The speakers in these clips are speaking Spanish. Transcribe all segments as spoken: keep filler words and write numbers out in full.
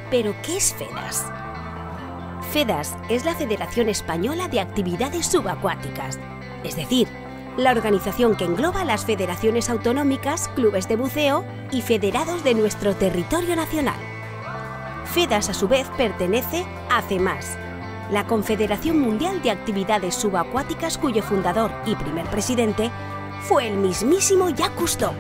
Pero, ¿qué es FEDAS? FEDAS es la Federación Española de Actividades Subacuáticas, es decir, la organización que engloba las federaciones autonómicas, clubes de buceo y federados de nuestro territorio nacional. FEDAS, a su vez, pertenece a CEMAS, la Confederación Mundial de Actividades Subacuáticas, cuyo fundador y primer presidente fue el mismísimo Jacques Cousteau.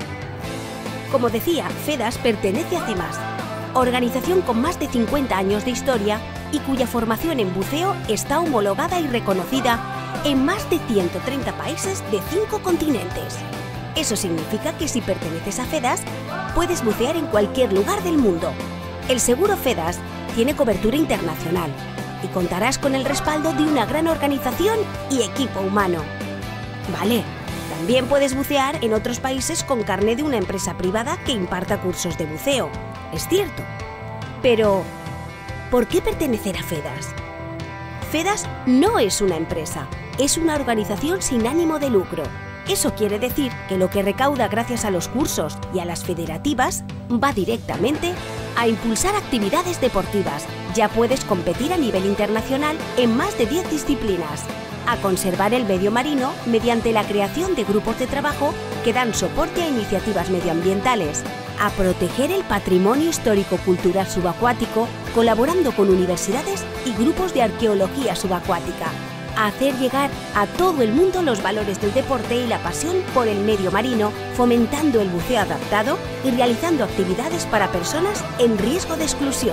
Como decía, FEDAS pertenece a CEMAS, organización con más de cincuenta años de historia y cuya formación en buceo está homologada y reconocida en más de ciento treinta países de cinco continentes. Eso significa que si perteneces a FEDAS, puedes bucear en cualquier lugar del mundo. El seguro FEDAS tiene cobertura internacional y contarás con el respaldo de una gran organización y equipo humano. Vale, también puedes bucear en otros países con carné de una empresa privada que imparta cursos de buceo. Es cierto. Pero, ¿por qué pertenecer a FEDAS? FEDAS no es una empresa, es una organización sin ánimo de lucro. Eso quiere decir que lo que recauda gracias a los cursos y a las federativas va directamente a impulsar actividades deportivas. Ya puedes competir a nivel internacional en más de diez disciplinas, a conservar el medio marino mediante la creación de grupos de trabajo que dan soporte a iniciativas medioambientales, a proteger el patrimonio histórico-cultural subacuático colaborando con universidades y grupos de arqueología subacuática, a hacer llegar a todo el mundo los valores del deporte y la pasión por el medio marino, fomentando el buceo adaptado y realizando actividades para personas en riesgo de exclusión.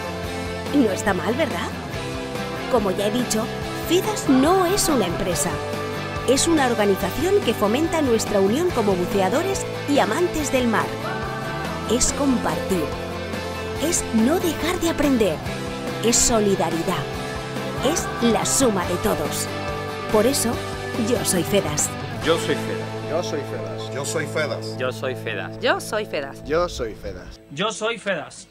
No está mal, ¿verdad? Como ya he dicho, FEDAS no es una empresa. Es una organización que fomenta nuestra unión como buceadores y amantes del mar. Es compartir. Es no dejar de aprender. Es solidaridad. Es la suma de todos. Por eso, yo soy FEDAS. Yo soy FEDAS. Yo soy FEDAS. Yo soy FEDAS. Yo soy FEDAS. Yo soy FEDAS. Yo soy FEDAS. Yo soy FEDAS.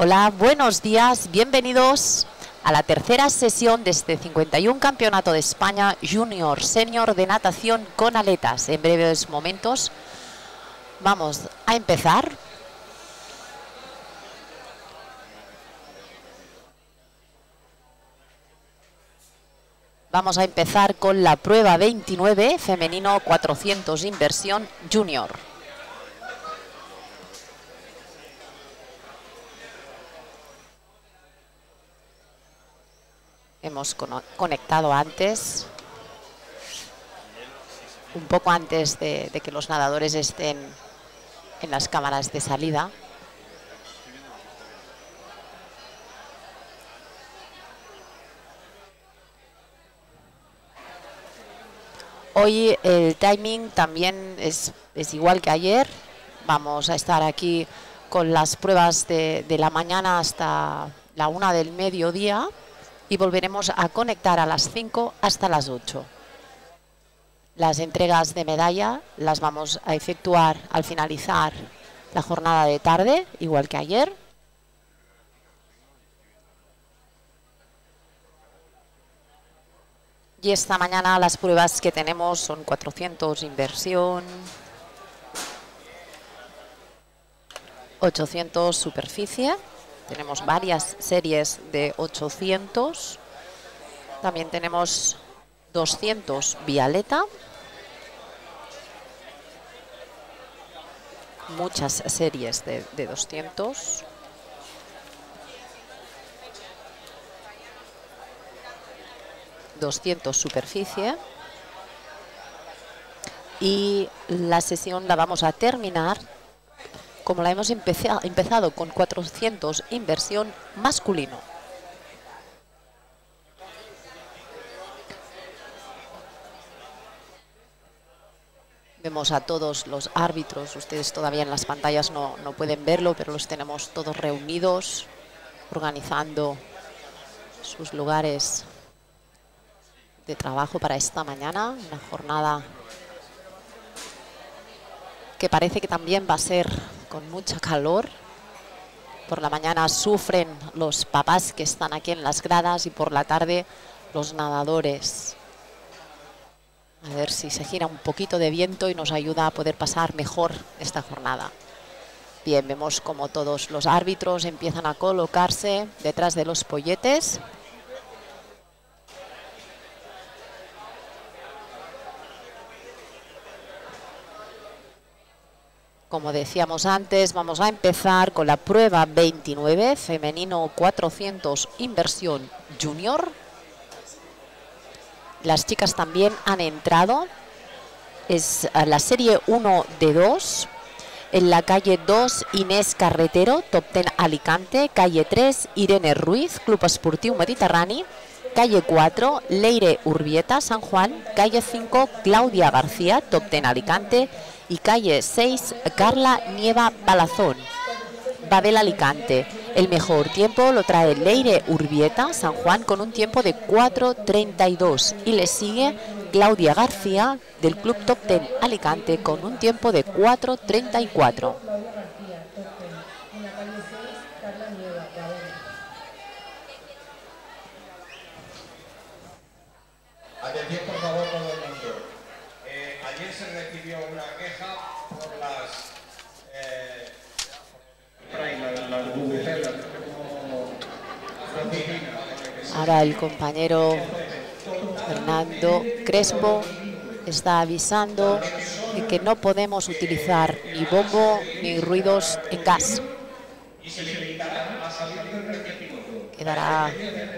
Hola, buenos días, bienvenidos a la tercera sesión de este cincuenta y uno Campeonato de España Junior Senior de natación con aletas. En breves momentos vamos a empezar. Vamos a empezar con la prueba veintinueve, femenino cuatrocientos inversión junior. Hemos conectado antes, un poco antes de, de que los nadadores estén en las cámaras de salida. Hoy el timing también es, es igual que ayer. Vamos a estar aquí con las pruebas de, de la mañana hasta la una del mediodía. Y volveremos a conectar a las cinco hasta las ocho. Las entregas de medalla las vamos a efectuar al finalizar la jornada de tarde, igual que ayer. Y esta mañana las pruebas que tenemos son cuatrocientos inversión, ochocientos superficie. Tenemos varias series de ochocientos. También tenemos doscientos vialeta. Muchas series de, de doscientos. doscientos superficie. Y la sesión la vamos a terminar como la hemos empezado, empezado con cuatrocientos inversión masculino. Vemos a todos los árbitros, ustedes todavía en las pantallas no, no pueden verlo, pero los tenemos todos reunidos, organizando sus lugares de trabajo para esta mañana, una jornada que parece que también va a ser con mucha calor. Por la mañana sufren los papás que están aquí en las gradas y por la tarde los nadadores. A ver si se gira un poquito de viento y nos ayuda a poder pasar mejor esta jornada. Bien, vemos como todos los árbitros empiezan a colocarse detrás de los polletes. Como decíamos antes, vamos a empezar con la prueba veintinueve, femenino cuatrocientos inversión junior. Las chicas también han entrado. Es la serie uno de dos. En la calle dos, Inés Carretero, Top ten Alicante. Calle tres, Irene Ruiz, Club Esportiu Mediterrani. Calle cuatro, Leire Urbieta, San Juan. Calle cinco, Claudia García, Top ten Alicante. Y calle seis, Carla Nieva Palazón, Babel Alicante. El mejor tiempo lo trae Leire Urbieta, San Juan, con un tiempo de cuatro treinta y dos. Y le sigue Claudia García, del Club Top ten Alicante, con un tiempo de cuatro treinta y cuatro. Atención, por favor, todo el mundo. Eh, ayer se recibió una queja por las... Eh, Ahora el compañero Fernando Crespo está avisando de que no podemos utilizar ni bombo ni ruidos en gas. Quedará...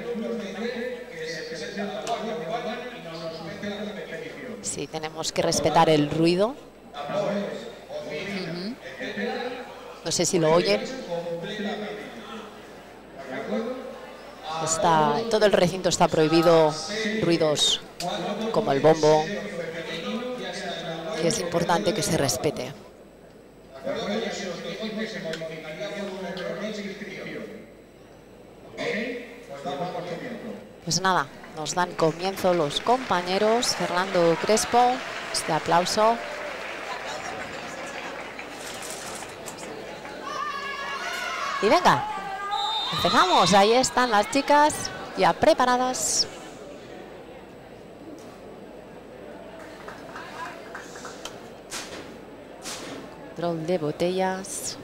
Sí, tenemos que respetar el ruido. Uh-huh. No sé si lo oyen. Está, todo el recinto está prohibido ruidos como el bombo. Y es importante que se respete. Pues nada, nos dan comienzo los compañeros. Fernando Crespo, este aplauso. Y venga. Empezamos, ahí están las chicas ya preparadas. Control de botellas.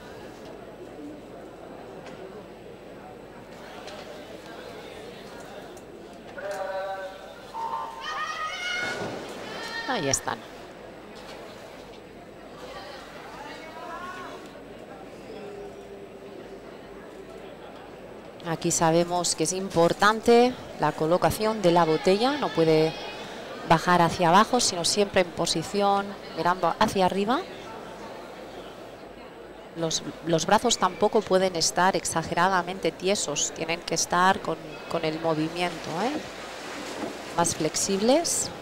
Ahí están. Aquí sabemos que es importante la colocación de la botella, no puede bajar hacia abajo, sino siempre en posición mirando hacia arriba. Los, los brazos tampoco pueden estar exageradamente tiesos, tienen que estar con, con el movimiento, ¿eh? Más flexibles.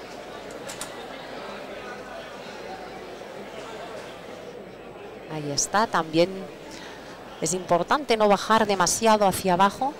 Ahí está, también es importante no bajar demasiado hacia abajo.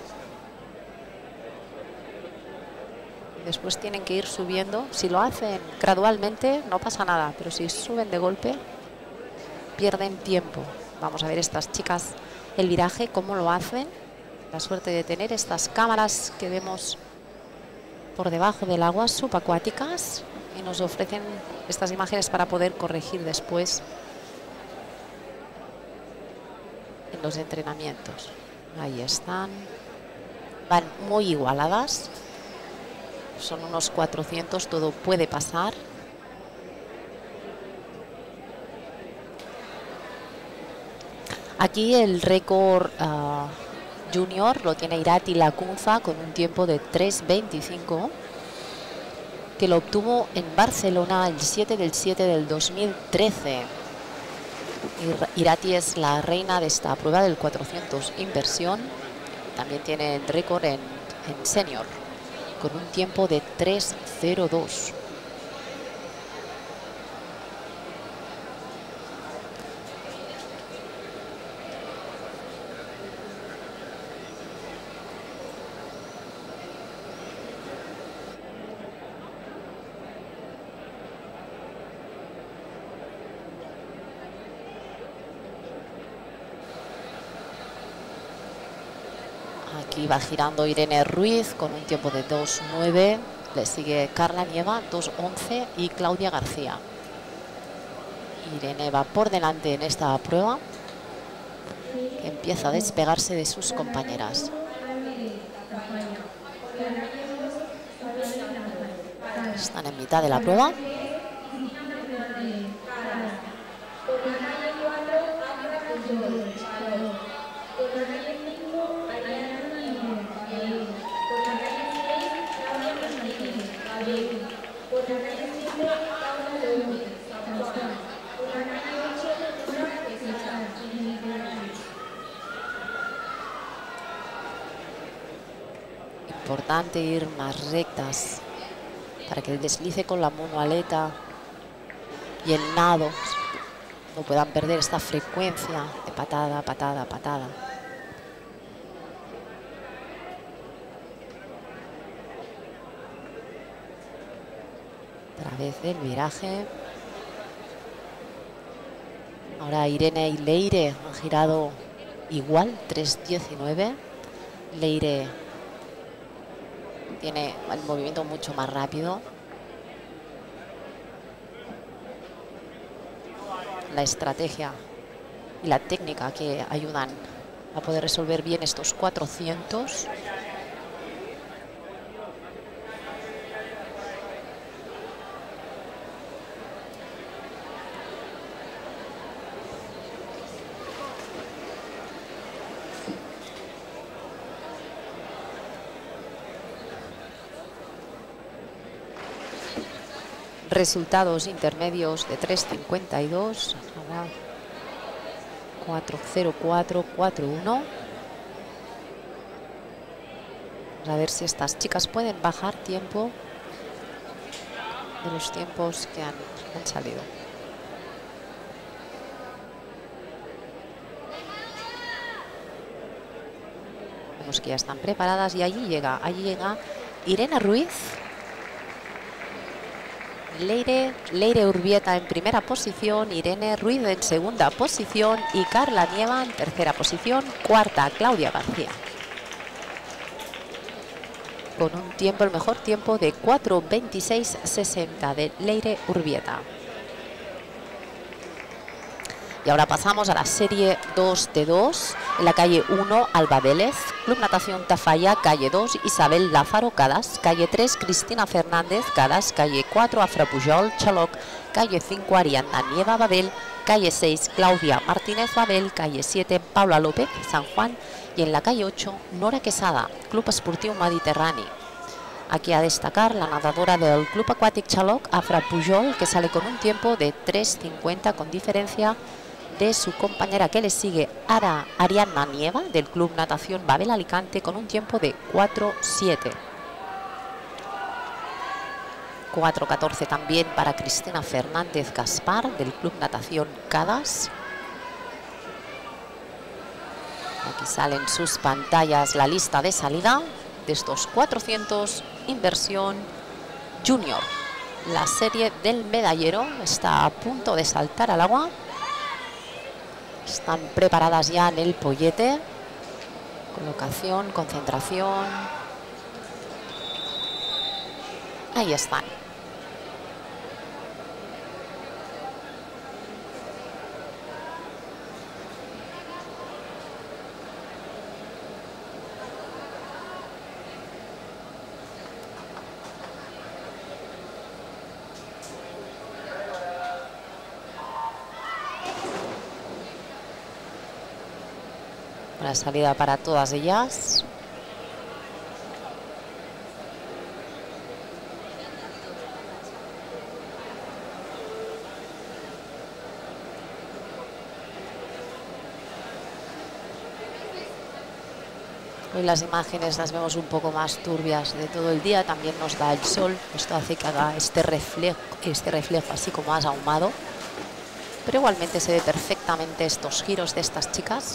Después tienen que ir subiendo. Si lo hacen gradualmente no pasa nada, pero si suben de golpe pierden tiempo. Vamos a ver estas chicas el viraje, cómo lo hacen. La suerte de tener estas cámaras que vemos por debajo del agua, subacuáticas, y nos ofrecen estas imágenes para poder corregir después en los entrenamientos. Ahí están. Van muy igualadas. Son unos cuatrocientos, todo puede pasar. Aquí el récord uh, junior lo tiene Irati Lacunza con un tiempo de tres veinticinco, que lo obtuvo en Barcelona el siete del siete del dos mil trece. Irati es la reina de esta prueba del cuatrocientos inversión. También tiene el récord en, en senior con un tiempo de tres cero dos. Aquí va girando Irene Ruiz con un tiempo de dos nueve. Le sigue Carla Nieva, dos once, y Claudia García. Irene va por delante en esta prueba, que empieza a despegarse de sus compañeras. Están en mitad de la prueba. Importante ir más rectas para que el deslice con la monoaleta y el nado no puedan perder esta frecuencia de patada, patada, patada. Otra vez el viraje. Ahora Irene y Leire han girado igual, tres diecinueve. Leire tiene el movimiento mucho más rápido. La estrategia y la técnica que ayudan a poder resolver bien estos cuatrocientos. Resultados intermedios de tres cincuenta y dos, cuatro cero cuatro, cuatro uno. Vamos a ver si estas chicas pueden bajar tiempo de los tiempos que han, han salido. Vemos que ya están preparadas y allí llega, allí llega Irene Ruiz. Leire, Leire Urbieta en primera posición, Irene Ruiz en segunda posición y Carla Nieva en tercera posición, cuarta Claudia García. Con un tiempo, el mejor tiempo de cuatro veintiséis sesenta de Leire Urbieta. Y ahora pasamos a la serie dos de dos, en la calle uno, Alba Vélez, Club Natación Tafalla, calle dos, Isabel Lázaro, Cadas, calle tres, Cristina Fernández, Cadas, calle cuatro, Afra Pujol, Xaloc, calle cinco, Ariadna Nieva, Babel, calle seis, Claudia Martínez, Babel, calle siete, Paula López, San Juan, y en la calle ocho, Nora Quesada, Club Esportiu Mediterrani. Aquí a destacar la nadadora del Club Acuàtic Xaloc, Afra Pujol, que sale con un tiempo de tres cincuenta con diferencia de su compañera que le sigue, Ara, Ariadna Nieva, del Club Natación Babel Alicante, con un tiempo de cuatro siete. cuatro catorce también para Cristina Fernández Gaspar, del Club Natación Cadas. Aquí salen sus pantallas la lista de salida de estos cuatrocientos inversión junior. La serie del medallero está a punto de saltar al agua. Están preparadas ya en el pollete. Colocación, concentración. Ahí están. La salida para todas ellas. Hoy las imágenes las vemos un poco más turbias de todo el día, también nos da el sol, esto hace que haga este reflejo, este reflejo así como más ahumado, pero igualmente se ve perfectamente estos giros de estas chicas.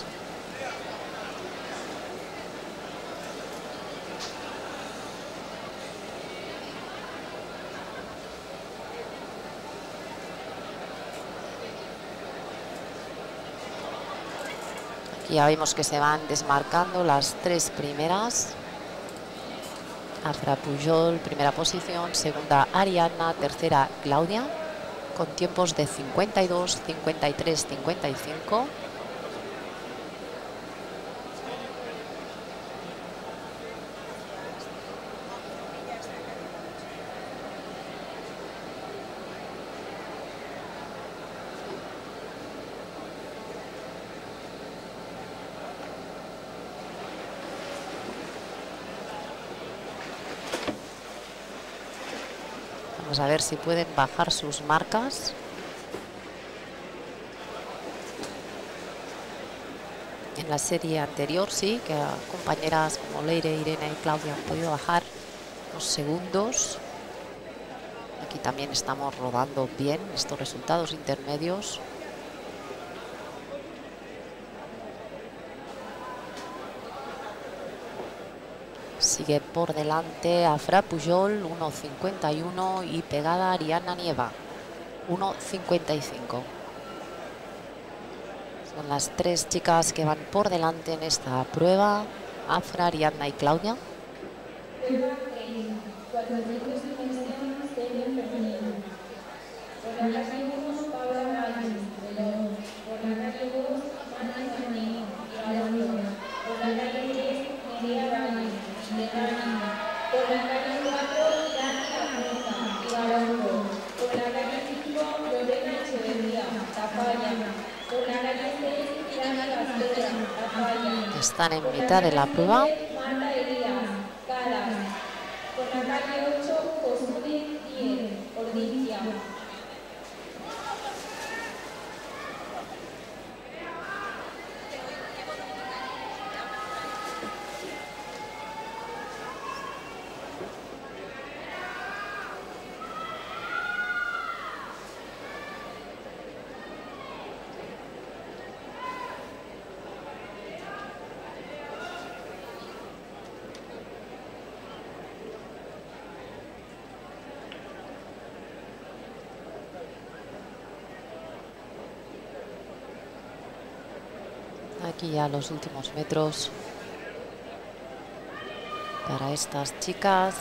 Ya vemos que se van desmarcando las tres primeras. Afra Pujol, primera posición, segunda Ariadna, tercera Claudia, con tiempos de cincuenta y dos, cincuenta y tres, cincuenta y cinco. Vamos a ver si pueden bajar sus marcas. En la serie anterior sí, que compañeras como Leire, Irene y Claudia han podido bajar los segundos. Aquí también estamos rodando bien estos resultados intermedios. Sigue por delante Afra Pujol, uno cincuenta y uno, y pegada Ariadna Nieva, uno cincuenta y cinco. Son las tres chicas que van por delante en esta prueba, Afra, Ariadna y Claudia. Están en mitad de la prueba. Aquí ya los últimos metros para estas chicas.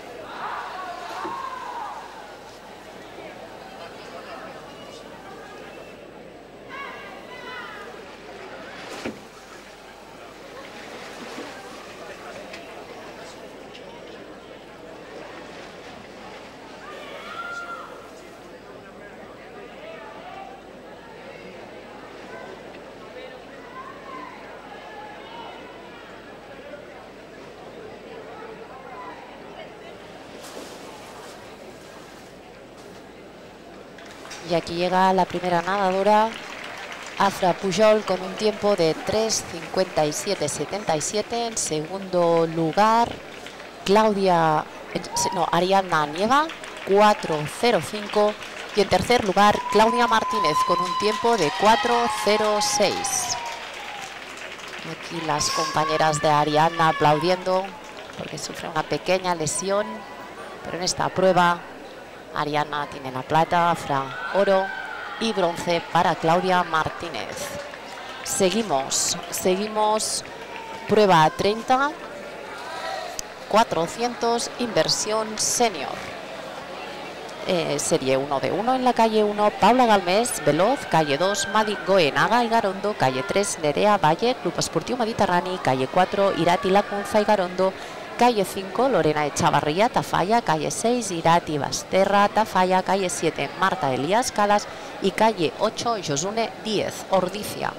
Y aquí llega la primera nadadora, Afra Pujol, con un tiempo de tres cincuenta y siete setenta y siete. En segundo lugar, Claudia, no, Ariadna Nieva, cuatro cero cinco. Y en tercer lugar, Claudia Martínez, con un tiempo de cuatro cero seis. Aquí las compañeras de Ariadna aplaudiendo porque sufre una pequeña lesión, pero en esta prueba Ariadna tiene la plata, Afra oro y bronce para Claudia Martínez. Seguimos, seguimos, prueba treinta, cuatrocientos, inversión senior. Eh, serie uno de uno en la calle uno, Paula Galmés, Veloz, calle dos, Madi Goenaga y Garondo, calle tres, Nerea Valle, Club Esportivo Mediterráneo, calle cuatro, Irati Lacunza y Garondo, calle cinco, Lorena Echavarría, Tafalla, calle seis, Irati Basterra, Tafalla, calle siete, Marta Elías Calas y calle ocho, Josune Díez, Ordicia.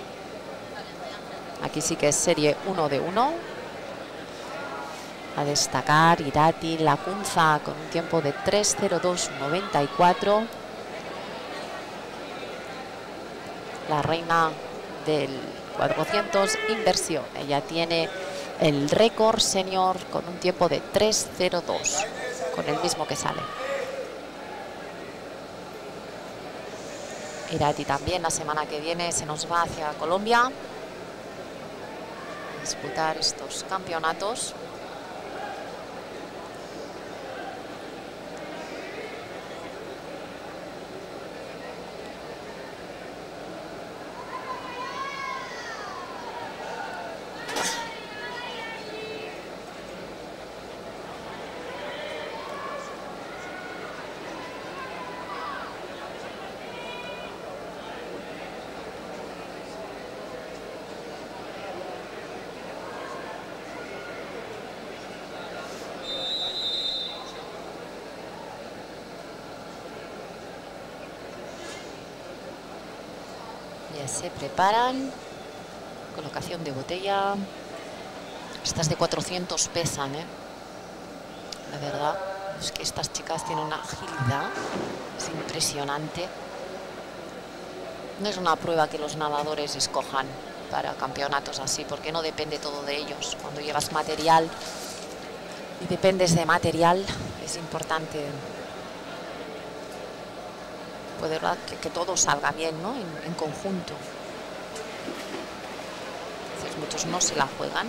Aquí sí que es serie uno de uno. A destacar Irati Lacunza con un tiempo de tres cero dos noventa y cuatro. La reina del cuatrocientos inversión. Ella tiene el récord senior con un tiempo de tres cero dos, con el mismo que sale. Irati también la semana que viene se nos va hacia Colombia a disputar estos campeonatos. Ya se preparan. Colocación de botella. Estas de cuatrocientos pesan, ¿eh? La verdad es que estas chicas tienen una agilidad. Es impresionante. No es una prueba que los nadadores escojan para campeonatos así, porque no depende todo de ellos. Cuando llevas material y dependes de material, es importante poder que, que todo salga bien, ¿no? En, en conjunto. Entonces, muchos no se la juegan.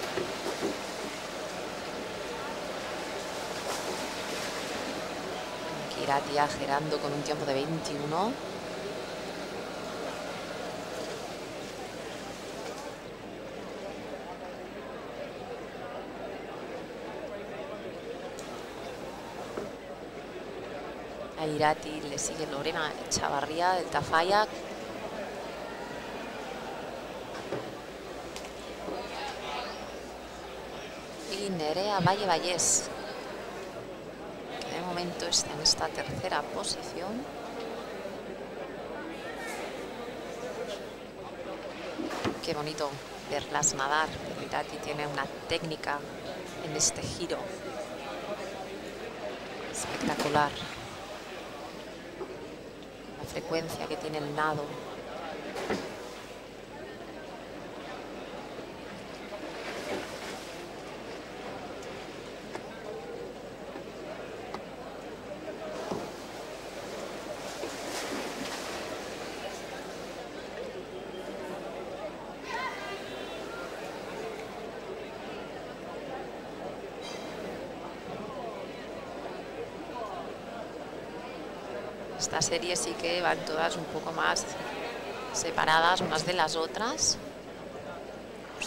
Aquí Irati girando con un tiempo de veintiuno. A Irati le sigue Lorena Echavarría del Tafalla. Y Nerea Valle Vallés, que de momento está en esta tercera posición. Qué bonito verlas nadar, pero Irati tiene una técnica en este giro espectacular. Frecuencia que tiene el nado. Esta serie sí que van todas un poco más separadas unas de las otras.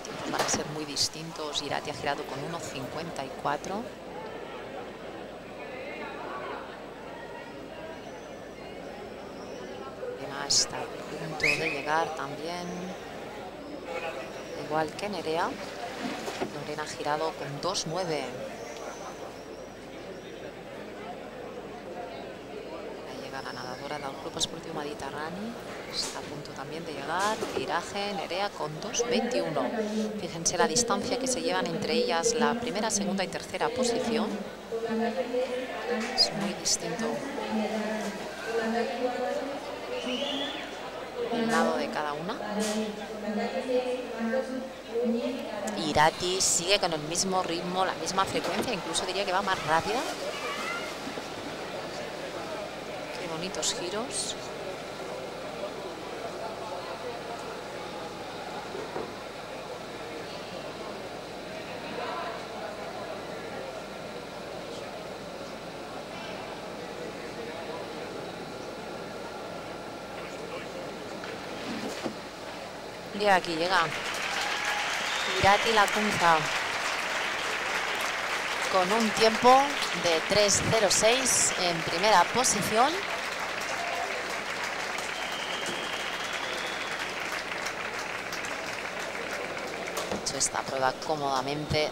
tiempos van a ser muy distintos. Irati ha girado con uno cincuenta y cuatro. Está a punto de llegar también, igual que Nerea. Lorena ha girado con dos nueve. Ahí llega la nadadora del Club Esportiu Mediterrani. Está a punto también de llegar. Viraje, Nerea con dos veintiuno. Fíjense la distancia que se llevan entre ellas la primera, segunda y tercera posición. Es muy distinto el lado de cada una. Irati sigue con el mismo ritmo, la misma frecuencia, incluso diría que va más rápida. Qué bonitos giros. Y aquí llega Irati Lacunza con un tiempo de tres cero seis en primera posición. Ha hecho esta prueba cómodamente,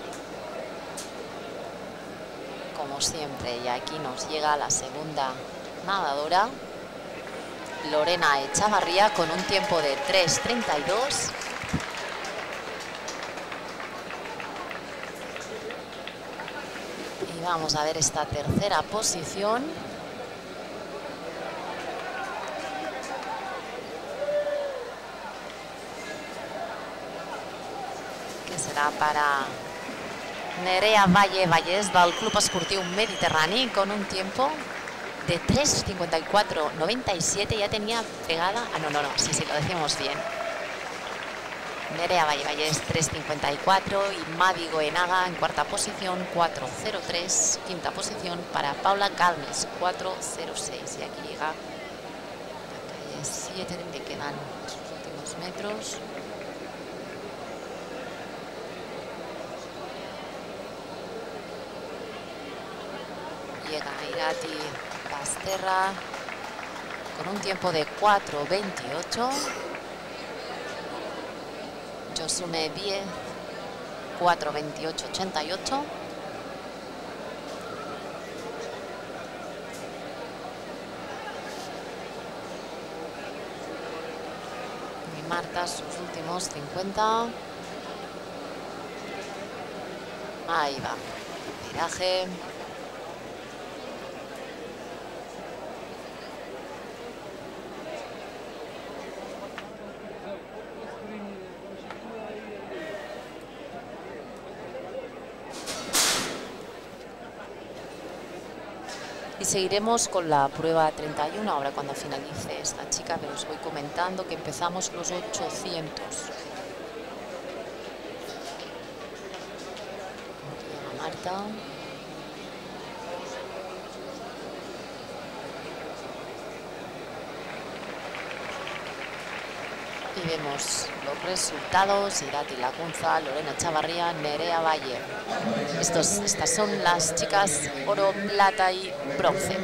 como siempre. Y aquí nos llega la segunda nadadora, Lorena Echavarría, con un tiempo de tres treinta y dos. Y vamos a ver esta tercera posición. Que será para Nerea Valle Valles del Club Esportiu Mediterrani, con un tiempo de tres cincuenta y cuatro noventa y siete. Ya tenía pegada. Ah, no, no, no. Sí, sí, lo decimos bien. Nerea Valle Valles tres cincuenta y cuatro y Madi Goenaga en cuarta posición cuatro cero tres. Quinta posición para Paula Calmes cuatro cero seis. Y aquí llega la calle siete, donde quedan sus últimos metros. Llega Irati Basterra con un tiempo de cuatro veintiocho. Josume Biez cuatro veintiocho ochenta y ocho. Y Marta sus últimos cincuenta. Ahí va. Viraje. Y seguiremos con la prueba treinta y uno ahora cuando finalice esta chica, pero os voy comentando que empezamos los ochocientos. Aquí llega Marta. Y vemos los resultados: Irati Lacunza, Lorena Echavarría, Nerea Valle. Estos, estas son las chicas oro, plata y bronce.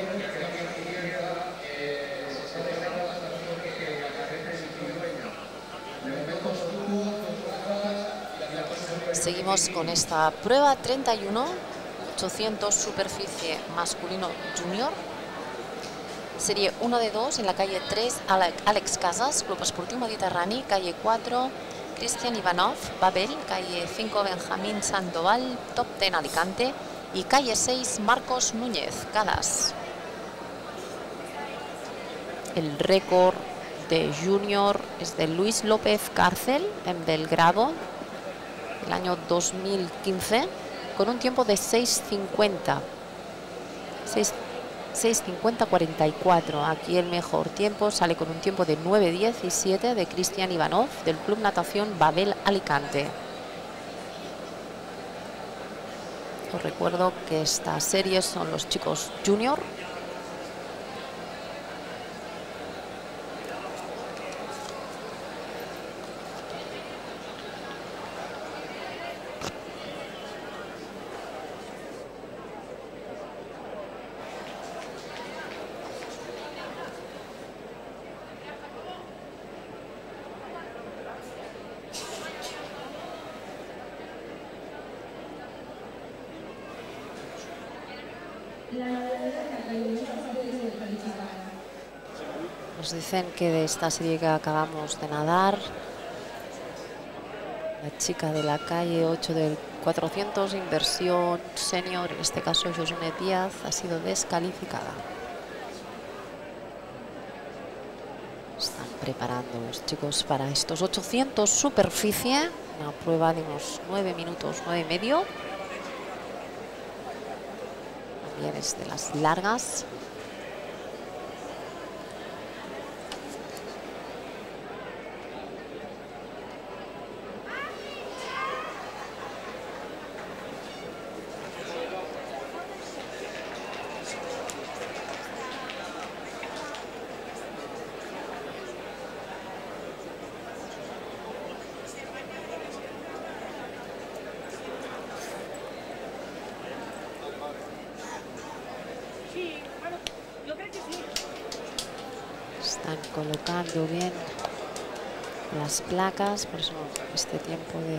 Seguimos con esta prueba treinta y uno, ochocientos superficie masculino junior. Serie uno de dos en la calle tres, Alex Casas, Club Esportiu Mediterrani, calle cuatro, Cristian Ivanov, Babel, calle cinco, Benjamín Sandoval, Top diez Alicante y calle seis, Marcos Núñez, Cadas. El récord de junior es de Luis López Cárcel en Belgrado, el año dos mil quince, con un tiempo de seis cincuenta. seis cincuenta cuarenta y cuatro. Aquí el mejor tiempo sale con un tiempo de nueve diecisiete de Cristian Ivanov del Club Natación Babel Alicante. Os recuerdo que estas series son los chicos junior. Nos dicen que de esta serie que acabamos de nadar, la chica de la calle ocho del cuatrocientos, inversión senior, en este caso Josune Díaz, ha sido descalificada. Están preparando los chicos para estos ochocientos superficie, una prueba de unos nueve minutos, nueve y medio. También es de las largas. Están colocando bien las placas, por eso este tiempo de,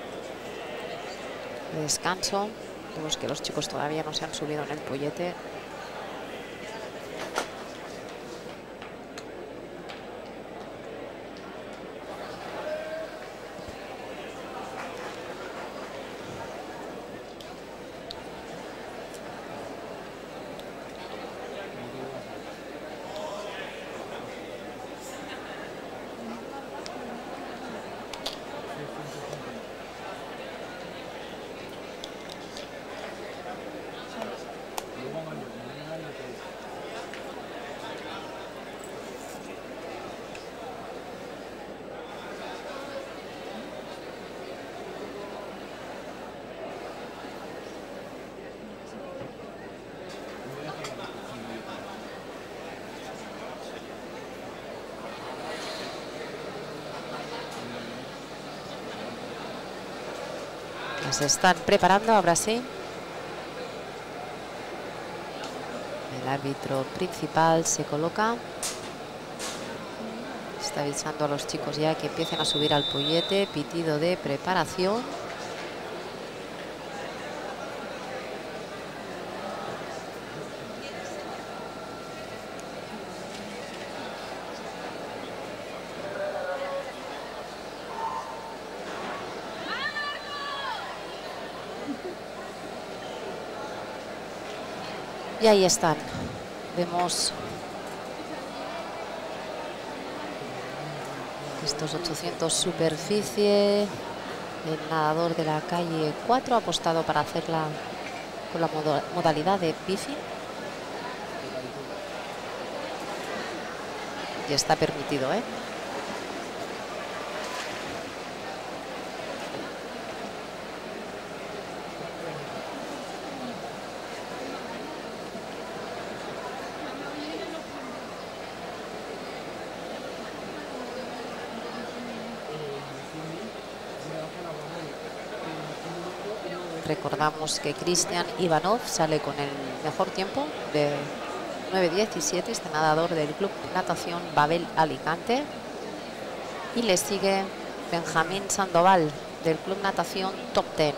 de descanso. Vemos que los chicos todavía no se han subido en el pollete. Se están preparando, ahora sí. El árbitro principal se coloca. Está avisando a los chicos ya que empiecen a subir al pollete. Pitido de preparación. Y ahí están. Vemos estos ochocientos superficie. El nadador de la calle cuatro ha apostado para hacerla con la modalidad de bici. Y está permitido, ¿eh? Recordamos que Cristian Ivanov sale con el mejor tiempo de nueve diecisiete, este nadador del Club Natación Babel Alicante. Y le sigue Benjamín Sandoval del Club Natación Top Ten.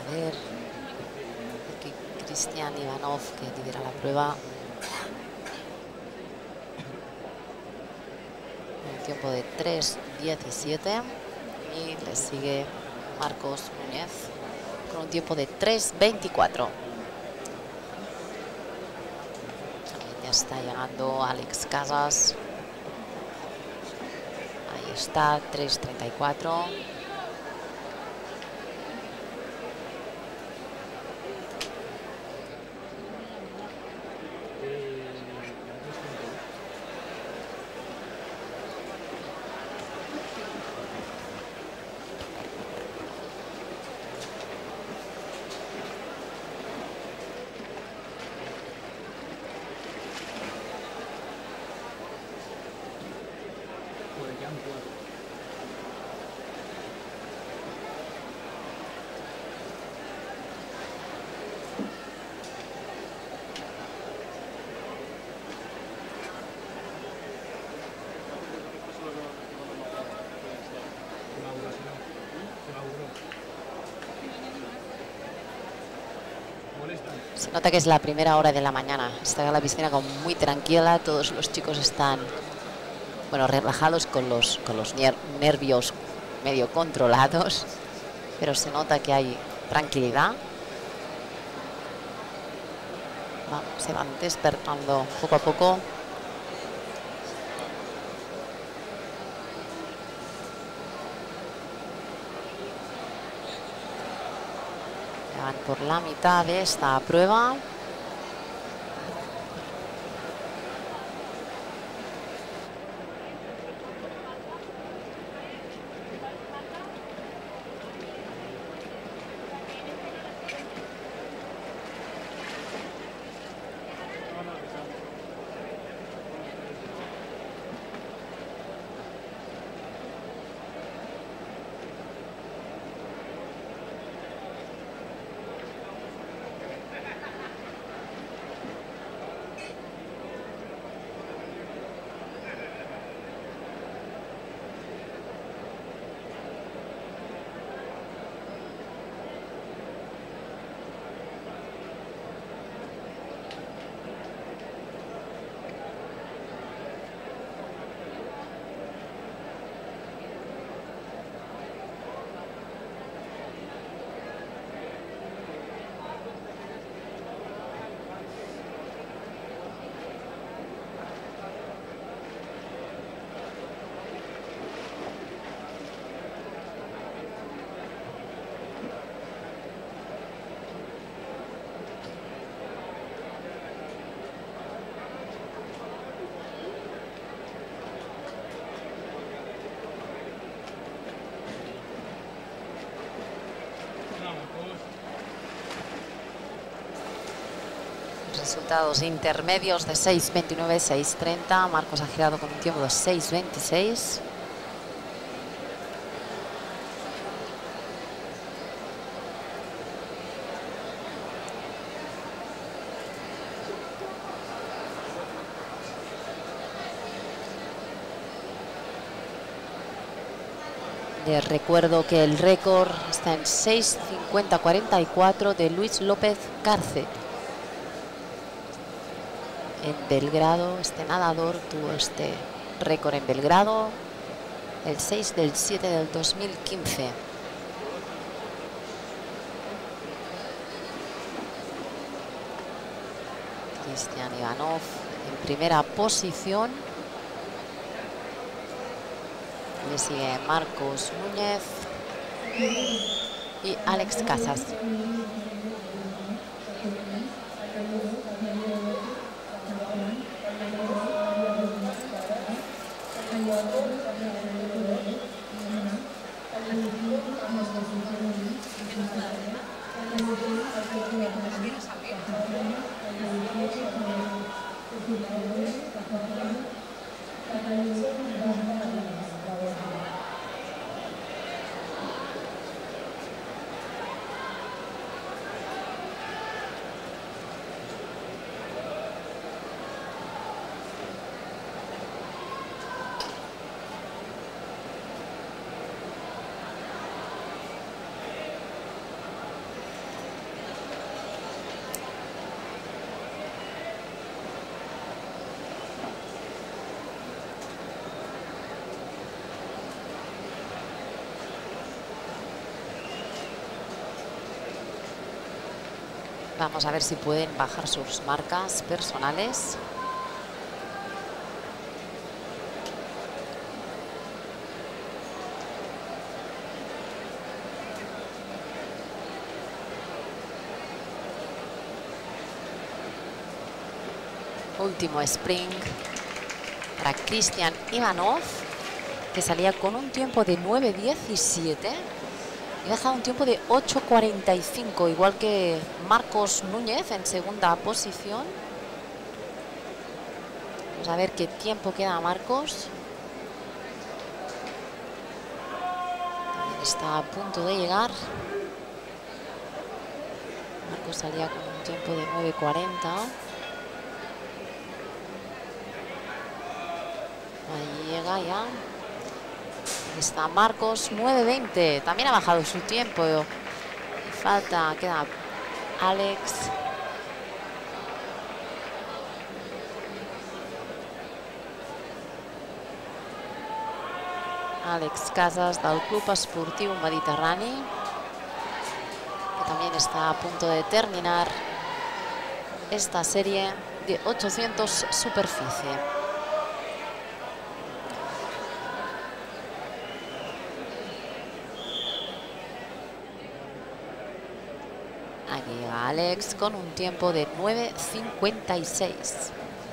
A ver, aquí Cristian Ivanov, que lidera la prueba. Un tiempo de tres diecisiete. Y le sigue Marcos Núñez con un tiempo de tres veinticuatro. También ya está llegando Alex Casas. Ahí está, tres treinta y cuatro. Se nota que es la primera hora de la mañana. Está la piscina como muy tranquila. Todos los chicos están, bueno, relajados, con los, con los nervios medio controlados. Pero se nota que hay tranquilidad. Va, se van despertando poco a poco. Van por la mitad de esta prueba. Resultados intermedios de seis veintinueve, seis treinta. Marcos ha girado con un tiempo de seis veintiséis. Les recuerdo que el récord está en seis cincuenta cuarenta y cuatro de Luis López Carce. En Belgrado, este nadador tuvo este récord en Belgrado el seis del siete del dos mil quince. Cristian Ivanov en primera posición. Le sigue Marcos Núñez y Alex Casas. Vamos a ver si pueden bajar sus marcas personales. Último sprint para Cristian Ivanov, que salía con un tiempo de nueve diecisiete y deja un tiempo de ocho cuarenta y cinco, igual que Marcos Núñez en segunda posición. Vamos a ver qué tiempo queda Marcos. También está a punto de llegar. Marcos salía con un tiempo de nueve cuarenta. Ahí llega ya. Ahí está Marcos, nueve veinte. También ha bajado su tiempo. Falta, queda Alex. Alex Casas del Club Esportiu Mediterrani, que también está a punto de terminar esta serie de ochocientos superficie. Aquí llega Alex con un tiempo de nueve cincuenta y seis.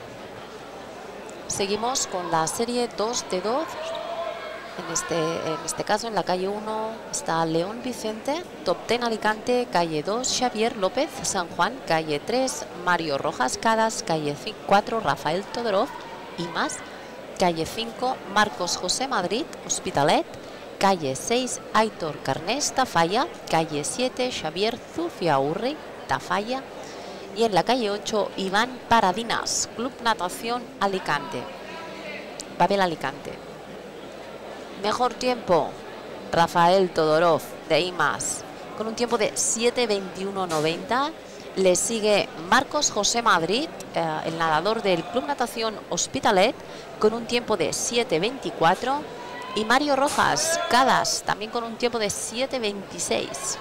Seguimos con la serie dos de dos. En este, en este caso, en la calle uno está León Vicente, Top diez Alicante, calle dos Xavier López San Juan, calle tres Mario Rojas Cadas, calle cuatro Rafael Todorov y más, calle cinco Marcos José Madrid Hospitalet, calle seis Aitor Carnés Tafalla, calle siete Xavier Zufiaurri Tafalla y en la calle ocho Iván Paradinas, Club Natación Alicante, Babel Alicante. Mejor tiempo, Rafael Todorov de I más, con un tiempo de siete veintiuno noventa. Le sigue Marcos José Madrid, eh, el nadador del Club Natación Hospitalet, con un tiempo de siete veinticuatro. Y Mario Rojas Cadas, también con un tiempo de siete veintiséis.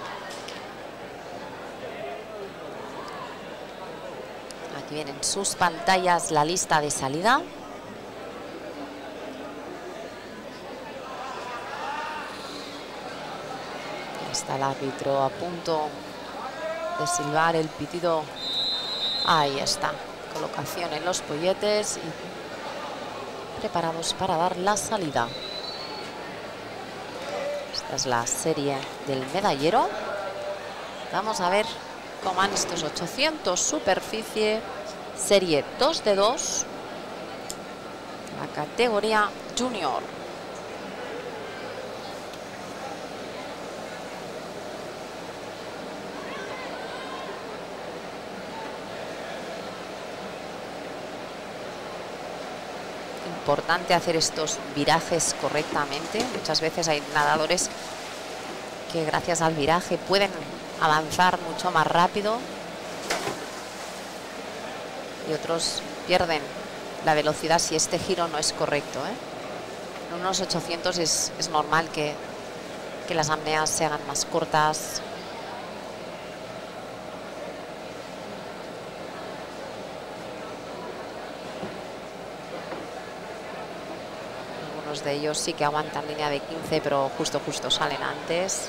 Aquí vienen sus pantallas la lista de salida. Está el árbitro a punto de silbar el pitido. Ahí está. Colocación en los polletes y preparados para dar la salida. Esta es la serie del medallero. Vamos a ver cómo van estos ochocientos superficie. Serie dos de dos. La categoría junior. Importante hacer estos virajes correctamente. Muchas veces hay nadadores que gracias al viraje pueden avanzar mucho más rápido y otros pierden la velocidad si este giro no es correcto, ¿eh? En unos ochocientos es, es normal que, que las apneas se hagan más cortas. De ellos sí que aguantan línea de quince, pero justo justo salen antes.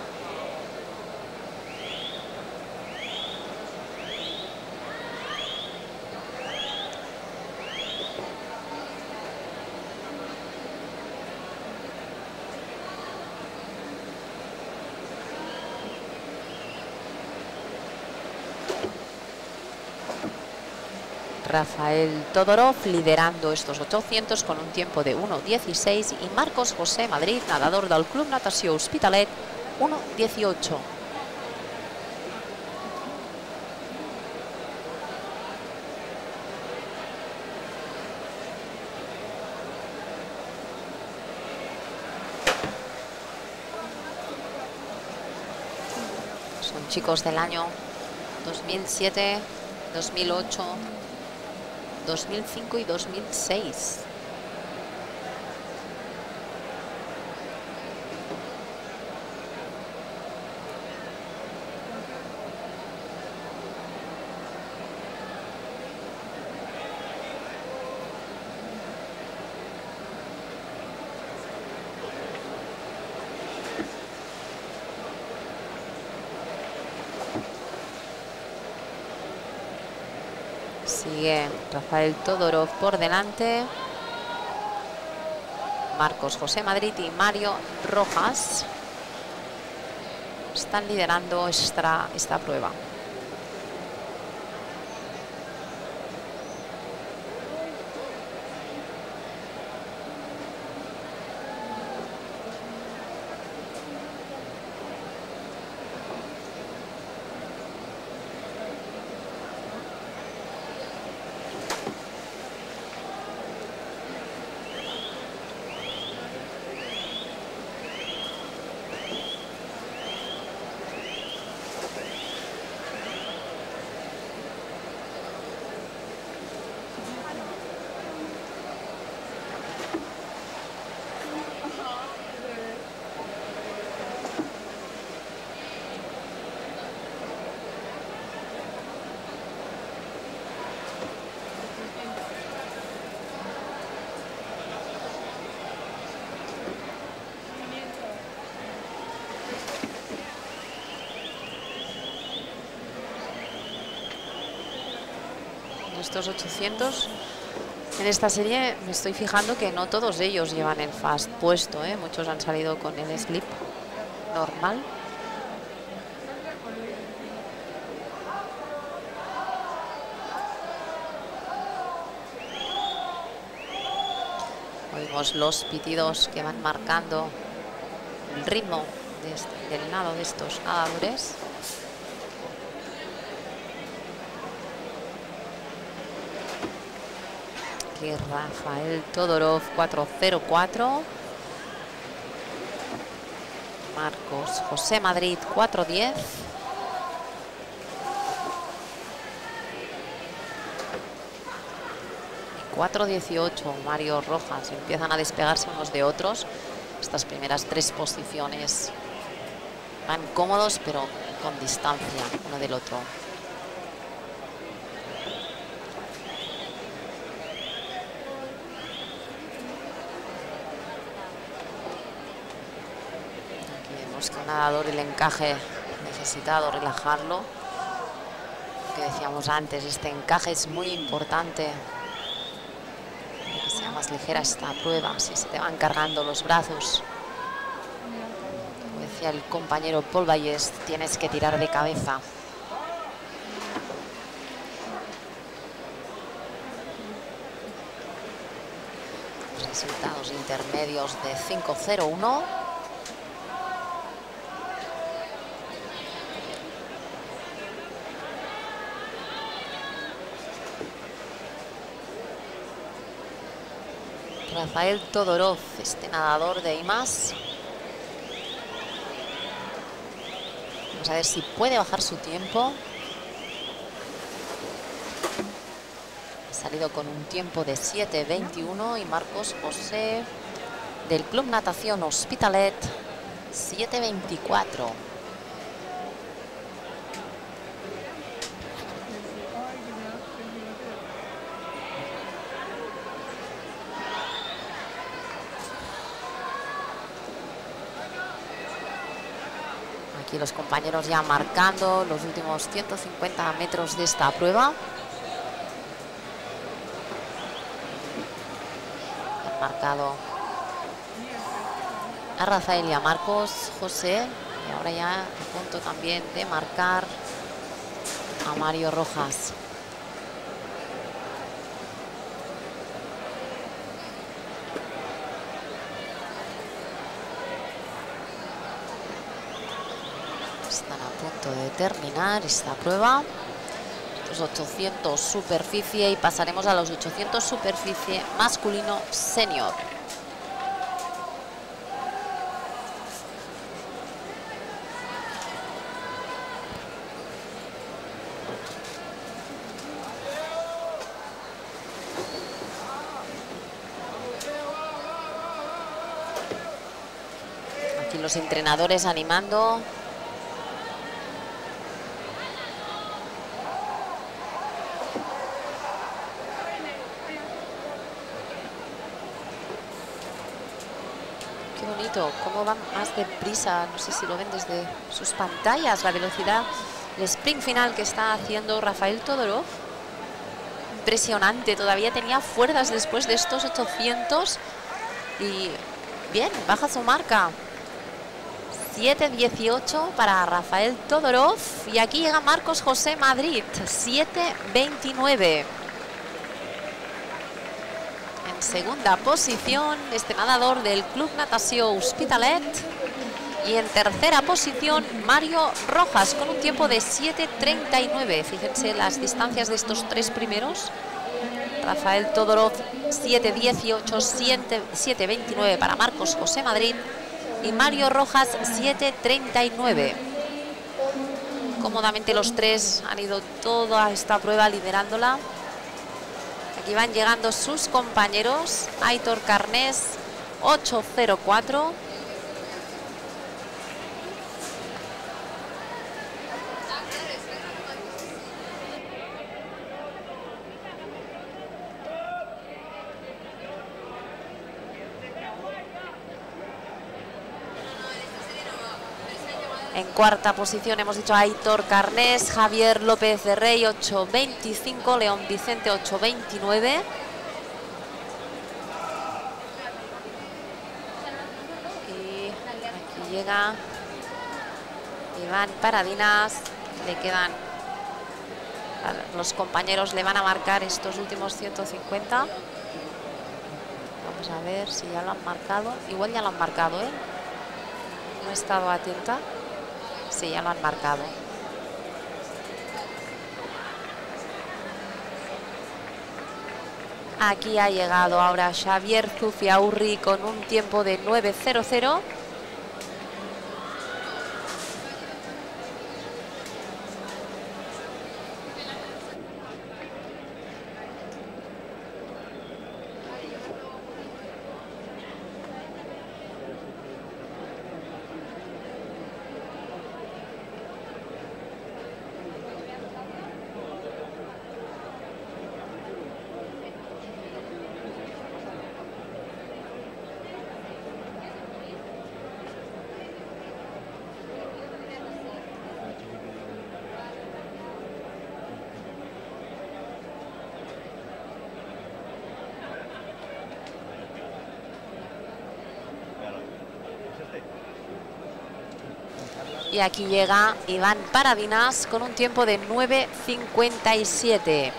Rafael Todorov liderando estos ochocientos con un tiempo de uno dieciséis y Marcos José Madrid, nadador del Club Natació Hospitalet, uno dieciocho. Son chicos del año dos mil siete, dos mil ocho, dos mil cinco y dos mil seis. Sigue Rafael Todorov por delante. Marcos José Madrid y Mario Rojas están liderando esta, esta prueba. Estos ochocientos en esta serie me estoy fijando que no todos ellos llevan el fast puesto, ¿eh? Muchos han salido con el slip normal. Oímos los pitidos que van marcando el ritmo de este, del nado de estos nadadores. Aquí Rafael Todorov cuatro cero cuatro. Marcos José Madrid cuatro diez. Y cuatro dieciocho Mario Rojas. Empiezan a despegarse unos de otros. Estas primeras tres posiciones van cómodos, pero con distancia uno del otro. Que un nadador, el encaje necesitado relajarlo. Que decíamos antes, este encaje es muy importante para que sea más ligera esta prueba. Si se te van cargando los brazos, como decía el compañero Paul Vallés, tienes que tirar de cabeza. Resultados intermedios de cinco cero uno. Rafael Todorov, este nadador de I M A S. Vamos a ver si puede bajar su tiempo. Ha salido con un tiempo de siete veintiuno y Marcos José del Club Natación Hospitalet siete veinticuatro. Aquí los compañeros ya marcando los últimos ciento cincuenta metros de esta prueba. Han marcado a Rafael y a Marcos José. Y ahora ya a punto también de marcar a Mario Rojas. Están a punto de terminar esta prueba. Los ochocientos superficie y pasaremos a los ochocientos superficie masculino senior. Aquí los entrenadores animando. Cómo van más deprisa, no sé si lo ven desde sus pantallas, la velocidad, el sprint final que está haciendo Rafael Todorov. impresionante. Todavía tenía fuerzas después de estos ochocientos. Y bien, baja su marca. siete dieciocho para Rafael Todorov. Y aquí llega Marcos José Madrid. siete veintinueve. En segunda posición, este nadador del Club Natació Hospitalet. Y en tercera posición, Mario Rojas, con un tiempo de siete treinta y nueve. Fíjense las distancias de estos tres primeros. Rafael Todorov, siete dieciocho, siete veintinueve para Marcos José Madrid. Y Mario Rojas, siete treinta y nueve. Cómodamente los tres han ido toda esta prueba liderándola. Aquí van llegando sus compañeros. Aitor Carnés, ocho cero cuatro. En cuarta posición hemos dicho Aitor Carnés, Javier López de Rey, ocho veinticinco, León Vicente, ocho veintinueve. Y aquí llega Iván Paradinas, le quedan, los compañeros le van a marcar estos últimos ciento cincuenta. Vamos a ver si ya lo han marcado, igual ya lo han marcado, ¿eh? No he estado atenta. Sí, ya lo han marcado. Aquí ha llegado ahora Xavier Zufiaurri con un tiempo de nueve cero cero. Y aquí llega Iván Paradinas con un tiempo de nueve cincuenta y siete.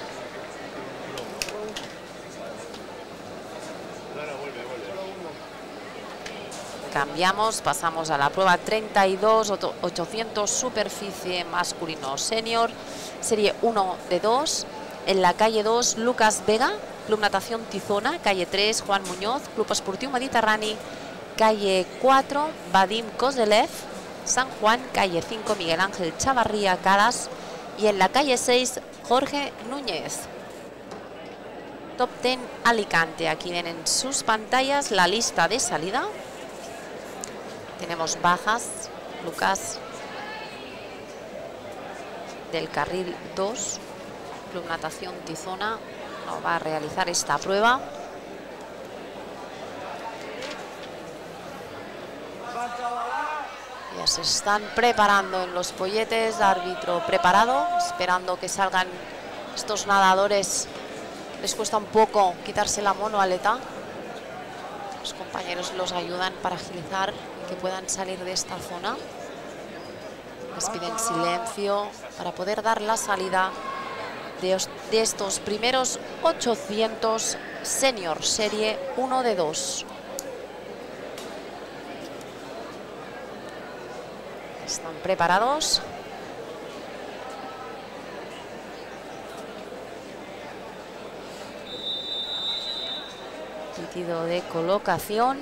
Cambiamos, pasamos a la prueba treinta y dos, ochocientos superficie masculino senior, serie uno de dos. En la calle dos, Lucas Vega, Club Natación Tizona. Calle tres, Juan Muñoz, Club Esportiu Mediterrani. Calle cuatro, Vadim Kozelev, San Juan. Calle cinco, Miguel Ángel Chavarría, Calas. Y en la calle seis, Jorge Núñez. Top diez Alicante. Aquí ven en sus pantallas la lista de salida. Tenemos bajas. Lucas del carril dos, Club Natación Tizona, no va a realizar esta prueba. Ya se están preparando en los polletes, árbitro preparado, esperando que salgan estos nadadores. Les cuesta un poco quitarse la monoaleta. Los compañeros los ayudan para agilizar y que puedan salir de esta zona. Les piden silencio para poder dar la salida de, de estos primeros ochocientos senior, serie uno de dos. Están preparados. Pitido de colocación.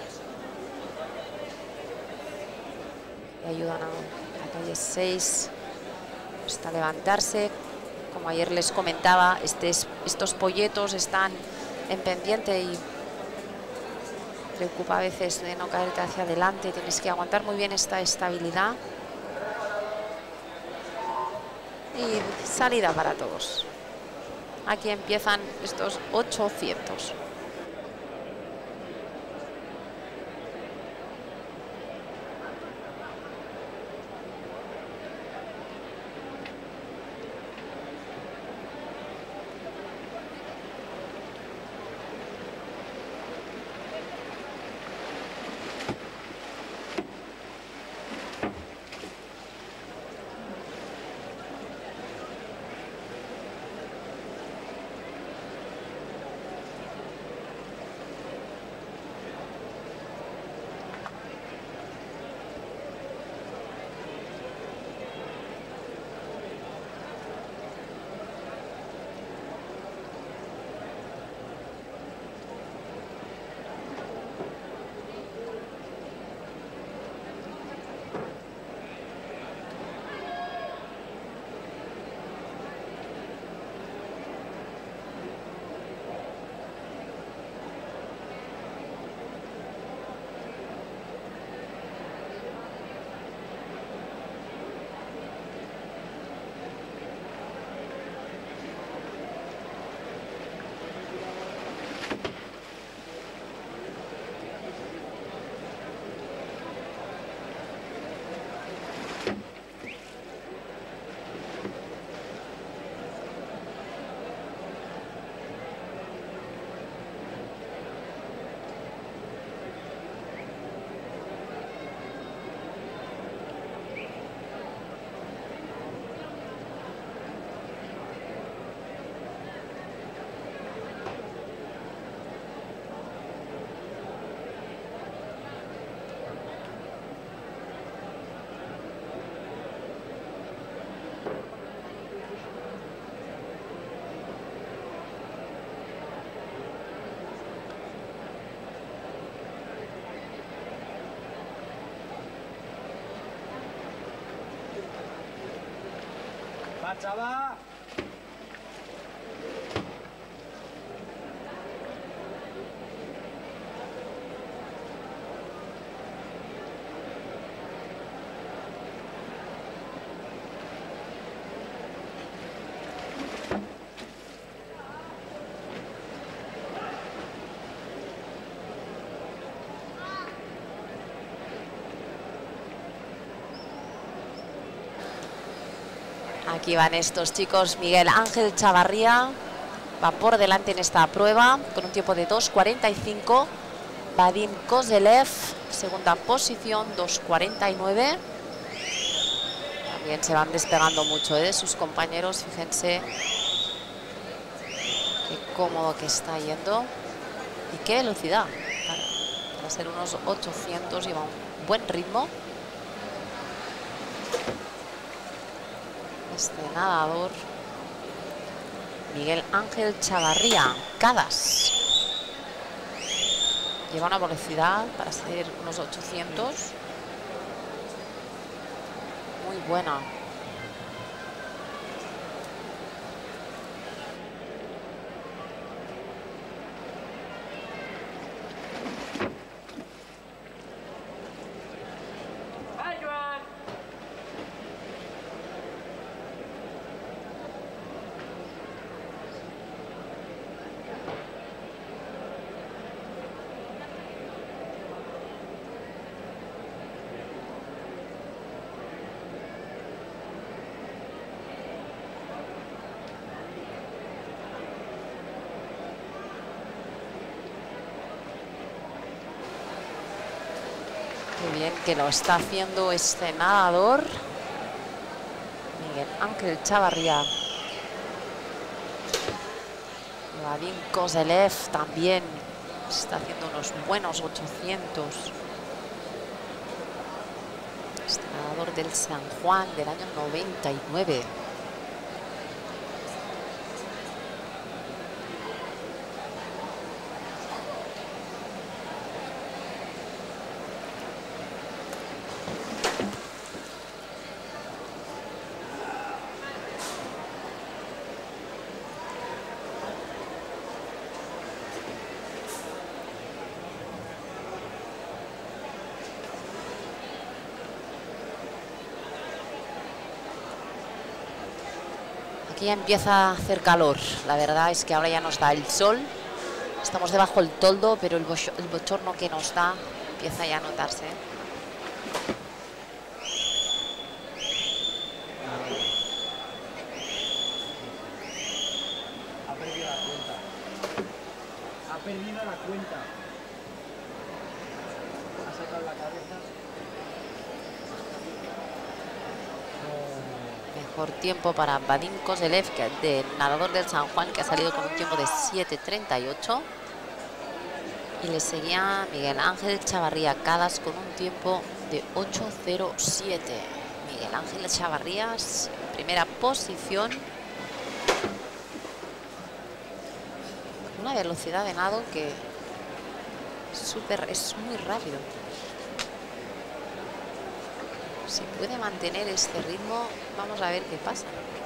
Y ayudan a la calle seis hasta levantarse. Como ayer les comentaba, este, estos polletos están en pendiente y preocupa a veces de no caerte hacia adelante. Tienes que aguantar muy bien esta estabilidad. Y salida para todos. Aquí empiezan estos ochocientos. Va, chaval. Aquí van estos chicos. Miguel Ángel Chavarría va por delante en esta prueba con un tiempo de dos cuarenta y cinco. Vadim Kozelev, segunda posición, dos cuarenta y nueve. También se van despegando mucho ¿eh? sus compañeros. Fíjense qué cómodo que está yendo y qué velocidad. Para, para ser unos ochocientos lleva un buen ritmo. Este nadador Miguel Ángel Chavarría, Cadas, lleva una velocidad para ser unos ochocientos muy buena. Qué bien que lo está haciendo este nadador Miguel Ángel Chavarría. Vadim Kozelev también está haciendo unos buenos ochocientos. Este nadador del San Juan del año noventa y nueve. Aquí ya empieza a hacer calor. La verdad es que ahora ya nos da el sol. Estamos debajo del toldo, pero el, el bochorno que nos da empieza ya a notarse. Ha perdido la cuenta. Ha perdido la cuenta. Ha sacado la cabeza. Mejor tiempo para Vadim Kozelev, que de nadador del San Juan, que ha salido con un tiempo de siete treinta y ocho. Y le seguía Miguel Ángel Chavarría Cadas con un tiempo de ocho cero siete. Miguel Ángel Chavarría en primera posición. Una velocidad de nado que super, es muy rápido. Si puede mantener este ritmo, vamos a ver qué pasa.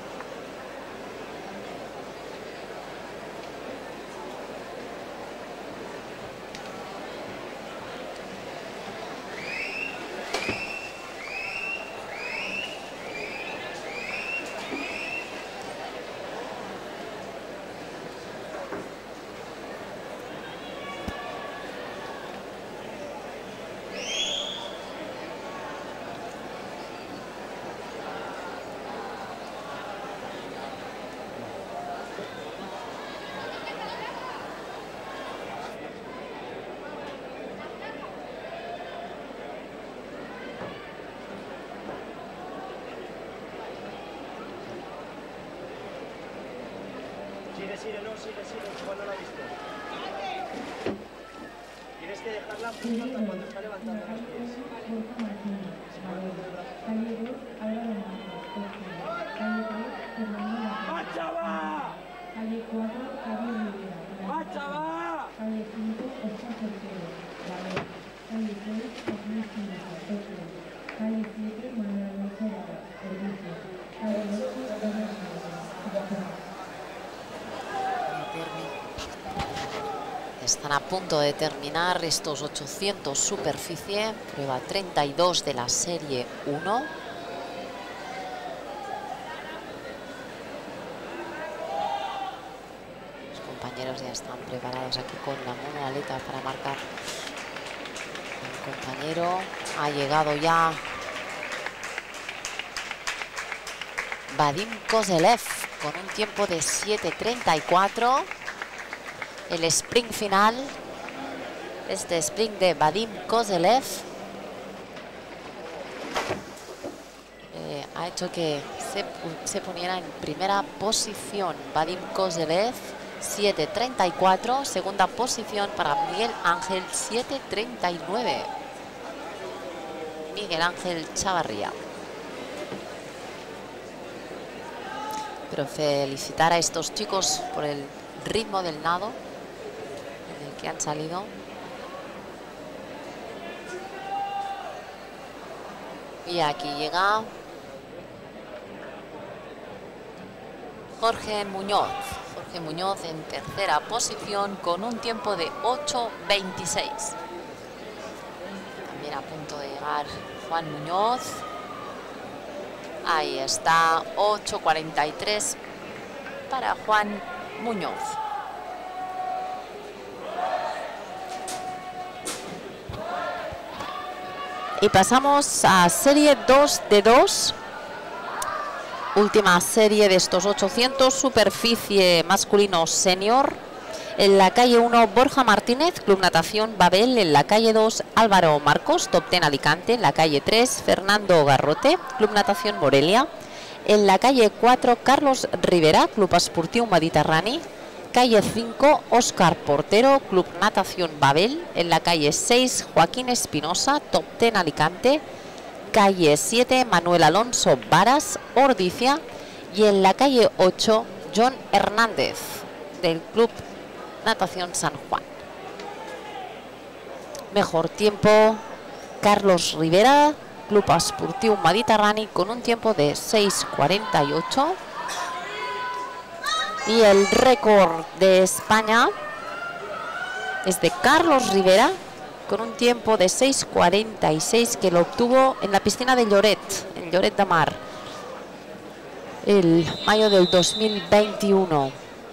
Sigue, sigue, no, sigue, sigue, igual no la ha visto. Tienes que dejarla justo hasta cuando está levantando los pies. ¡Va, chaval! Calle cuatro, calle Rivera. ¡Va, chaval! Calle cinco, Oscar Cerquero. Calle seis, Agnes Quinto, Calle siete, Manuel Alonso Vara, Servicios. Calle ocho, Gómez Están a punto de terminar estos ochocientos superficie, prueba treinta y dos de la serie uno. Los compañeros ya están preparados aquí con la monoaleta para marcar. El compañero ha llegado ya Vadim Kozelev con un tiempo de siete treinta y cuatro. El sprint final, este sprint de Vadim Kozelev, eh, ha hecho que se, se poniera en primera posición. Vadim Kozelev, siete treinta y cuatro. Segunda posición para Miguel Ángel, siete treinta y nueve. Miguel Ángel Chavarría. Pero felicitar a estos chicos por el ritmo del nado en el que han salido. Y aquí llega Jorge Muñoz. Jorge Muñoz en tercera posición con un tiempo de ocho veintiséis. También a punto de llegar Juan Muñoz. Ahí está, ocho cuarenta y tres para Juan Muñoz. Y pasamos a serie dos de dos. Última serie de estos ochocientos, superficie masculino senior. En la calle uno, Borja Martínez, Club Natación Babel. En la calle dos, Álvaro Marcos, Top Ten Alicante. En la calle tres, Fernando Garrote, Club Natación Morelia. En la calle cuatro, Carlos Rivera, Club Esportiu Mediterrani. Calle cinco, Óscar Portero, Club Natación Babel. En la calle seis, Joaquín Espinosa, Top Ten Alicante. Calle siete, Manuel Alonso Varas, Ordicia. Y en la calle ocho, John Hernández, del Club Natación San Juan. Mejor tiempo, Carlos Rivera, Club Esportiu Mediterrani, con un tiempo de seis cuarenta y ocho. Y el récord de España es de Carlos Rivera, con un tiempo de seis cuarenta y seis, que lo obtuvo en la piscina de Lloret, en Lloret de Mar, el mayo del dos mil veintiuno.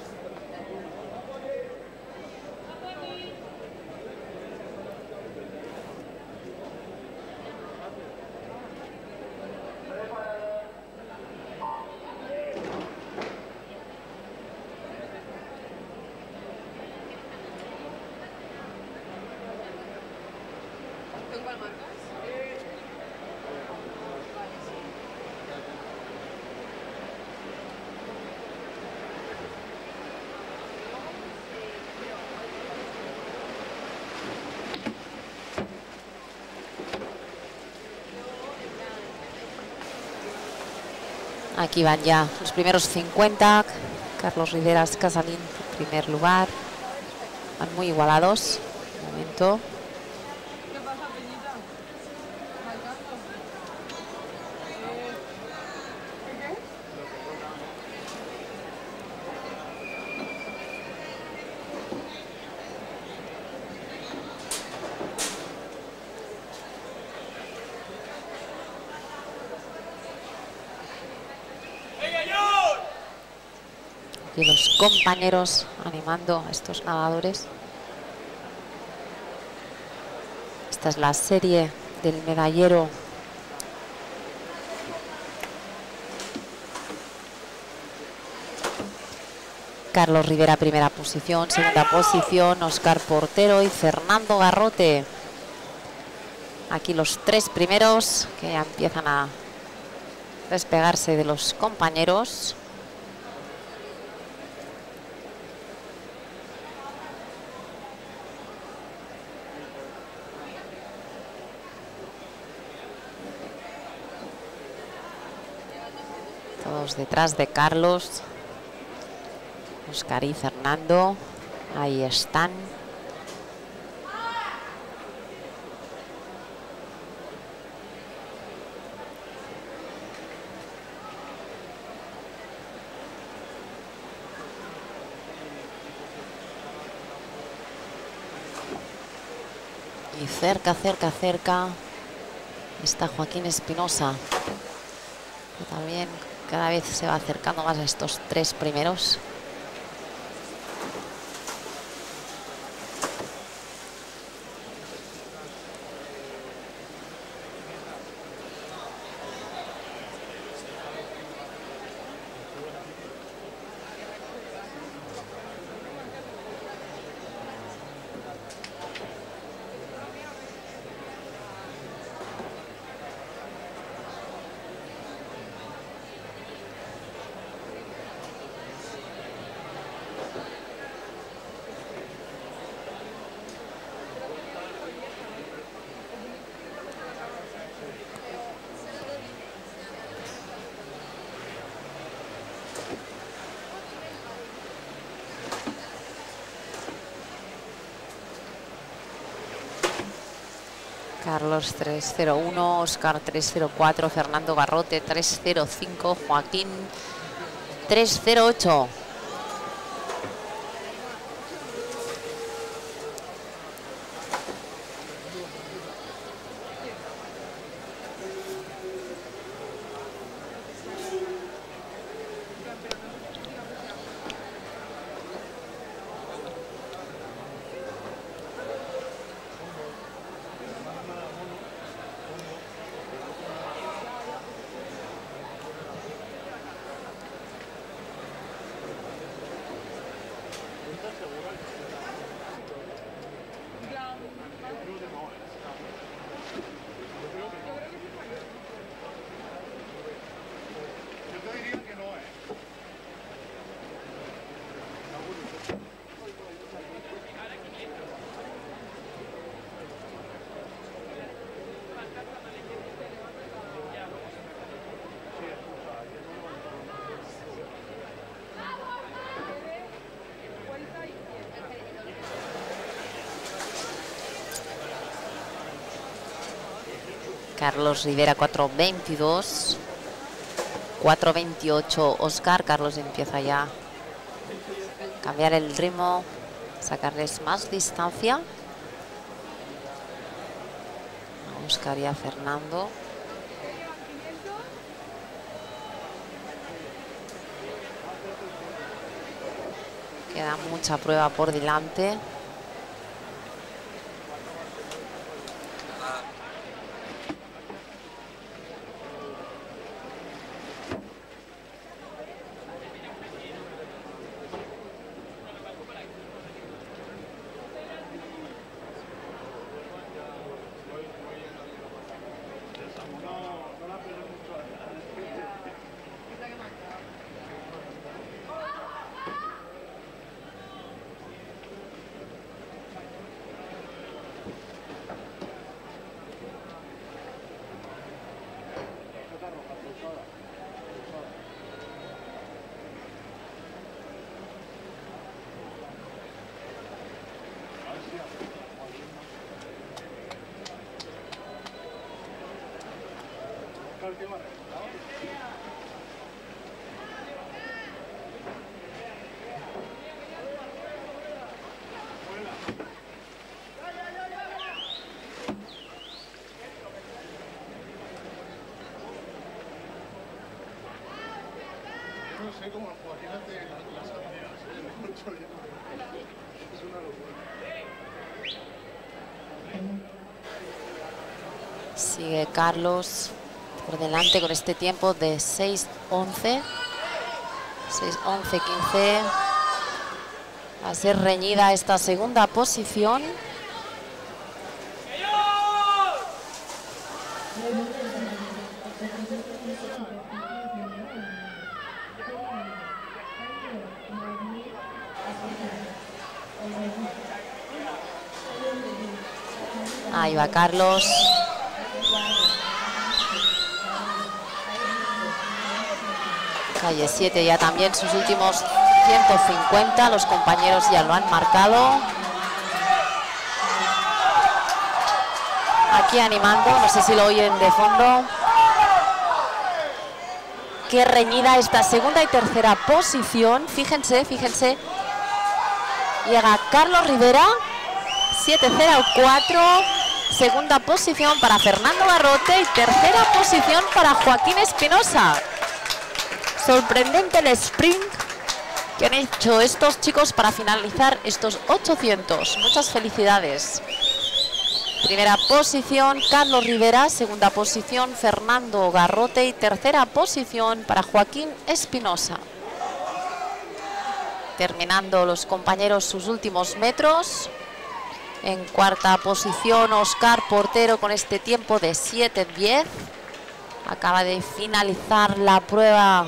Aquí van ya los primeros cincuenta. Carlos Rivera, Casalín en primer lugar. Van muy igualados. Un momento. Y los compañeros animando a estos nadadores. Esta es la serie del medallero Carlos Rivera, primera posición. Segunda posición, Óscar Portero y Fernando Garrote. Aquí los tres primeros que ya empiezan a despegarse de los compañeros. Todos detrás de Carlos, Óscar y Fernando. Ahí están. Y cerca, cerca, cerca está Joaquín Espinosa, que también cada vez se va acercando más a estos tres primeros. Carlos tres cero uno, Oscar tres cero cuatro, Fernando Garrote tres cero cinco, Joaquín tres cero ocho. Carlos Rivera cuatro veintidós, cuatro veintiocho Oscar. Carlos empieza ya a cambiar el ritmo, sacarles más distancia a Oscar y a Fernando. Queda mucha prueba por delante. No sé cómo imagínate las apneas, ¿eh? Mucho ya. Es una locura. Sigue Carlos por delante con este tiempo de seis once. seis once quince. Va a ser reñida esta segunda posición. Ahí va Carlos. Calle siete ya también sus últimos ciento cincuenta. Los compañeros ya lo han marcado. Aquí animando, no sé si lo oyen de fondo. Qué reñida esta segunda y tercera posición. Fíjense, fíjense. Llega Carlos Rivera. siete cero cuatro. segunda posición para Fernando Garrote y tercera posición para Joaquín Espinosa. Sorprendente el sprint que han hecho estos chicos para finalizar estos ochocientos. Muchas felicidades. Primera posición Carlos Rivera, segunda posición Fernando Garrote y tercera posición para Joaquín Espinosa. Terminando los compañeros sus últimos metros. En cuarta posición Óscar Portero con este tiempo de siete diez. Acaba de finalizar la prueba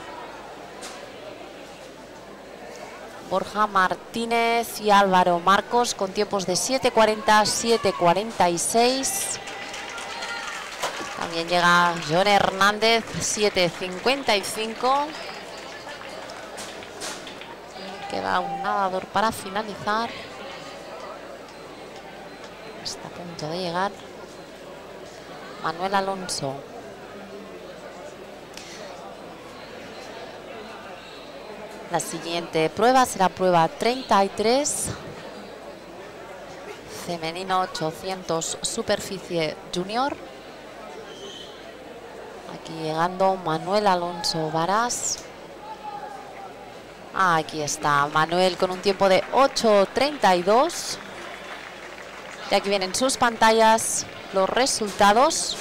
Borja Martínez y Álvaro Marcos con tiempos de siete cuarenta, siete cuarenta y seis. También llega John Hernández, siete cincuenta y cinco. Queda un nadador para finalizar. Está a punto de llegar Manuel Alonso. La siguiente prueba será prueba treinta y tres. Femenino ochocientos superficie junior. Aquí llegando Manuel Alonso Varas. Aquí está Manuel con un tiempo de ocho treinta y dos. Y aquí vienen sus pantallas, los resultados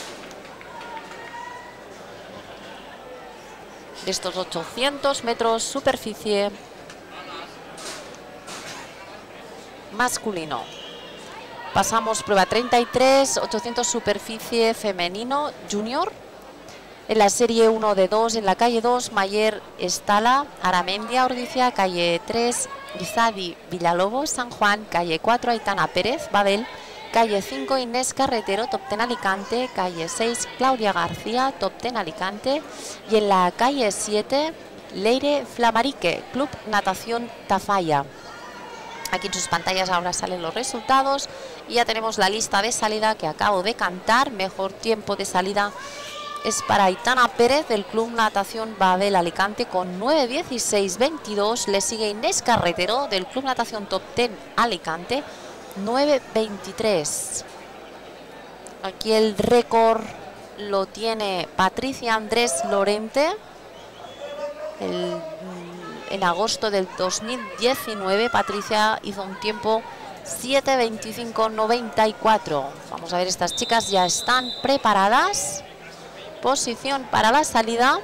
de estos ochocientos metros superficie masculino. Pasamos prueba treinta y tres, ochocientos superficie femenino junior. En la serie uno de dos, en la calle dos, Mayer Estala, Aramendia Ordicia, calle tres, Izadi Villalobos, San Juan, calle cuatro, Aitana Pérez, Babel, calle cinco, Inés Carretero, Top ten Alicante, calle seis, Claudia García, Top ten Alicante, y en la calle siete, Leire Flamarique, Club Natación Tafalla. Aquí en sus pantallas ahora salen los resultados y ya tenemos la lista de salida que acabo de cantar. Mejor tiempo de salida es para Aitana Pérez del Club Natación Babel Alicante con nueve dieciséis veintidós. Le sigue Inés Carretero del Club Natación Top ten Alicante, nueve veintitrés. Aquí el récord lo tiene Patricia Andrés Lorente. El, en agosto del dos mil diecinueve Patricia hizo un tiempo siete veinticinco noventa y cuatro. Vamos a ver, estas chicas ya están preparadas. Posición para la salida.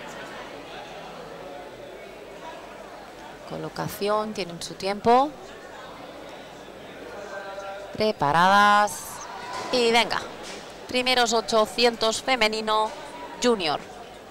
Colocación, tienen su tiempo. Preparadas. Y venga. Primeros ochocientos femenino junior.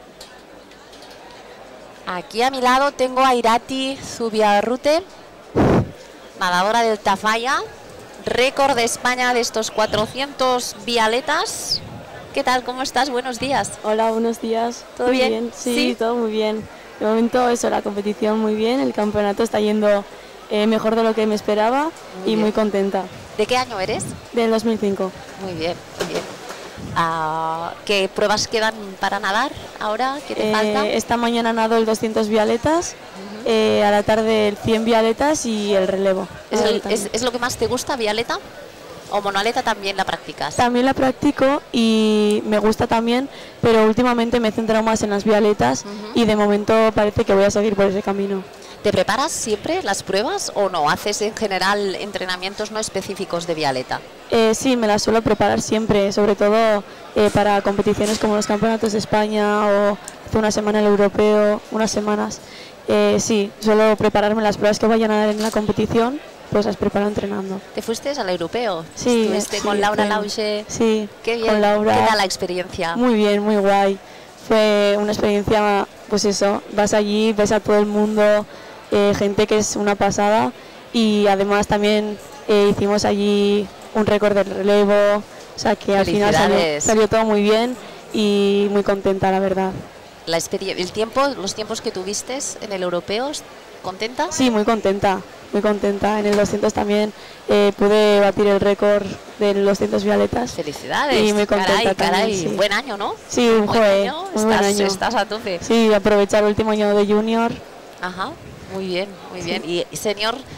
Aquí a mi lado tengo a Irati Zubiarrute, nadadora del Tafalla. Récord de España de estos cuatrocientos vialetas. ¿Qué tal? ¿Cómo estás? Buenos días. Hola, buenos días. ¿Todo muy bien? bien? Sí, sí, todo muy bien. De momento eso, la competición muy bien, el campeonato está yendo eh, mejor de lo que me esperaba Muy y bien. muy contenta. ¿De qué año eres? Del dos mil cinco. Muy bien, muy bien. Ah, ¿qué pruebas quedan para nadar ahora? ¿Qué te Eh, falta? esta mañana nado el doscientos vialetas, eh, a la tarde el cien vialetas y el relevo. ¿Es, Ahora el- también. es- es lo que más te gusta, vialeta? ¿O monaleta también la practicas? También la practico y me gusta también, pero últimamente me he centrado más en las vialetas Ujú. y de momento parece que voy a seguir por ese camino. ¿Te preparas siempre las pruebas o no? ¿Haces en general entrenamientos no específicos de vialeta? Eh, sí, me las suelo preparar siempre, sobre todo eh, para competiciones como los campeonatos de España o hace una semana el europeo, unas semanas. Eh, sí, suelo prepararme las pruebas que vayan a dar en la competición, pues las preparo entrenando. ¿Te fuiste al europeo? Sí, ¿Estuviste sí, con Laura fue- Lauche? Sí, Qué bien. con Laura. ¿Qué tal la experiencia? Muy bien, muy guay. Fue una experiencia, pues eso, vas allí, ves a todo el mundo, eh, gente que es una pasada y además también eh, hicimos allí un récord del relevo, o sea que al final salió, Felicidades. salió todo muy bien y muy contenta, la verdad. La experie- el tiempo, los tiempos que tuviste en el europeo, ¿contenta? Sí, muy contenta, muy contenta. En el doscientos también eh, pude batir el récord de los doscientos violetas. Felicidades. Y muy contenta caray, caray. también, sí. Buen año, ¿no? Sí, Buen joder, año. muy buen Estás, año. estás a tope. Sí, aprovechar el último año de junior. Ajá, muy bien, muy Sí. bien. ¿Y senior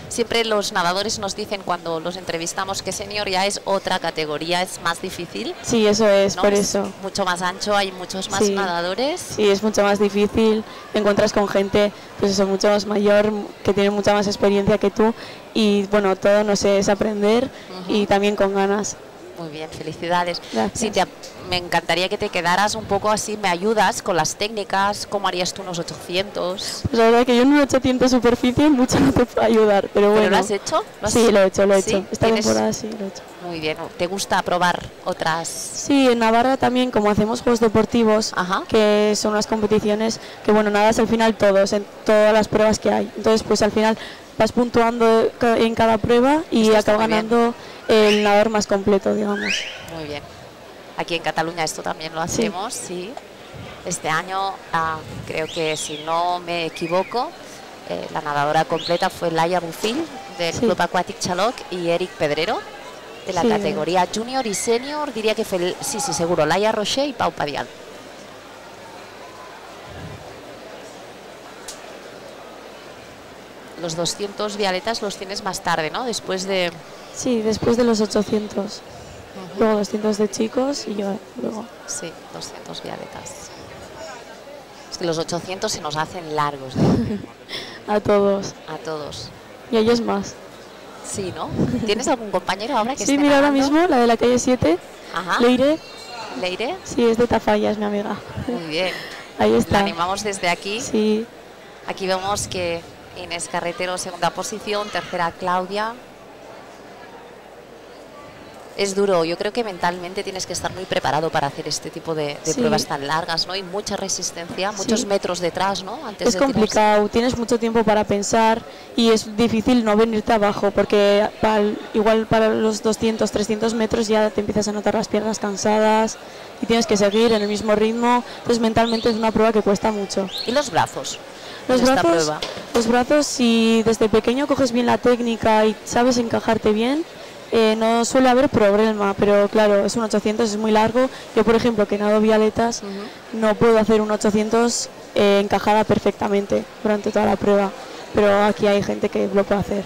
Siempre los nadadores nos dicen cuando los entrevistamos que senior ya es otra categoría, es más difícil. Sí, eso es, ¿no? por Es eso. mucho más ancho, hay muchos más Sí. nadadores. Sí, es mucho más difícil, te encuentras con gente pues eso, mucho más mayor, que tiene mucha más experiencia que tú y bueno, todo, no sé, es aprender Ujú. y también con ganas. Muy bien, felicidades. Gracias. Sí, te- me encantaría que te quedaras un poco así, me ayudas con las técnicas, cómo harías tú unos ochocientos. Pues la verdad que yo en un ochocientos superficie mucho no te puedo ayudar, pero bueno. ¿Pero lo has hecho? ¿Lo has- Sí, lo he hecho, lo he ¿Sí? hecho. Esta ¿Tienes- temporada sí, lo he hecho. Muy bien, ¿te gusta probar otras? Sí, en Navarra también, como hacemos juegos deportivos, Ajá. que son unas competiciones que, bueno, nadas al final todos, en todas las pruebas que hay. Entonces, pues al final vas puntuando ca- en cada prueba y Esto está acaba muy bien. ganando el nadador más completo, digamos. Muy bien. Aquí en Cataluña esto también lo Sí. hacemos, sí. Este año, ah, creo que si no me equivoco, eh, la nadadora completa fue Laia Bufill del Sí. Club Aquatic Xaloc y Eric Pedrero de la Sí. categoría junior y senior. Diría que fue, el- sí, sí, seguro, Laia Rocher y Pau Padial. Los doscientos violetas los tienes más tarde, ¿no? Después de... Sí, después de los ochocientos. Luego doscientos de chicos y yo luego. Sí, doscientos violetas. Es que los ochocientos se nos hacen largos, ¿eh? A todos. A todos. Y a ellos más. Sí, ¿no? ¿Tienes algún compañero ahora que Sí, esté mira, ahora nadando? mismo la de la calle siete, Ajá. Leire, Leire. sí, es de Tafalla, es mi amiga. Muy bien. Ahí La está. animamos desde aquí. Sí, Aquí vemos que Inés Carretero, segunda posición, tercera Claudia. Es duro, yo creo que mentalmente tienes que estar muy preparado para hacer este tipo de, de Sí. pruebas tan largas, ¿no? Y mucha resistencia, Sí. muchos metros detrás, ¿no? Antes es de tirarse. complicado, tienes mucho tiempo para pensar y es difícil no venirte abajo porque pal- igual para los doscientos, trescientos metros ya te empiezas a notar las piernas cansadas y tienes que seguir en el mismo ritmo. Entonces mentalmente es una prueba que cuesta mucho. ¿Y los brazos? Los en esta brazos, prueba. los brazos, si desde pequeño coges bien la técnica y sabes encajarte bien, eh, no suele haber problema, pero claro, es un ochocientos, es muy largo. Yo, por ejemplo, que nado violetas, no puedo hacer un ochocientos eh, encajada perfectamente durante toda la prueba, pero aquí hay gente que lo puede hacer.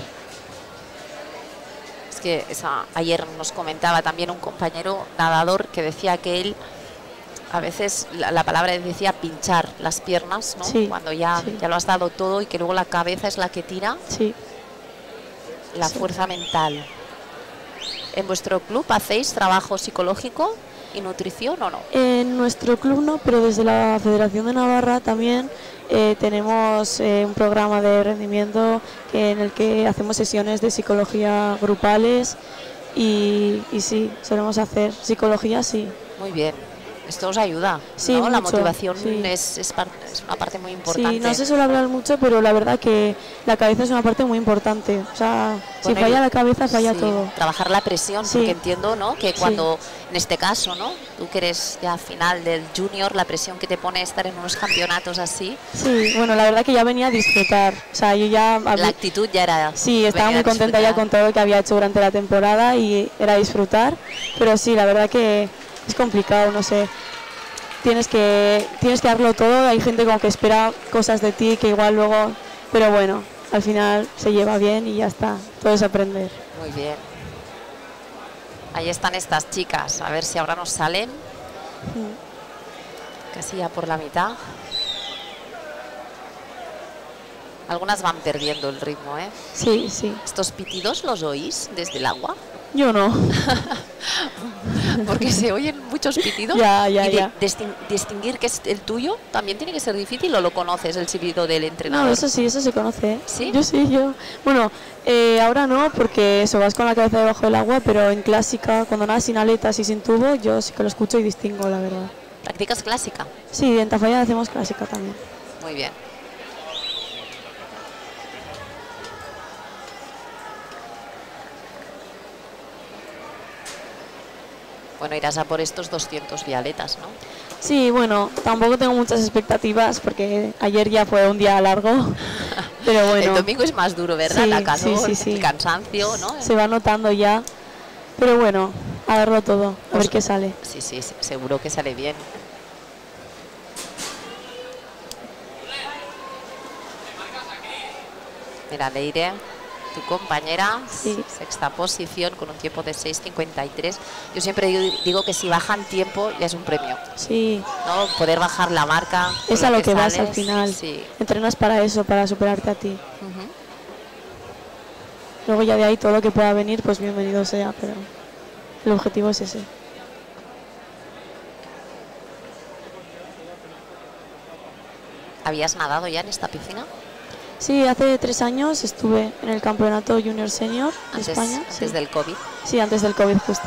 Es que esa, ayer nos comentaba también un compañero nadador que decía que él a veces la, la palabra decía pinchar las piernas, ¿no? Sí, Cuando ya, sí. ya lo has dado todo y que luego la cabeza es la que tira, Sí, la Sí. fuerza mental. ¿En vuestro club hacéis trabajo psicológico y nutrición o no? en nuestro club no, pero desde la Federación de Navarra también eh, tenemos eh, un programa de rendimiento que- en el que hacemos sesiones de psicología grupales y, y sí, solemos hacer psicología, sí. Muy bien. Esto os ayuda, Sí, ¿no? La mucho, motivación sí. es, es, par- es una parte muy importante. Sí, no se suele hablar mucho, pero la verdad que la cabeza es una parte muy importante. O sea, si Bueno, falla y- la cabeza, falla sí, todo. Trabajar la presión, Sí. porque entiendo, ¿no? Que Sí. cuando, en este caso, ¿no? Tú que eres ya final del junior, la presión que te pone estar en unos campeonatos así, Sí, bueno, la verdad que ya venía a disfrutar. O sea, yo ya... la había- actitud ya era... Sí, estaba venir muy a contenta ya disfrutar. con todo lo que había hecho durante la temporada y era disfrutar. Pero sí, la verdad que es complicado, no sé. Tienes que, tienes que darlo todo. Hay gente como que espera cosas de ti que igual luego... Pero bueno, al final se lleva bien y ya está. Todo es aprender. Muy bien. Ahí están estas chicas, a ver si ahora nos salen. Casi ya por la mitad. Algunas van perdiendo el ritmo, ¿eh? Sí, sí. ¿Estos pitidos los oís desde el agua? Yo no. Porque se oyen muchos pitidos. Ya, ya, y de- ya. distin- distinguir que es el tuyo también tiene que ser difícil, o lo conoces, el silbido del entrenador. No, eso sí, eso se conoce. ¿eh? ¿Sí? Yo sí, yo. Bueno, eh, ahora no, porque eso vas con la cabeza debajo del agua, pero en clásica, cuando nada sin aletas y sin tubo, yo sí que lo escucho y distingo, la verdad. ¿Practicas clásica? Sí, en Tafalla hacemos clásica también. Muy bien. Bueno, irás a por estos doscientos violetas, ¿no? Sí, bueno, tampoco tengo muchas expectativas porque ayer ya fue un día largo, pero bueno. El domingo es más duro, ¿verdad? Sí, La calor, sí, sí, sí. el cansancio, ¿no? Se va notando ya, pero bueno, a darlo todo, a Pues- ver qué sale. Sí, sí, sí, seguro que sale bien. Mira, Leire. tu compañera, Sí. sexta posición con un tiempo de seis cincuenta y tres. Yo siempre digo, digo que si bajan tiempo ya es un premio, Sí, ¿no? Poder bajar la marca. es con a lo que vas sales, al final. Sí. Entrenas para eso, para superarte a ti. Ujú. Luego ya de ahí todo lo que pueda venir, pues bienvenido sea, pero el objetivo es ese. ¿Habías nadado ya en esta piscina? Sí, hace tres años estuve en el campeonato junior senior de Antes, España. antes Sí. del COVID. Sí, antes del COVID justo.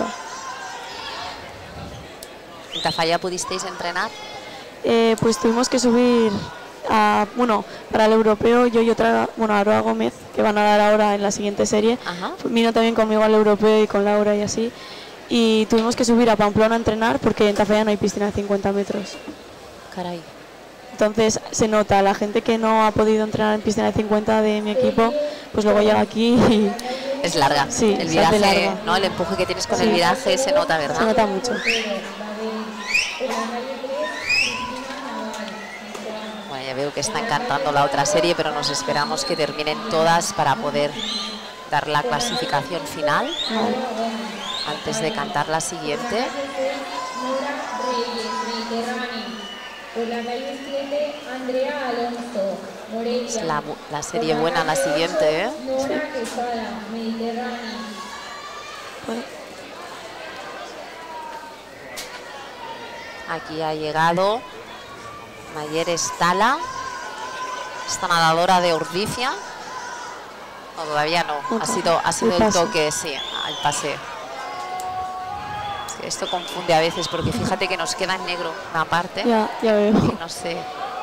¿En Tafalla pudisteis entrenar? Eh, pues tuvimos que subir a, bueno, para el europeo yo y otra, bueno, Aroa Gómez, que van a dar ahora en la siguiente serie. Ajá. Vino también conmigo al europeo y con Laura y así. Y tuvimos que subir a Pamplona a entrenar porque en Tafalla no hay piscina de cincuenta metros. Caray. Entonces se nota, la gente que no ha podido entrenar en piscina de cincuenta de mi equipo, pues luego llega aquí y Es larga. Sí, el se hace viraje, larga. ¿no? El empuje que tienes con Sí. el viraje se nota, se ¿verdad? nota mucho. Bueno, ya veo que está encantando la otra serie, pero nos esperamos que terminen todas para poder dar la clasificación final antes de cantar la siguiente. Nora Reyes, Mediterráneo. Por la calle siete, Andrea Alonso, Morelia. Es la, bu- la serie buena, la siguiente, ¿eh? Nora Quesada, Mediterráneo. Bueno, Aquí ha llegado Mayer Estala, esta nadadora de Ordicia. No, todavía no. Ha sido, ha sido El el pase. toque, sí, el pase. Es que esto confunde a veces porque fíjate que nos queda en negro una parte. ya, ya veo. Y no sé.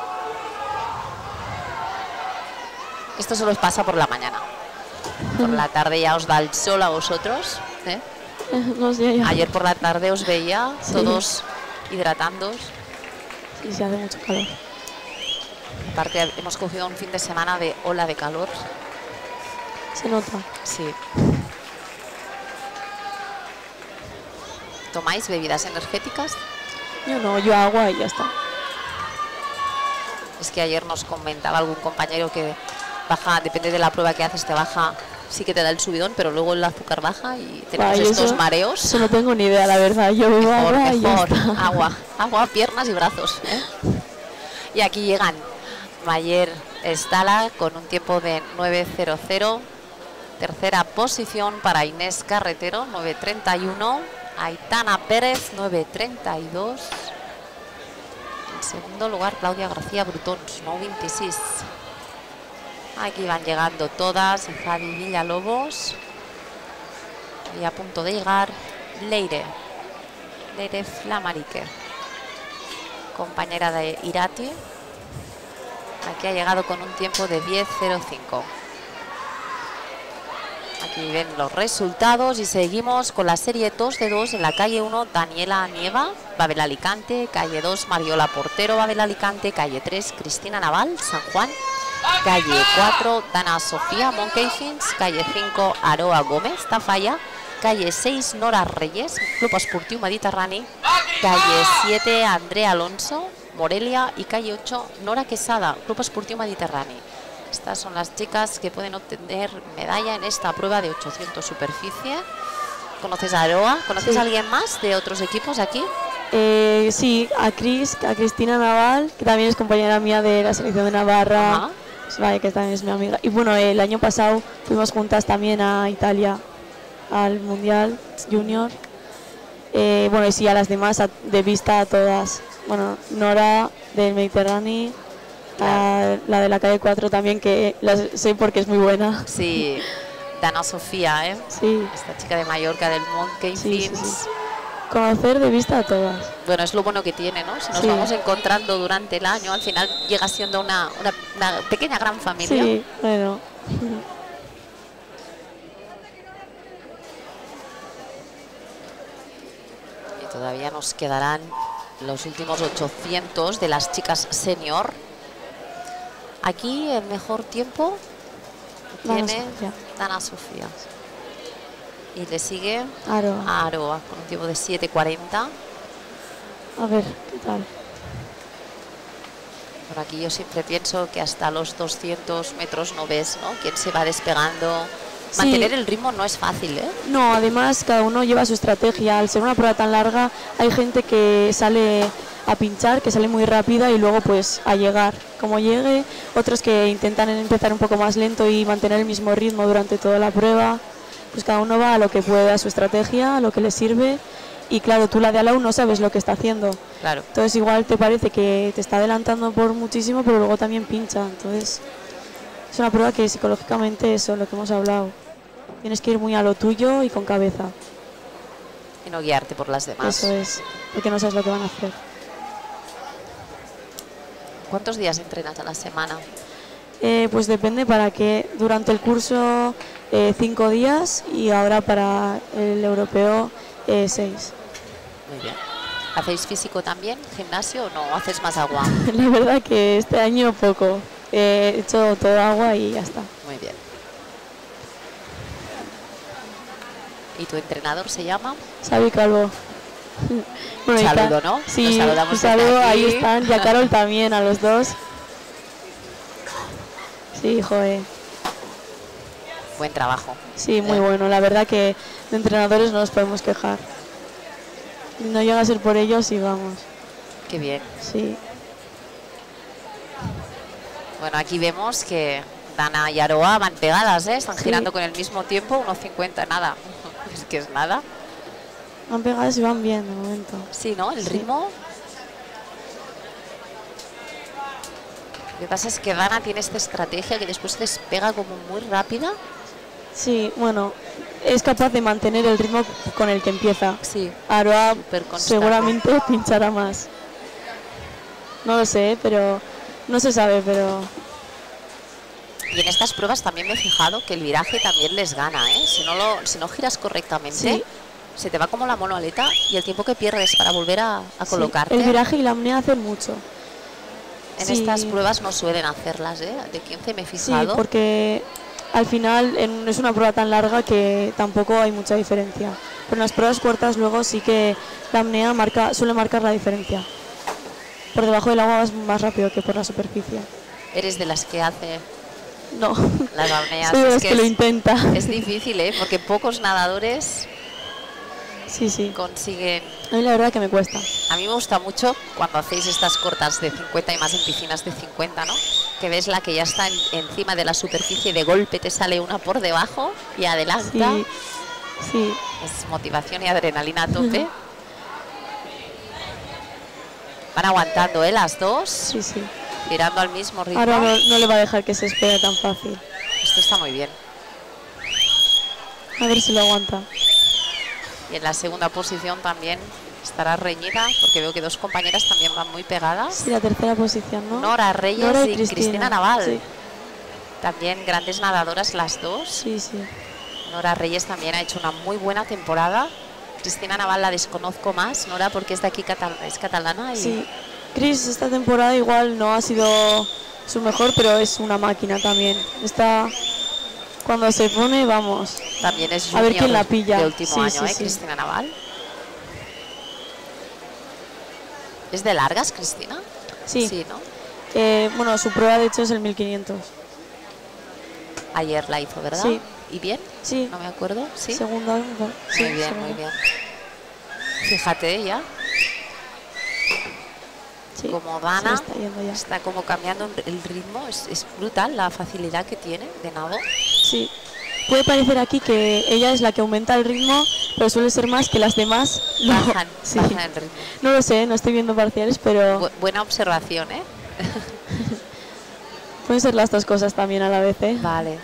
Esto solo os pasa por la mañana. Por la tarde ya os da el sol a vosotros, ¿eh? No sé, ya. Ayer por la tarde os veía Sí. todos hidratándoos. Sí, se hace mucho calor. Aparte hemos cogido un fin de semana de ola de calor. Se nota. Sí. ¿Tomáis bebidas energéticas? Yo no, yo agua y ya está. Es que ayer nos comentaba algún compañero que baja, depende de la prueba que haces, te baja, sí que te da el subidón, pero luego el azúcar baja y tenemos Va, yo estos eso- mareos. Eso no tengo ni idea, la verdad. Yo bebo Mejor, agua y ya mejor. está. Agua, agua, piernas y brazos, ¿eh? Y aquí llegan Mayer Estala con un tiempo de nueve cero cero. Tercera posición para Inés Carretero, nueve treinta y uno. Aitana Pérez, nueve treinta y dos. En segundo lugar, Claudia García Brutons, nueve veintiséis. Aquí van llegando todas. Javi Villalobos. Y a punto de llegar Leire. Leire Flamarique, compañera de Irati. Aquí ha llegado con un tiempo de diez cero cinco. Aquí ven los resultados y seguimos con la serie dos de dos. En la calle uno, Daniela Nieva, Babel Alicante. Calle dos, Mariola Portero, Babel Alicante. Calle tres, Cristina Naval, San Juan. Calle cuatro, Dana Sofía, Monkey Fins. Calle cinco, Aroa Gómez, Tafalla. Calle seis, Nora Reyes, Club Esportiu Mediterrani. Calle siete, Andrea Alonso, Morelia. Y calle ocho, Nora Quesada, Club Esportiu Mediterrani. Estas son las chicas que pueden obtener medalla en esta prueba de ochocientos superficie. ¿Conoces a Aroa? ¿Conoces Sí. a alguien más de otros equipos aquí? Eh, sí, a Cris, a Cristina Naval, que también es compañera mía de la selección de Navarra. Ajá. Pues vaya, que también es mi amiga. Y bueno, el año pasado fuimos juntas también a Italia, al Mundial Junior. Eh, bueno, y sí, a las demás, a- de vista a todas. Bueno, Nora del Mediterráneo, a la de la calle cuatro también, que la sé porque es muy buena. Sí, Dana Sofía, ¿eh? Sí, Esta chica de Mallorca del Monkey Sí, sí, Fins. sí. conocer de vista a todas. Bueno, es lo bueno que tiene, ¿no? Si nos Sí. vamos encontrando durante el año, al final llega siendo una, una, una pequeña gran familia. Sí, bueno. Y todavía nos quedarán los últimos ochocientos de las chicas senior. Aquí el mejor tiempo Dana tiene Sofía. Dana Sofía. Y le sigue Aroa. a Aroa con un tiempo de siete cuarenta. A ver, ¿qué tal? Por aquí yo siempre pienso que hasta los doscientos metros no ves, ¿no? Quién se va despegando Mantener el ritmo no es fácil, ¿eh? No, además cada uno lleva su estrategia. Al ser una prueba tan larga, hay gente que sale a pinchar, que sale muy rápida y luego pues a llegar como llegue. Otros que intentan empezar un poco más lento y mantener el mismo ritmo durante toda la prueba. Pues cada uno va a lo que puede, a su estrategia, a lo que le sirve. Y claro, tú la de al lado no sabes lo que está haciendo. Claro. Entonces igual te parece que te está adelantando por muchísimo, pero luego también pincha. Entonces es una prueba que psicológicamente eso, lo que hemos hablado. Tienes que ir muy a lo tuyo y con cabeza. Y no guiarte por las demás. Eso es, porque no sabes lo que van a hacer. ¿Cuántos días entrenas a la semana? Eh, pues depende para qué. Durante el curso eh, cinco días y ahora para el europeo eh, seis. Muy bien. ¿Hacéis físico también? ¿Gimnasio o no? ¿Haces más agua? La verdad que este año poco. Eh, he hecho todo agua y ya está. Muy bien. ¿Y tu entrenador se llama? Xavi Calvo. Bueno, y Saludo, Ca- ¿no? Sí, Nos saludamos un saludo, desde aquí. ahí están. Y a Carol también, a los dos. Sí, joder. Buen trabajo. Sí, muy Eh. bueno. La verdad que de entrenadores no nos podemos quejar. No llega a ser por ellos y vamos. Qué bien. Sí. Bueno, aquí vemos que Dana y Aroa van pegadas, ¿eh? Están Sí. girando con el mismo tiempo, uno cincuenta, nada. Es que es nada. Van pegadas y van bien de momento. Sí, ¿no? El Sí. ritmo. Lo que pasa es que Dana tiene esta estrategia que después despega como muy rápida. Sí, bueno, es capaz de mantener el ritmo con el que empieza. Sí. Aroa Súper constante. seguramente pinchará más. No lo sé, pero no se sabe, pero Y en estas pruebas también me he fijado que el viraje también les gana, ¿eh? Si no, lo, si no giras correctamente, Sí. se te va como la monoaleta y el tiempo que pierdes para volver a, a sí, colocarte. el viraje y la apnea hacen mucho. En Sí. estas pruebas no suelen hacerlas, ¿eh? De quince me he Sí, fijado. porque al final en- es una prueba tan larga que tampoco hay mucha diferencia. Pero en las pruebas cortas luego sí que la apnea marca, suele marcar la diferencia. Por debajo del agua vas más rápido que por la superficie. Eres de las que hace No, las apneas. soy de Es los que que lo es- intenta. Es difícil, ¿eh? Porque pocos nadadores Sí, sí. consiguen... A mí la verdad que me cuesta. A mí me gusta mucho cuando hacéis estas cortas de cincuenta y más en piscinas de cincuenta, ¿no? Que ves la que ya está en- encima de la superficie y de golpe te sale una por debajo y adelanta. Sí, sí. Es motivación y adrenalina a tope. Van aguantando, ¿eh? Las dos, Sí, sí. tirando al mismo ritmo. Ahora no, no le va a dejar que se espere tan fácil. Esto está muy bien. A ver si lo aguanta. Y en la segunda posición también estará reñida, porque veo que dos compañeras también van muy pegadas. Sí, la tercera posición, ¿no? Nora Reyes Nora y, y Cristina, Cristina, Naval. sí. También grandes nadadoras las dos. Sí, sí. Nora Reyes también ha hecho una muy buena temporada. Cristina Naval la desconozco más, Nora, porque es de aquí, catal es catalana. Y Sí. Chris esta temporada igual no ha sido su mejor, pero es una máquina también. Está... Cuando se pone, vamos. también es A ver junior quién la pilla. de último Sí, año, sí, ¿eh? sí. Cristina Naval. ¿Es de largas, Cristina? Sí. Sí, ¿no? Eh, bueno, su prueba de hecho es el mil quinientos. Ayer la hizo, ¿verdad? Sí. ¿Y bien? Sí. No me acuerdo. Sí. Segunda. Sí, Muy bien, segunda. muy bien. Fíjate ya, Sí, como se Dana está yendo ya. está como cambiando el ritmo. Es, es brutal la facilidad que tiene de nado. Sí. Puede parecer aquí que ella es la que aumenta el ritmo, pero suele ser más que las demás. No, Bajan, sí. bajan el ritmo. No lo sé, no estoy viendo parciales, pero Bu- buena observación, ¿eh? pueden ser las dos cosas también a la vez, ¿eh? Vale.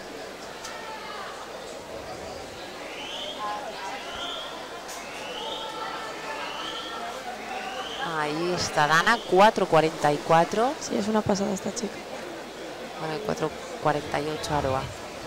Ahí está Dana, cuatro cuarenta y cuatro. Sí, es una pasada esta chica. Bueno, y cuatro cuarenta y ocho Aroa.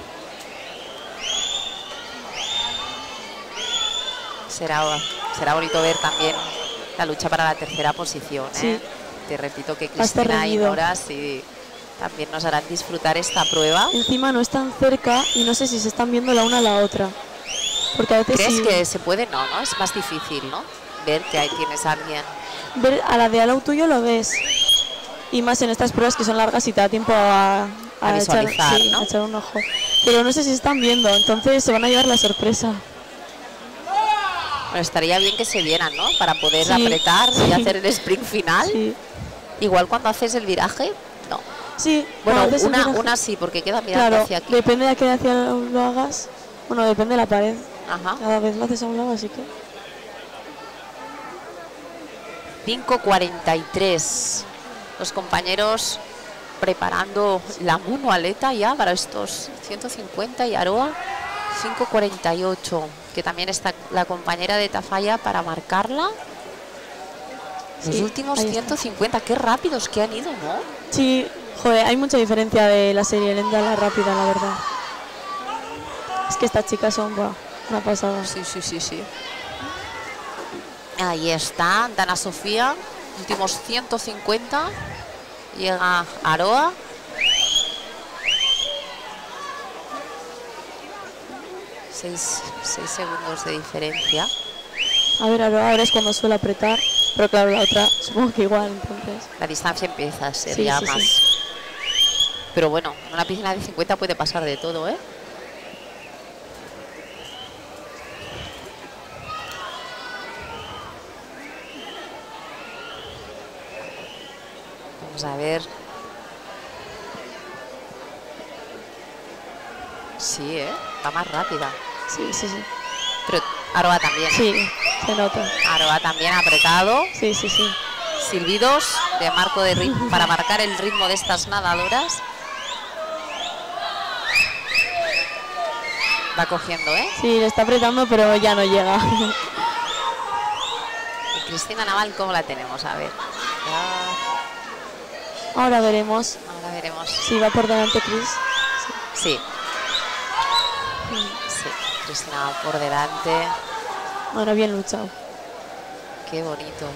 Será, será bonito ver también la lucha para la tercera posición, ¿eh? Sí. Te repito que Va a estar Cristina y reñido. Nora sí, también nos harán disfrutar esta prueba. Encima no están cerca y no sé si se están viendo la una a la otra. Porque a veces ¿Crees sí- que se puede? No, ¿no? Es más difícil, ¿no? Ver que ahí tienes a alguien. ver a la de al lado tuyo lo ves. Y más en estas pruebas que son largas y te da tiempo a, A echar, visualizar, sí, ¿no? a echar un ojo. pero no sé si están viendo, entonces se van a llevar la sorpresa. Bueno, estaría bien que se vieran, ¿no? Para poder Sí. apretar y Sí. hacer el sprint final. Sí, Igual cuando haces el viraje, no. sí. Bueno, cuando haces el una, viraje- una sí, porque queda mirando Claro, hacia aquí. depende de qué hacia lo hagas. Bueno, depende de la pared. Ajá. Cada vez lo haces a un lado, así que... cinco cuarenta y tres. Los compañeros preparando la manualeta ya para estos ciento cincuenta y Aroa cinco cuarenta y ocho, que también está la compañera de Tafalla para marcarla. Los Sí, últimos ahí está. ciento cincuenta, qué rápidos que han ido, ¿no? Sí, joder, hay mucha diferencia de la serie lenta a la rápida, la verdad. Es que estas chicas son, buah, una pasada. Sí, sí, sí, sí. Ahí está, Dana Sofía, últimos ciento cincuenta. Llega Aroa. Seis, seis segundos de diferencia. A ver, ahora, ahora es cuando suele apretar, pero claro, la otra supongo que igual, entonces. La distancia empieza a ser Sí, ya sí, más. sí. Pero bueno, en una piscina de cincuenta puede pasar de todo, ¿eh? Vamos a ver. Sí, ¿eh? Va más rápida. Sí, sí, sí. Pero Aroa también. Sí, se nota. Aroa también apretado. Sí, sí, sí. Silbidos de marco de ritmo para marcar el ritmo de estas nadadoras. Va cogiendo, ¿eh? Sí, le está apretando, pero ya no llega. Y Cristina Naval, ¿cómo la tenemos? A ver. Ya, Ahora veremos ahora veremos. si va por delante Chris. Sí. Sí, Cristina Naval por delante. Bueno, bien luchado. Qué bonito.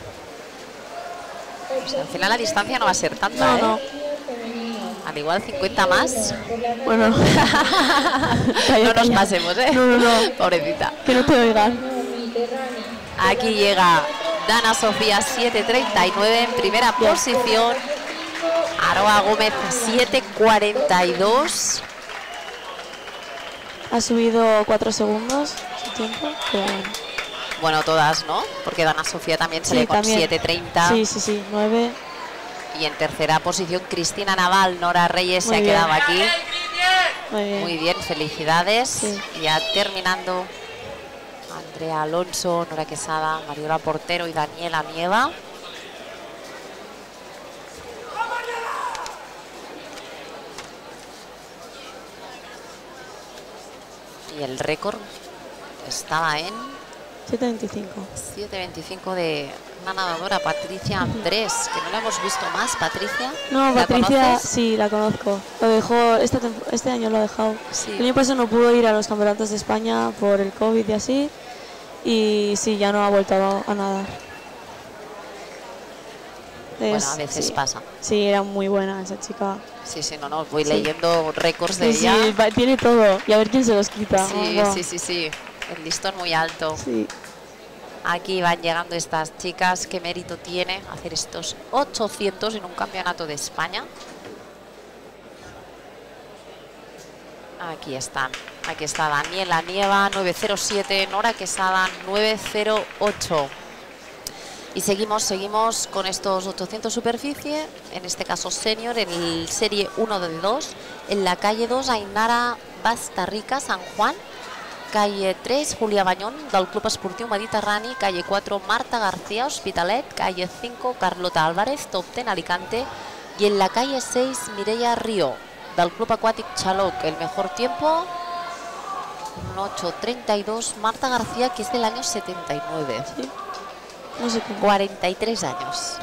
Pues al final la distancia no va a ser tanta, No, ¿eh? no. Al igual cincuenta más. Bueno. No nos pasemos, ¿eh? No, no, no. Pobrecita. Que no te oigan. Aquí llega Dana Sofía siete treinta y nueve en primera Bien. posición. Aroa Gómez siete cuarenta y dos. Ha subido cuatro segundos su tiempo, pero bueno. Bueno, todas, ¿no? Porque Dana Sofía también sale Sí, con también. siete treinta. Sí, sí, sí. Nueve. Y en tercera posición Cristina Naval. Nora Reyes Muy se ha bien. quedado aquí. Muy bien. Muy bien, felicidades. Sí. Ya terminando. Andrea Alonso, Nora Quesada, Mariola Portero y Daniela Nieva. Y el récord estaba en siete veinticinco. siete veinticinco de una nadadora, Patricia Andrés, que no la hemos visto más, Patricia. No, ¿La Patricia, conoces? sí, la conozco. Lo dejó, este, tem- este año lo ha dejado. Sí. El año pasado no pudo ir a los campeonatos de España por el COVID y así. Y sí, ya no ha vuelto a, a nadar. Bueno, Es- a veces sí. pasa. Sí, era muy buena esa chica. Sí, sí, no, no, voy Sí. leyendo récords de Sí, sí, ella. va- tiene todo. Y a ver quién se los quita. Sí, Guau. sí, sí, sí. El listón muy alto. Sí. Aquí van llegando estas chicas. ¿Qué mérito tiene hacer estos ochocientos en un campeonato de España? Aquí están. Aquí está Daniela Nieva, nueve cero siete. Nora Quesada, nueve cero ocho. Y seguimos, seguimos con estos ochocientos superficie, en este caso senior, en el serie uno de dos. En la calle dos, Ainara Bastarrica, San Juan. Calle tres, Julia Bañón, del Club Esportiu Mediterrani. Calle cuatro, Marta García, Hospitalet. Calle cinco, Carlota Álvarez, Top ten, Alicante. Y en la calle seis, Mireia Río, del Club Acuátic Xaloc. El mejor tiempo, un ocho treinta y dos. Marta García, que es del año setenta y nueve. Sí. No sé cómo. cuarenta y tres años.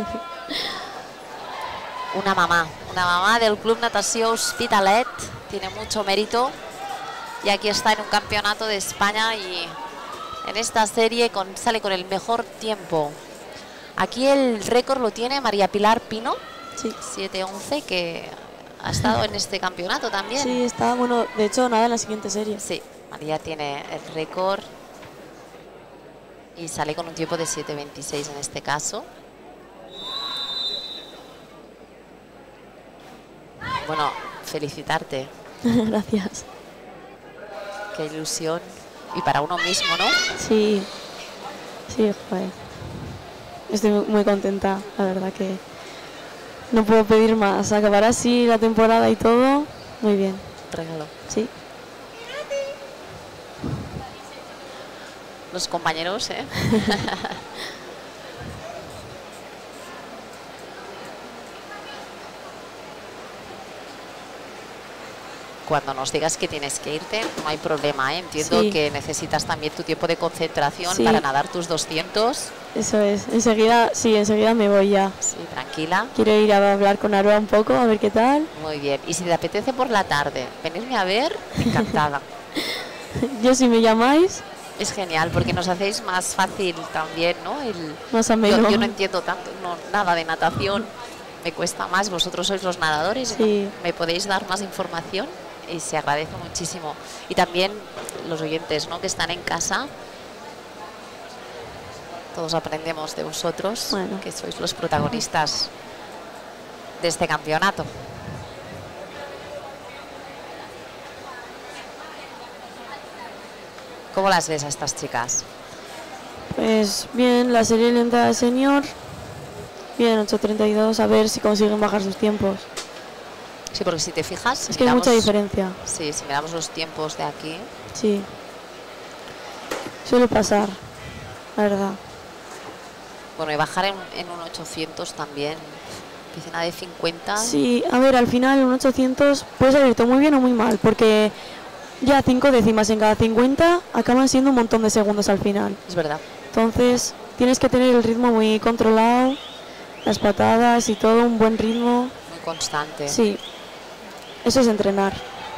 Una mamá, una mamá del Club Natació Hospitalet. Tiene mucho mérito. Y aquí está en un campeonato de España y en esta serie con, sale con el mejor tiempo. Aquí el récord lo tiene María Pilar Pino, Sí. siete once, que ha estado en este campeonato también. Sí, está bueno. De hecho, nada en la siguiente serie. Sí, María tiene el récord y sale con un tiempo de siete veintiséis en este caso. Bueno, felicitarte. Gracias. Qué ilusión. Y para uno mismo, ¿no? Sí, sí, joder. Estoy mu- muy contenta, la verdad que no puedo pedir más. Acabar así la temporada y todo, muy bien. Regalo. Sí, Los compañeros, ¿eh? Cuando nos digas que tienes que irte, no hay problema, ¿eh? Entiendo Sí. que necesitas también tu tiempo de concentración Sí. para nadar tus doscientos. eso es. Enseguida, sí, enseguida me voy ya. Sí, tranquila. Quiero ir a hablar con Aroa un poco, a ver qué tal. Muy bien. Y si te apetece por la tarde venirme a ver, encantada. Yo si me llamáis, Es genial porque nos hacéis más fácil también, ¿no? El, más ameno. yo, yo no entiendo tanto, no, nada de natación, me cuesta más. Vosotros sois los nadadores, Sí. ¿no? Me podéis dar más información y se agradece muchísimo. Y también los oyentes, ¿no? Que están en casa. Todos aprendemos de vosotros, Bueno. que sois los protagonistas de este campeonato. ¿Cómo las ves a estas chicas? Pues bien, la serie lenta de senior, bien, ocho treinta y dos, a ver si consiguen bajar sus tiempos. Sí, porque si te fijas, si Es que hay miramos- mucha diferencia, Sí, si miramos los tiempos de aquí, sí. Suele pasar, la verdad. bueno, y bajar en, en un ochocientos también, piscina de cincuenta, Sí, a ver, al final un ochocientos puede salir todo muy bien o muy mal, porque ya cinco décimas en cada cincuenta acaban siendo un montón de segundos al final. es verdad. Entonces, tienes que tener el ritmo muy controlado, las patadas y todo, un buen ritmo. Muy constante. Sí, eso es entrenar.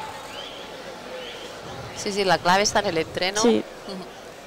sí, sí, la clave está en el entreno. Sí. Ujú.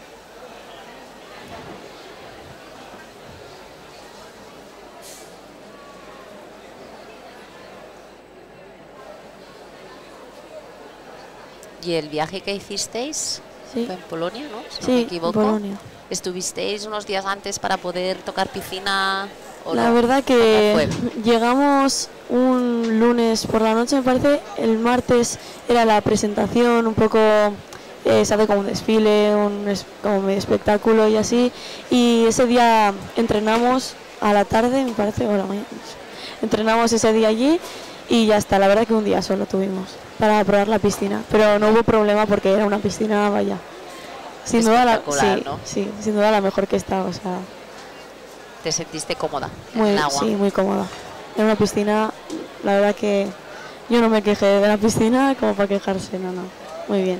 Y el viaje que hicisteis Sí, fue en Polonia, ¿no? Si no sí, me en equivoco. Polonia. ¿Estuvisteis unos días antes para poder tocar piscina? ¿O La no? verdad ¿Cómo que fue? llegamos un lunes por la noche, me parece. El martes era la presentación, un poco, eh, se hace como un desfile, un es- como medio espectáculo y así. Y ese día entrenamos a la tarde, me parece, o a la mañana. no sé. Entrenamos ese día allí y ya está. La verdad que un día solo tuvimos para probar la piscina, pero no hubo problema porque era una piscina, vaya. Sin duda la, Espectacular, sí, ¿no? sí, sin duda la mejor que está, o sea. ¿Te sentiste cómoda en Muy, el agua? sí, muy cómoda. En una piscina, la verdad que yo no me quejé de la piscina como para quejarse, no, no. Muy bien.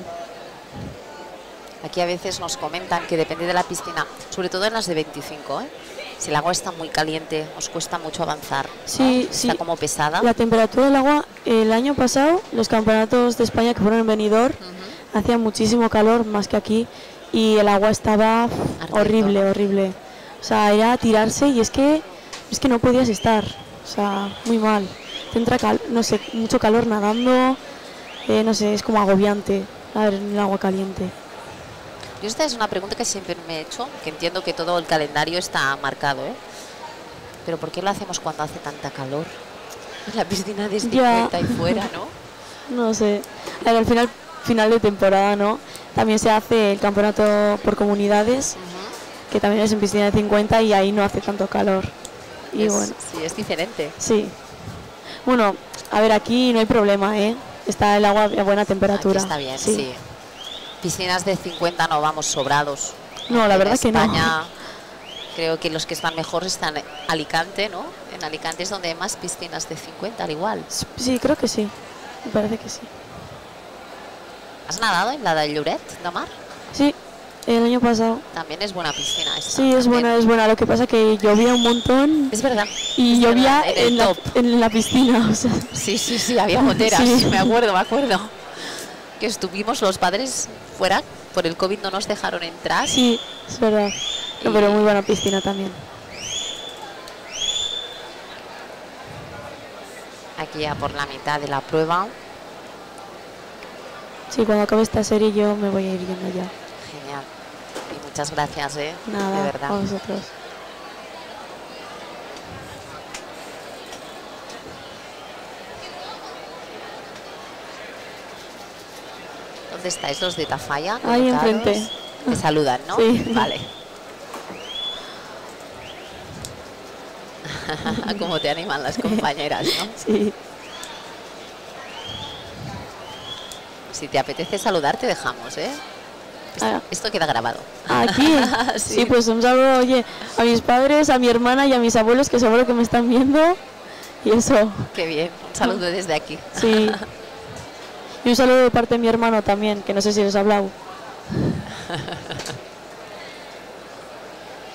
Aquí a veces nos comentan que depende de la piscina, sobre todo en las de veinticinco, ¿eh? Si el agua está muy caliente, os cuesta mucho avanzar, ¿no? Sí, Está sí. como pesada. La temperatura del agua, el año pasado, los campeonatos de España que fueron en Benidorm, Ujú. hacía muchísimo calor, más que aquí, y el agua estaba Ardiendo, horrible, ¿no? horrible. O sea, era a tirarse y es que, es que no podías estar, o sea, muy mal. Te entra, cal- no sé, mucho calor nadando, eh, no sé, es como agobiante, a ver, el agua caliente. Yo esta es una pregunta que siempre me he hecho, que entiendo que todo el calendario está marcado, ¿eh? Pero ¿por qué lo hacemos cuando hace tanta calor? En la piscina de Ya. cincuenta y fuera, ¿no? No sé. A ver, al final, final de temporada, ¿no? También se hace el campeonato por comunidades, Ujú. que también es en piscina de cincuenta y ahí no hace tanto calor. Y Es- bueno, Sí, es diferente. sí. Bueno, a ver, aquí no hay problema, ¿eh? Está el agua a buena temperatura. Aquí está bien, sí. Piscinas de cincuenta no vamos sobrados. No, la En verdad que no. España, creo que los que están mejor están en Alicante, ¿no? En Alicante es donde hay más piscinas de cincuenta, al igual. Sí, creo que sí. Me parece que sí. ¿Has nadado en la de Lloret de Mar? Sí, el año pasado. También es buena piscina esta. Sí, es también. buena, es buena. Lo que pasa que llovía un montón Es verdad. y es llovía verdad, en el en, la, top. en la piscina. O sea, Sí, sí, sí, había goteras, Sí. me acuerdo, me acuerdo. Que estuvimos los padres fuera, por el COVID no nos dejaron entrar. sí, es verdad. No, pero muy buena piscina también. Aquí ya por la mitad de la prueba. Sí, cuando acabe esta serie yo me voy a ir yendo ya. Genial. Y muchas gracias, ¿eh? Nada, De verdad. a vosotros. ¿Dónde estáis los de Tafalla? Ahí colocados? enfrente. Me saludan, ¿no? Sí. Vale. Cómo te animan las compañeras, ¿no? Sí. Si te apetece saludar, te dejamos, ¿eh? Esto, Ah. esto queda grabado. Aquí. Sí. Sí, pues un saludo, oye, a mis padres, a mi hermana y a mis abuelos que seguro que me están viendo. Y eso, Qué bien. Un saludo desde aquí. sí. Y un saludo de parte de mi hermano también, que no sé si os he hablado. Qué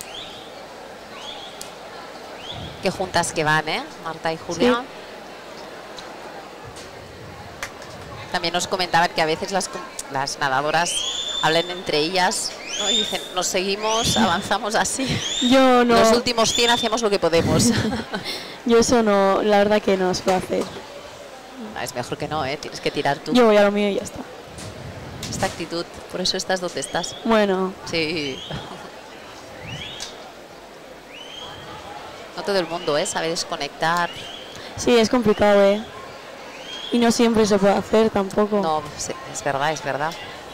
juntas que van, ¿eh? Marta y Julia. Sí. También nos comentaban que a veces las, com- las nadadoras hablan entre ellas, ¿no? Y dicen, nos seguimos, avanzamos así. Yo no, Los últimos cien hacemos lo que podemos. yo eso no, la verdad que no os puedo hacer. Ah, es mejor que no, ¿eh? Tienes que tirar tú. Yo voy a lo mío y ya está. Esta actitud, por eso estás donde estás. Bueno, Sí. No todo el mundo, ¿eh? Sabe desconectar. sí, es complicado, ¿eh? Y no siempre se puede hacer tampoco. No, sí, es verdad, es verdad.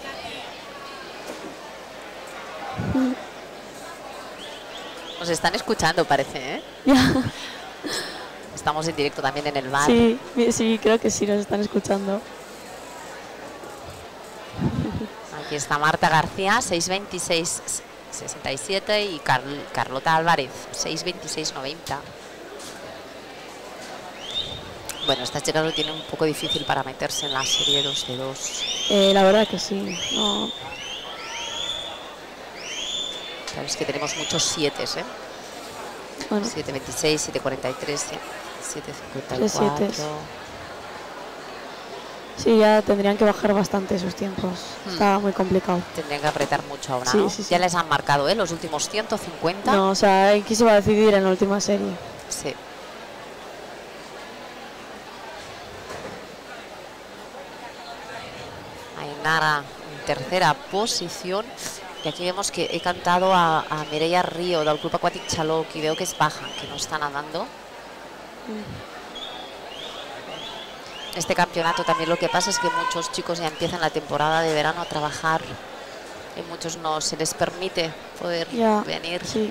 Nos están escuchando, parece, ¿eh? Ya. Estamos en directo también en el bar. Sí, sí, creo que sí, nos están escuchando. Aquí está Marta García, seis veintiséis sesenta y siete, y Carl- Carlota Álvarez, seis veintiséis noventa. Bueno, estas chicas lo tienen un poco difícil para meterse en la serie dos de dos. Eh, la verdad que sí. No. Sabes que tenemos muchos siete, ¿eh? Bueno, siete veintiséis, siete cuarenta y tres, siete cincuenta y Tres cuatro. sietes. sí, ya tendrían que bajar bastante sus tiempos. Hmm. Está muy complicado. Tendrían que apretar mucho ahora, Sí, ¿no? sí, sí. Ya les han marcado, ¿eh? Los últimos ciento cincuenta. No, o sea, aquí se va a decidir en la última serie. Sí. Ainara en tercera posición. Y aquí vemos que he cantado a, a Mireia Río del Club Aquàtic Xaloc y veo que es baja, que no está nadando. Este campeonato también lo que pasa es que muchos chicos ya empiezan la temporada de verano a trabajar y muchos no se les permite poder Ya, venir. sí.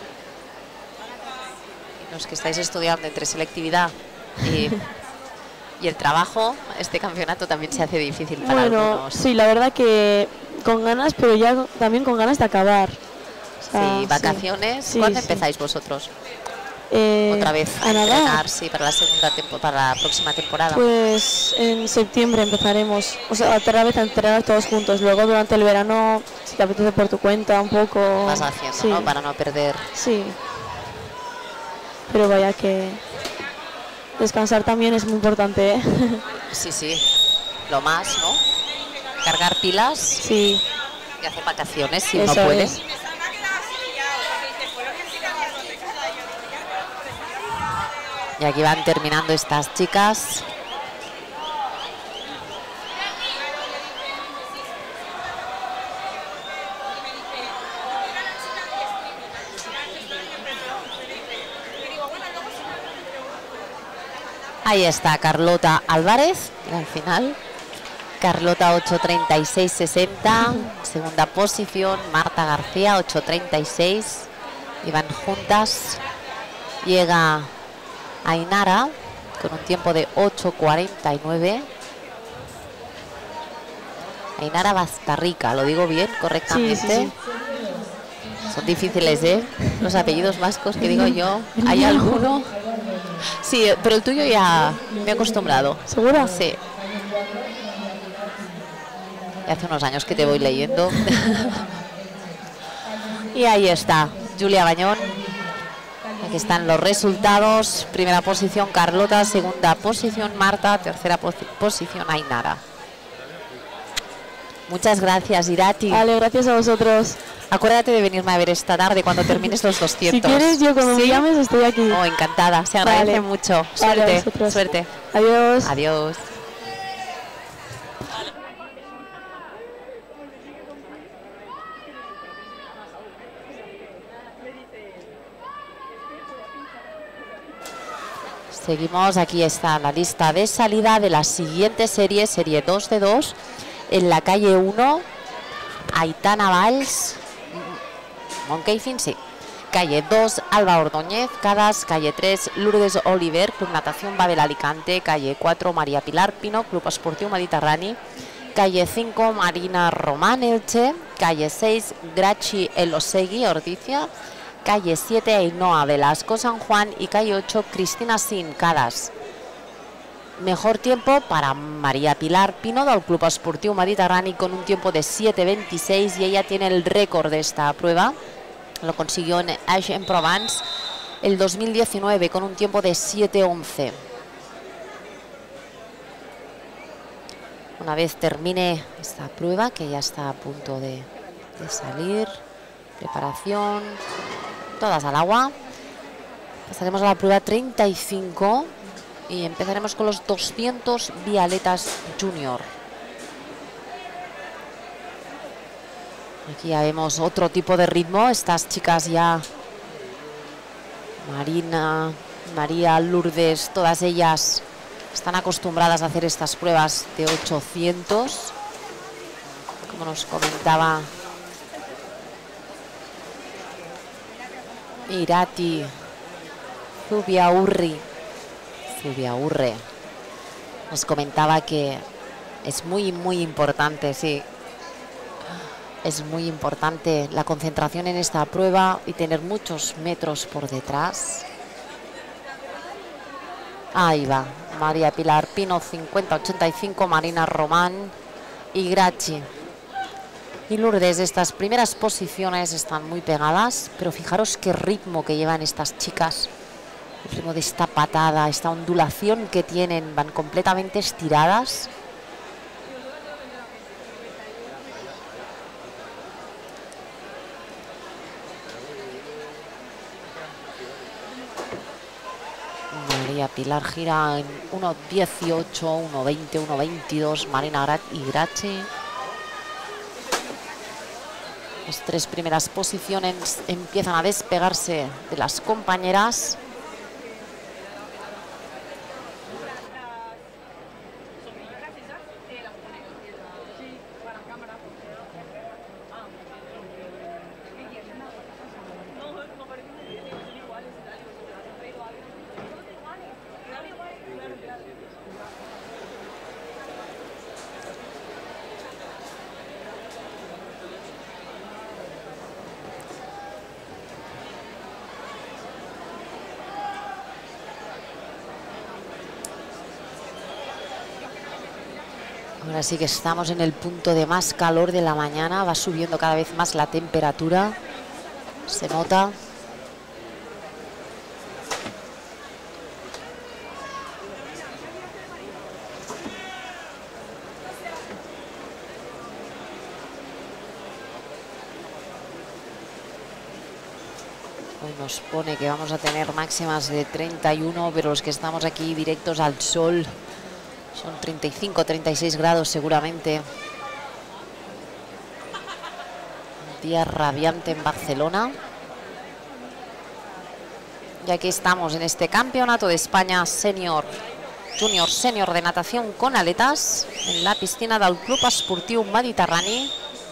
Y los que estáis estudiando entre selectividad y, y el trabajo, este campeonato también se hace difícil para Bueno, algunos. sí, la verdad que con ganas, pero ya con- también con ganas de acabar. O sea, Sí, vacaciones. Sí, ¿Cuándo sí. empezáis vosotros? Eh, Otra vez a nadar. entrenar, sí, para la segunda tempo- para la próxima temporada. Pues en septiembre empezaremos, o sea, otra vez a entrenar todos juntos. Luego durante el verano, si te apetece por tu cuenta un poco. Vas haciendo, sí, ¿no? Para no perder. Sí. Pero vaya que descansar también es muy importante, ¿eh? Sí, sí. Lo más, ¿no? Cargar pilas Sí, y hacer vacaciones si eso no puedes. es. Y aquí van terminando estas chicas. Ahí está Carlota Álvarez, al final. Carlota ocho treinta y seis sesenta, segunda posición. Marta García ocho treinta y seis. Y van juntas. Llega Ainara con un tiempo de ocho cuarenta y nueve. Ainara Bastarrica, ¿lo digo bien correctamente? Sí, sí, sí. Son difíciles, ¿eh? Los apellidos vascos que digo yo. ¿Hay alguno? Sí, pero el tuyo ya me he acostumbrado. ¿Segura? Sí. Y hace unos años que te voy leyendo. Y ahí está, Julia Bañón. Aquí están los resultados. Primera posición Carlota, segunda posición Marta, tercera posi- posición Ainara. Muchas gracias, Irati. Vale, gracias a vosotros. Acuérdate de venirme a ver esta tarde cuando termines los doscientos. Si quieres, yo cuando me ¿Sí? llames estoy aquí. Oh, encantada, se agradece Vale. mucho. Vale, a Suerte, vosotros. suerte. Adiós. Adiós. Seguimos, aquí está la lista de salida de la siguiente serie, serie dos de dos. En la calle uno, Aitana Valls, Monkeifin, sí. Calle dos, Alba Ordóñez, Cadas. Calle tres, Lourdes Oliver, Club Natación Babel Alicante. Calle cuatro, María Pilar Pino, Club Esportiu Mediterrani. Calle cinco, Marina Román, Elche. Calle seis, Grachi Elosegui, Ordizia. Calle siete, Ainhoa Velasco, San Juan. Y calle ocho, Cristina Sin, Cadas. Mejor tiempo para María Pilar Pino del Club Esportiu Mediterrani con un tiempo de siete veintiséis y ella tiene el récord de esta prueba. Lo consiguió en Aix-en-Provence el dos mil diecinueve con un tiempo de siete once. Una vez termine esta prueba, que ya está a punto de, de salir, preparación, todas al agua, pasaremos a la prueba treinta y cinco y empezaremos con los doscientos vialetas junior. Aquí ya vemos otro tipo de ritmo. Estas chicas ya, Marina, María, Lourdes, todas ellas están acostumbradas a hacer estas pruebas de ochocientos. Como nos comentaba Irati Zubiaurri, Zubiaurre, nos comentaba que es muy, muy importante, sí. Es muy importante la concentración en esta prueba y tener muchos metros por detrás. Ahí va, María Pilar Pino, cincuenta ochenta y cinco, Marina Román y Grachi. Y Lourdes, estas primeras posiciones están muy pegadas, pero fijaros qué ritmo que llevan estas chicas. El ritmo de esta patada, esta ondulación que tienen, van completamente estiradas. María Pilar gira en uno dieciocho, uno veinte, uno veintidós, Marina y Grachi. Las tres primeras posiciones empiezan a despegarse de las compañeras. Ahora sí que estamos en el punto de más calor de la mañana, va subiendo cada vez más la temperatura, se nota. Hoy nos pone que vamos a tener máximas de treinta y uno, pero los que estamos aquí directos al sol son treinta y cinco, treinta y seis grados seguramente. Un día radiante en Barcelona. Y aquí estamos en este campeonato de España senior, junior senior de natación con aletas en la piscina del Club Esportiu Mediterrani.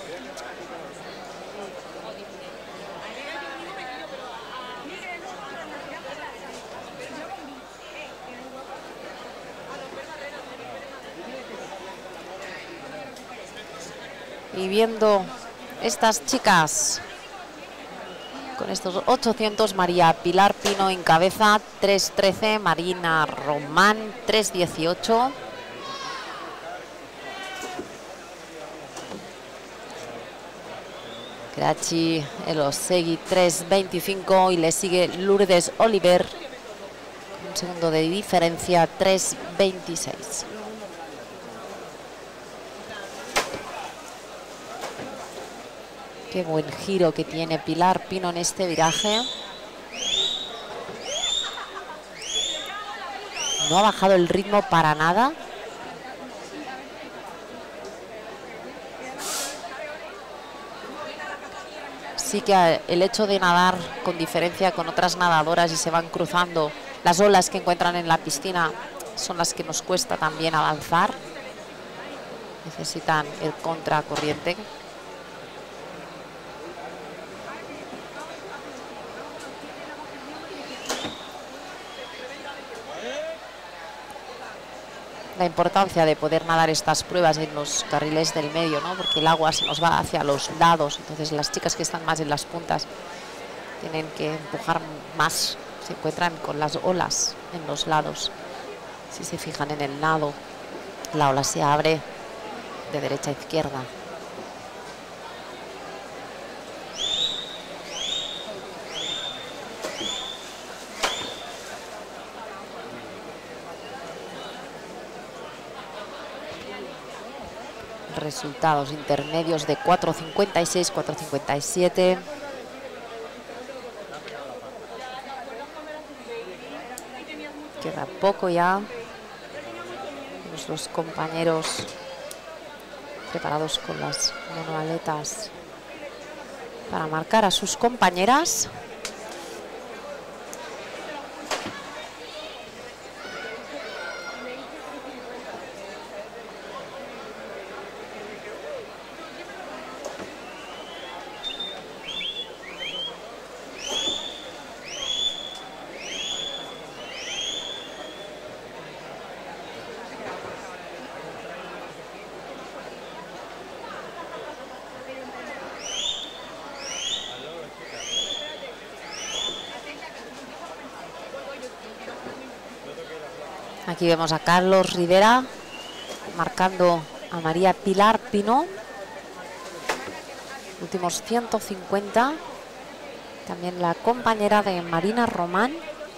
Y viendo estas chicas con estos ochocientos, María Pilar Pino en cabeza, tres trece, Marina Román, tres dieciocho. Grachi Elosegui, tres veinticinco y le sigue Lourdes Oliver, un segundo de diferencia, tres veintiséis. Qué buen giro que tiene Pilar Pino en este viraje. No ha bajado el ritmo para nada. Sí que el hecho de nadar con diferencia con otras nadadoras y se van cruzando las olas que encuentran en la piscina son las que nos cuesta también avanzar. Necesitan el contracorriente. La importancia de poder nadar estas pruebas en los carriles del medio, ¿no? Porque el agua se nos va hacia los lados, entonces las chicas que están más en las puntas tienen que empujar más, se encuentran con las olas en los lados. Si se fijan en el nado, la ola se abre de derecha a izquierda. Resultados intermedios de cuatro cincuenta y seis, cuatro cincuenta y siete. Queda poco ya. Nuestros compañeros preparados con las monoaletas para marcar a sus compañeras. Aquí vemos a Carlos Rivera marcando a María Pilar Pino. Últimos ciento cincuenta. También la compañera de Marina Román.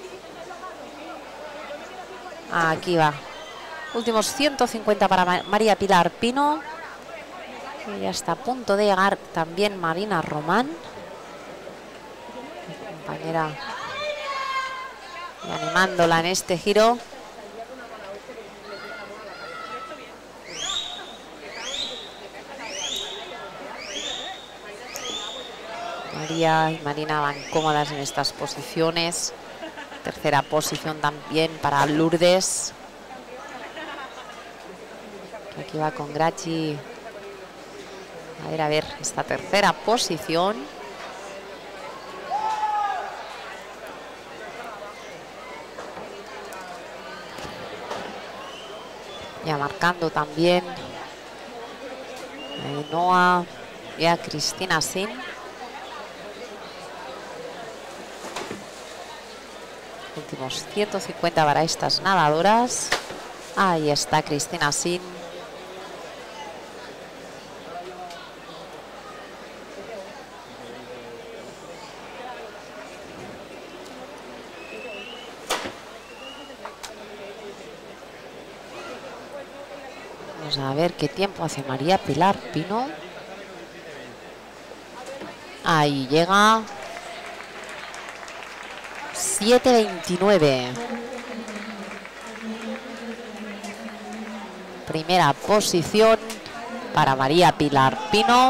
Aquí va. Últimos ciento cincuenta para María Pilar Pino. Y ya está a punto de llegar también Marina Román. Mi compañera y animándola en este giro. María y Marina van cómodas en estas posiciones. Tercera posición también para Lourdes. Aquí va con Grachi. A ver, a ver, esta tercera posición. Ya marcando también a Ainhoa y a Cristina Sin. Últimos ciento cincuenta para estas nadadoras. Ahí está Cristina Sin. Vamos a ver qué tiempo hace María Pilar Pino. Ahí llega. siete veintinueve. Primera posición para María Pilar Pino.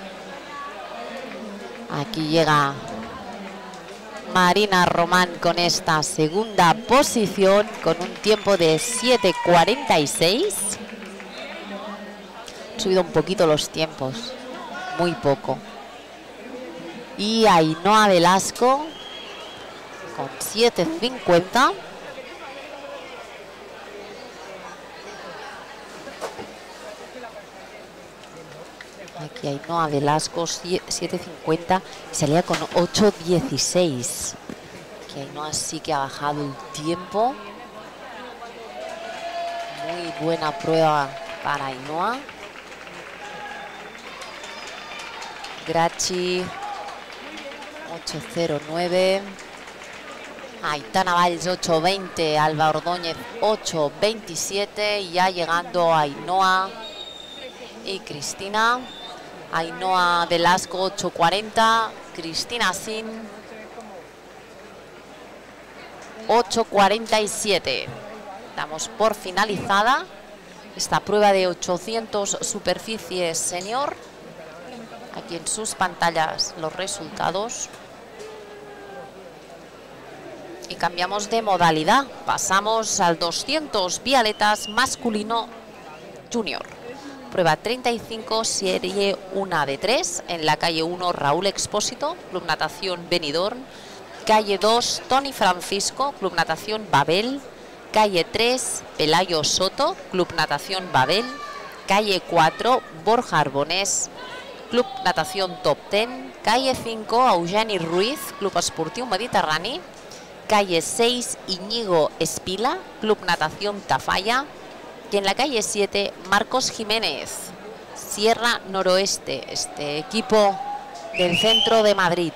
Aquí llega Marina Román con esta segunda posición con un tiempo de siete cuarenta y seis. Han subido un poquito los tiempos, muy poco. Y Ainhoa Velasco con siete cincuenta. Aquí Ainhoa Velasco, siete cincuenta. Salía con ocho dieciséis. Aquí Ainhoa sí que ha bajado el tiempo. Muy buena prueba para Ainhoa. Grachi, ocho cero nueve. Aitana Valls, ocho veinte. Alba Ordóñez, ocho veintisiete. Y ya llegando Ainhoa y Cristina. Ainhoa Velasco, ocho cuarenta. Cristina Sin, ocho cuarenta y siete. Damos por finalizada esta prueba de ochocientos superficie senior. Aquí en sus pantallas los resultados. Y cambiamos de modalidad. Pasamos al doscientos vialetas masculino junior. Prueba treinta y cinco, serie uno de tres, en la calle uno Raúl Expósito, Club Natación Benidorm. Calle dos, Tony Francisco, Club Natación Babel. Calle tres, Pelayo Soto, Club Natación Babel. Calle cuatro, Borja Arbonés, Club Natación Top diez. Calle cinco, Eugeni Ruiz, Club Esportiu Mediterrani. Calle seis, Iñigo Espila, Club Natación Tafalla. Y en la calle siete, Marcos Jiménez, Sierra Noroeste, este equipo del centro de Madrid.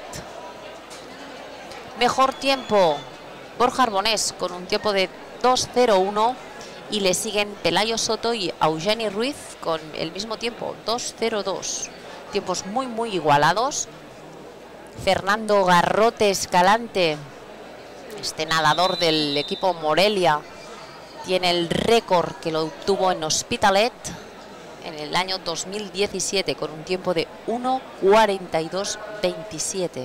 Mejor tiempo, Borja Arbonés con un tiempo de dos cero uno y le siguen Pelayo Soto y Eugeni Ruiz con el mismo tiempo, dos cero dos. Tiempos muy muy igualados. Fernando Garrote Escalante, este nadador del equipo Morelia, tiene el récord que lo obtuvo en Hospitalet en el año dos mil diecisiete con un tiempo de uno cuarenta y dos veintisiete.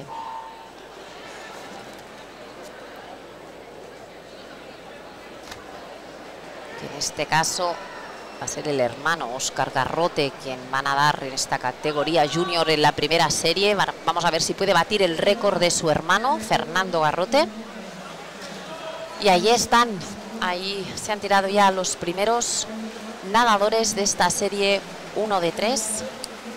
En este caso va a ser el hermano Óscar Garrote quien va a nadar en esta categoría junior en la primera serie. Vamos a ver si puede batir el récord de su hermano Fernando Garrote. Y ahí están, ahí se han tirado ya los primeros nadadores de esta serie uno de tres.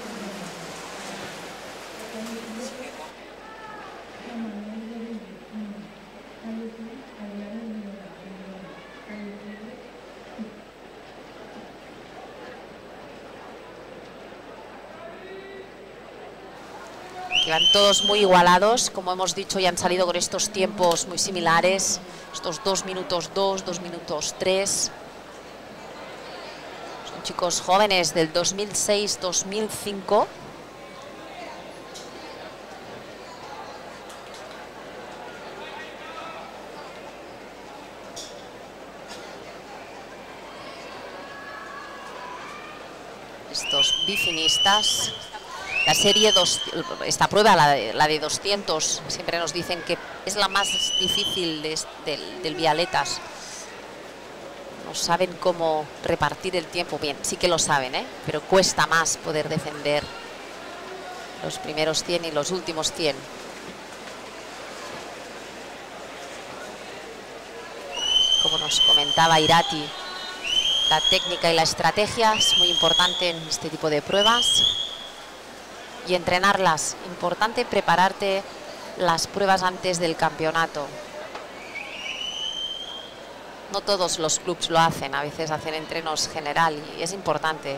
Quedan todos muy igualados, como hemos dicho, y han salido con estos tiempos muy similares, estos dos minutos dos, dos minutos tres. Son chicos jóvenes del dos mil seis, dos mil cinco. Estos bifinistas. La serie dos, esta prueba, la de, la de doscientos, siempre nos dicen que es la más difícil de, del, del Vialetas. No saben cómo repartir el tiempo bien, sí que lo saben, ¿eh? Pero cuesta más poder defender los primeros cien y los últimos cien. Como nos comentaba Irati, la técnica y la estrategia es muy importante en este tipo de pruebas. Y entrenarlas, importante prepararte las pruebas antes del campeonato. No todos los clubes lo hacen, a veces hacen entrenos general y es importante.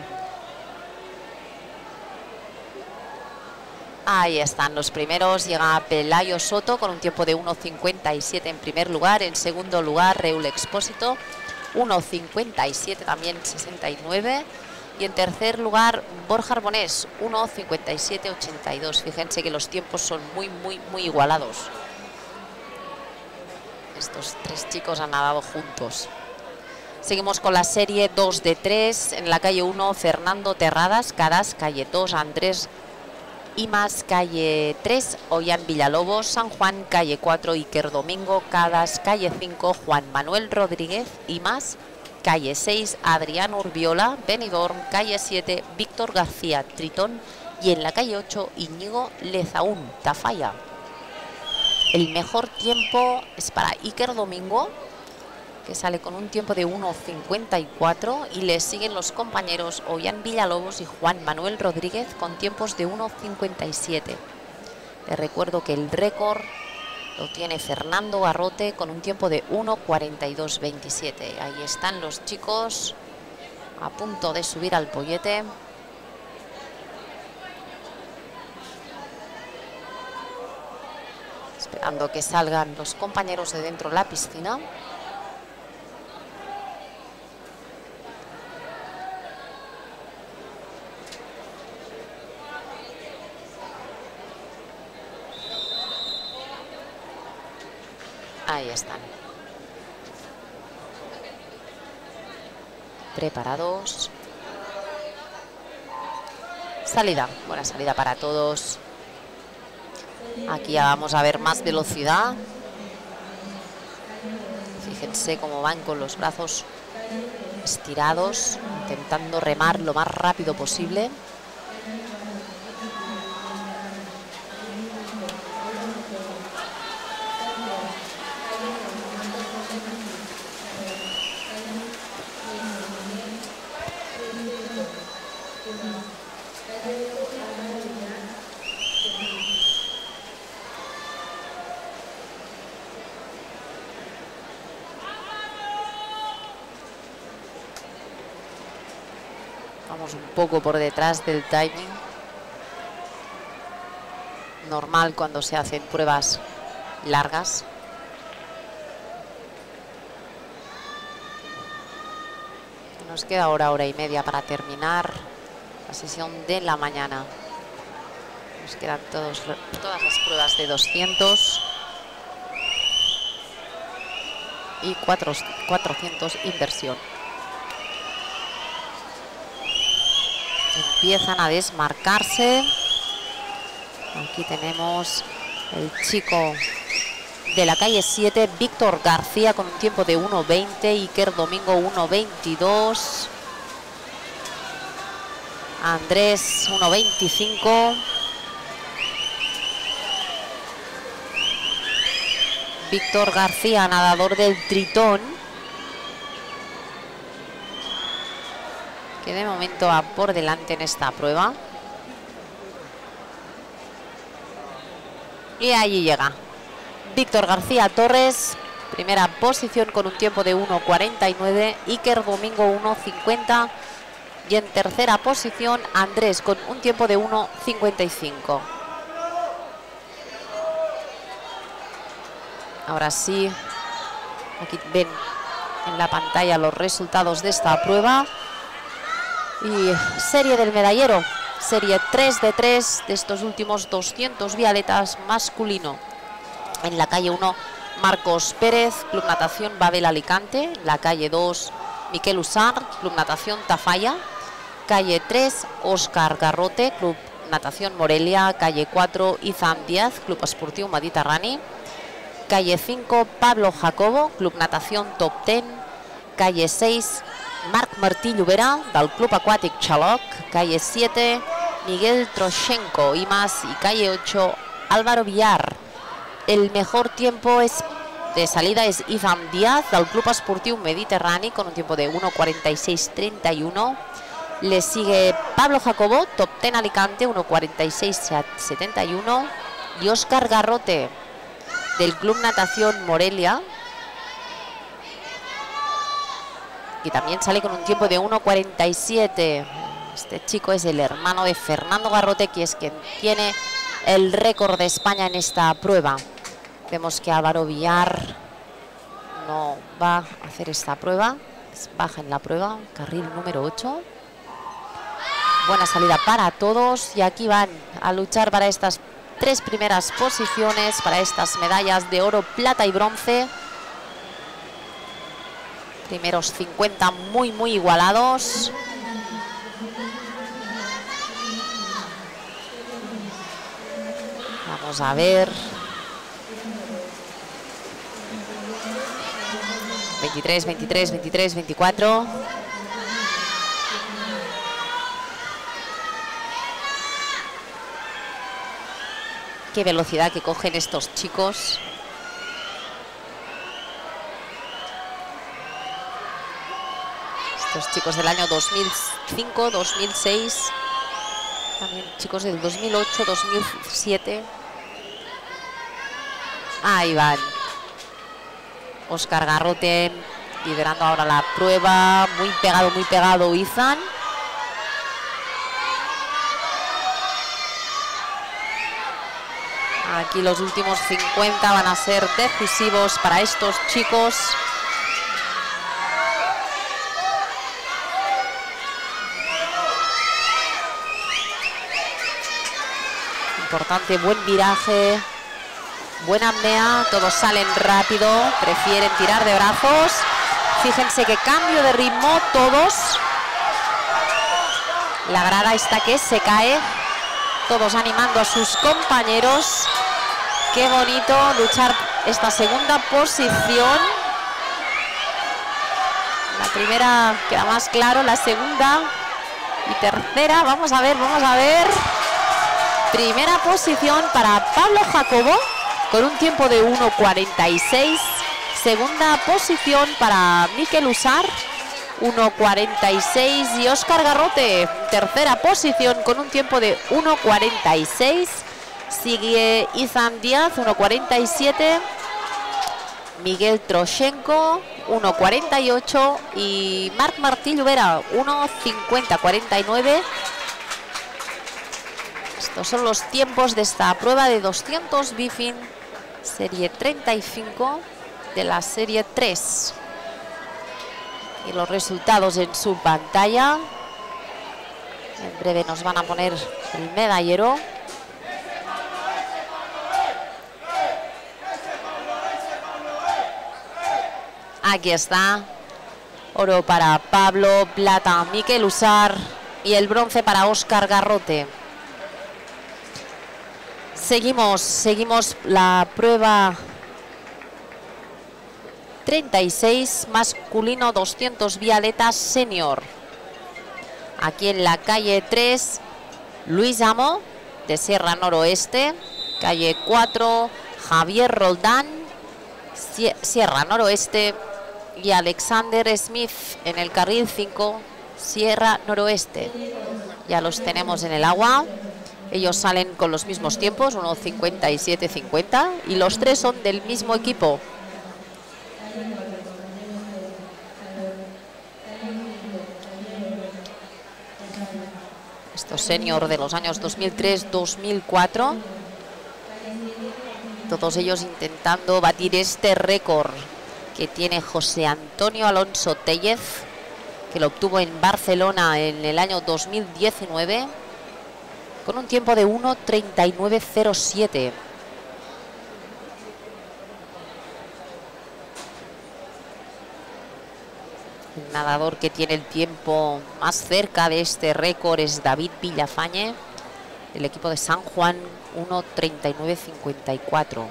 Ahí están los primeros, llega Pelayo Soto con un tiempo de uno cincuenta y siete en primer lugar, en segundo lugar Raúl Expósito, uno cincuenta y siete también sesenta y nueve. Y en tercer lugar, Borja Arbonés, uno cincuenta y siete ochenta y dos. Fíjense que los tiempos son muy, muy, muy igualados. Estos tres chicos han nadado juntos. Seguimos con la serie dos de tres. En la calle uno, Fernando Terradas, Cadas, calle dos, Andrés Imas, calle tres, Ollán Villalobos, San Juan, calle cuatro, Iker Domingo, Cadas, calle cinco, Juan Manuel Rodríguez, Imas, calle seis, Adrián Urbiola, Benidorm, calle siete, Víctor García, Tritón, y en la calle ocho, Iñigo Lezaún, Tafalla. El mejor tiempo es para Iker Domingo, que sale con un tiempo de uno cincuenta y cuatro, y le siguen los compañeros Ollán Villalobos y Juan Manuel Rodríguez con tiempos de uno cincuenta y siete. Les recuerdo que el récord lo tiene Fernando Garrote con un tiempo de uno cuarenta y dos veintisiete. Ahí están los chicos a punto de subir al pollete. Esperando que salgan los compañeros de dentro de la piscina. Ahí están. Preparados. Salida. Buena salida para todos. Aquí ya vamos a ver más velocidad. Fíjense cómo van con los brazos estirados, intentando remar lo más rápido posible. Vamos un poco por detrás del timing. Normal cuando se hacen pruebas largas. Nos queda ahora hora y media para terminar la sesión de la mañana. Nos quedan todos, todas las pruebas de doscientos y cuatrocientos inversión. Empiezan a desmarcarse. Aquí tenemos el chico de la calle siete, Víctor García, con un tiempo de uno veinte, Iker Domingo uno veintidós, Andrés uno veinticinco, Víctor García, nadador del Tritón, que de momento va por delante en esta prueba. Y allí llega Víctor García Torres, primera posición con un tiempo de uno cuarenta y nueve, Iker Domingo uno cincuenta y en tercera posición Andrés con un tiempo de uno cincuenta y cinco. Ahora sí, aquí ven en la pantalla los resultados de esta prueba. Y serie del medallero, serie tres de tres de estos últimos doscientos vialetas masculino. En la calle uno, Marcos Pérez, Club Natación Babel Alicante. En la calle dos, Miquel Usar, Club Natación Tafalla. Calle tres, Óscar Garrote, Club Natación Morelia. Calle cuatro, Izan Díaz, Club Esportiu Mediterrani. Calle cinco, Pablo Jacobo, Club Natación Top diez. Calle seis, Marc Martí Llobera, del Club Aquàtic Xaloc. Calle siete, Miguel Troshenko y más. Y calle ocho, Álvaro Villar. El mejor tiempo es de salida es Izan Díaz, del Club Esportiu Mediterrani, con un tiempo de uno cuarenta y seis treinta y uno. Le sigue Pablo Jacobo, Top diez Alicante, uno cuarenta y seis setenta y uno. Y Óscar Garrote, del Club Natación Morelia, y también sale con un tiempo de uno cuarenta y siete. Este chico es el hermano de Fernando Garrote, que es quien tiene el récord de España en esta prueba. Vemos que Álvaro Villar no va a hacer esta prueba, baja en la prueba, carril número ocho. Buena salida para todos y aquí van a luchar para estas tres primeras posiciones, para estas medallas de oro, plata y bronce. Primeros cincuenta muy, muy igualados. Vamos a ver. veintitrés, veintitrés, veintitrés, veinticuatro. Qué velocidad que cogen estos chicos. Estos chicos del año dos mil cinco, dos mil seis. También chicos del dos mil ocho, dos mil siete. Ahí van. Óscar Garrote liderando ahora la prueba. Muy pegado, muy pegado Izan. Aquí los últimos cincuenta van a ser decisivos para estos chicos. Importante, buen viraje, buena apnea, todos salen rápido, prefieren tirar de brazos. Fíjense que cambio de ritmo todos. La grada está que se cae, todos animando a sus compañeros. Qué bonito luchar esta segunda posición La primera queda más claro, la segunda y tercera. Vamos a ver, vamos a ver. Primera posición para Pablo Jacobo con un tiempo de uno cuarenta y seis. Segunda posición para Mikel Usar, uno cuarenta y seis. Y Óscar Garrote, tercera posición con un tiempo de uno cuarenta y seis. Sigue Izan Díaz, uno cuarenta y siete. Miguel Troshenko, uno cuarenta y ocho. Y Marc Martí Llobera, uno cincuenta cuarenta y nueve. Estos son los tiempos de esta prueba de doscientos bifin, serie treinta y cinco de la serie tres. Y los resultados en su pantalla. En breve nos van a poner el medallero. Aquí está. Oro para Pablo, plata Mikel Usar y el bronce para Óscar Garrote. Seguimos, seguimos la prueba treinta y seis, masculino doscientos vialetas senior. Aquí en la calle tres, Luis Amo, de Sierra Noroeste. Calle cuatro, Javier Roldán, Sierra Noroeste. Y Alexander Smith en el carril cinco, Sierra Noroeste. Ya los tenemos en el agua. Ellos salen con los mismos tiempos, uno cincuenta y siete cincuenta. Y los tres son del mismo equipo. Estos senior de los años dos mil tres dos mil cuatro. Todos ellos intentando batir este récord que tiene José Antonio Alonso Tellez, que lo obtuvo en Barcelona en el año dos mil diecinueve, con un tiempo de uno treinta y nueve cero siete. El nadador que tiene el tiempo más cerca de este récord es David Villafañe, del equipo de San Juan, uno treinta y nueve cincuenta y cuatro.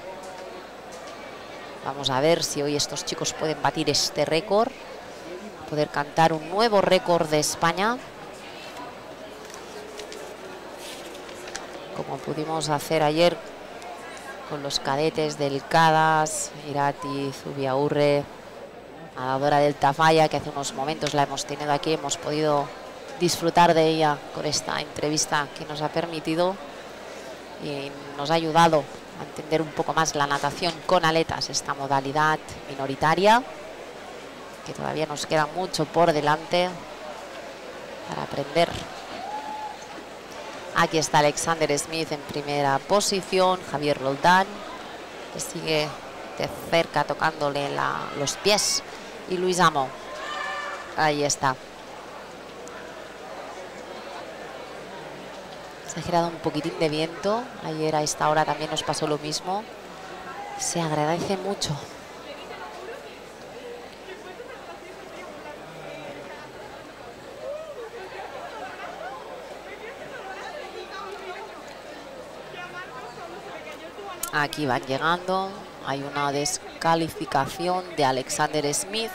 Vamos a ver si hoy estos chicos pueden batir este récord, poder cantar un nuevo récord de España, como pudimos hacer ayer con los cadetes del Cadas, Irati Zubiaurre, nadadora del Tafalla, que hace unos momentos la hemos tenido aquí, hemos podido disfrutar de ella con esta entrevista que nos ha permitido y nos ha ayudado a entender un poco más la natación con aletas, esta modalidad minoritaria, que todavía nos queda mucho por delante para aprender. Aquí está Alexander Smith en primera posición, Javier Roldán, que sigue de cerca tocándole la, los pies, y Luis Amo, ahí está. Se ha girado un poquitín de viento, ayer a esta hora también nos pasó lo mismo, se agradece mucho. Aquí van llegando, hay una descalificación de Alexander Smith.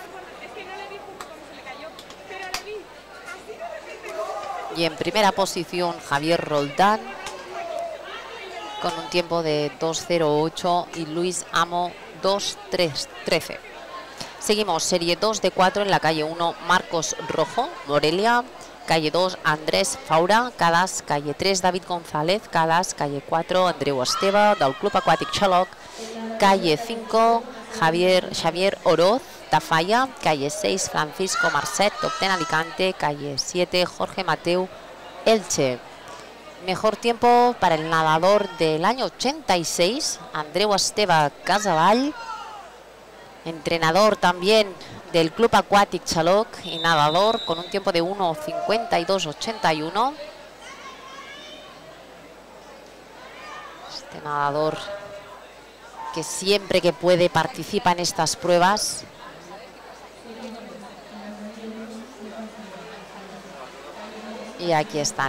Y en primera posición Javier Roldán con un tiempo de dos cero ocho y Luis Amo dos trece. Seguimos, serie dos de cuatro en la calle uno, Marcos Rojo, Morelia. Calle dos, Andrés Faura, Cadas. Calle tres, David González, Cadas. Calle cuatro, Andreu Esteve, del Club Aquàtic Xaloc. Calle cinco, Javier, Xavier Oroz, Tafalla. Calle seis, Francisco Marcet, Topten Alicante. Calle siete, Jorge Mateu, Elche. Mejor tiempo para el nadador del año ochenta y seis, Andreu Esteve Casavall. Entrenador también del Club Aquàtic Xaloc y nadador con un tiempo de uno cincuenta y dos ochenta y uno. Este nadador que siempre que puede participa en estas pruebas. Y aquí están.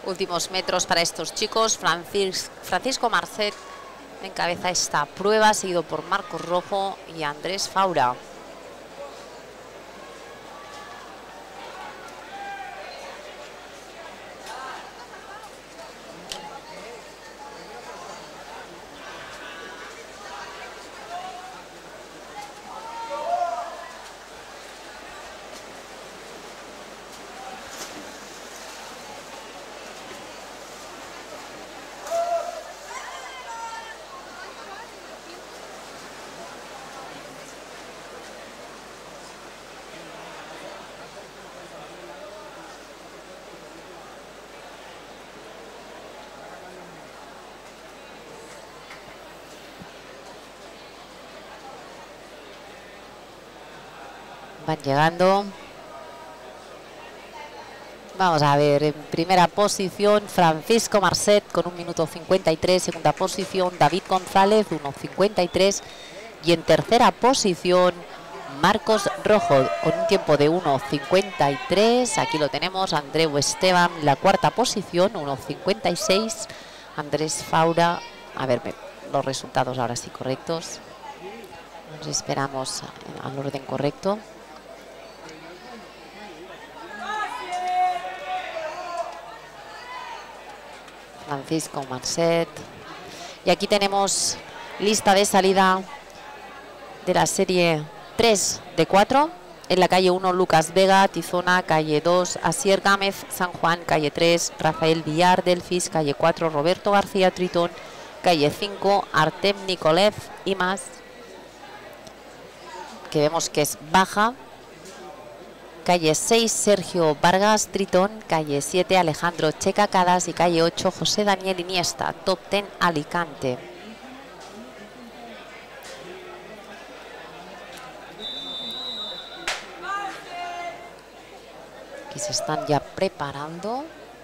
Últimos metros para estos chicos. Francis, Francisco Marcet encabeza esta prueba, seguido por Marcos Rojo y Andrés Faura. Van llegando. Vamos a ver, en primera posición Francisco Marcet con un minuto cincuenta y tres, segunda posición David González, uno cincuenta y tres, y en tercera posición Marcos Rojo con un tiempo de uno cincuenta y tres, aquí lo tenemos, Andreu Esteban, la cuarta posición, uno cincuenta y seis, Andrés Faura, a ver los resultados ahora sí correctos, nos esperamos al orden correcto. Francisco Marcet. Y aquí tenemos lista de salida de la serie tres de cuatro. En la calle uno, Lucas Vega, Tizona, calle dos, Asier Gámez, San Juan, calle tres, Rafael Villar, Delfis, calle cuatro, Roberto García, Tritón, calle cinco, Artem Nikolev y más, que vemos que es baja. Calle seis, Sergio Vargas, Tritón, calle siete, Alejandro Checacadas y calle ocho, José Daniel Iniesta, top diez, Alicante. Aquí se están ya preparando.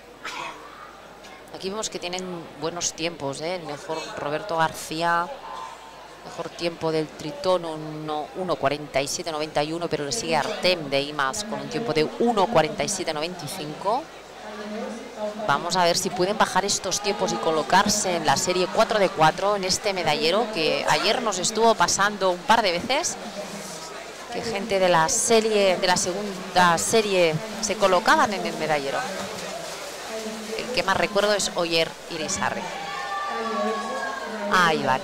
Aquí vemos que tienen buenos tiempos, ¿eh? El mejor Roberto García. Mejor tiempo del Tritón, uno cuarenta y siete noventa y uno, pero le sigue Artem de Imas con un tiempo de uno cuarenta y siete noventa y cinco. Vamos a ver si pueden bajar estos tiempos y colocarse en la serie cuatro de cuatro, en este medallero que ayer nos estuvo pasando un par de veces. Que gente de la serie, de la segunda serie, se colocaban en el medallero. El que más recuerdo es Oyer Irisarri. Ahí van.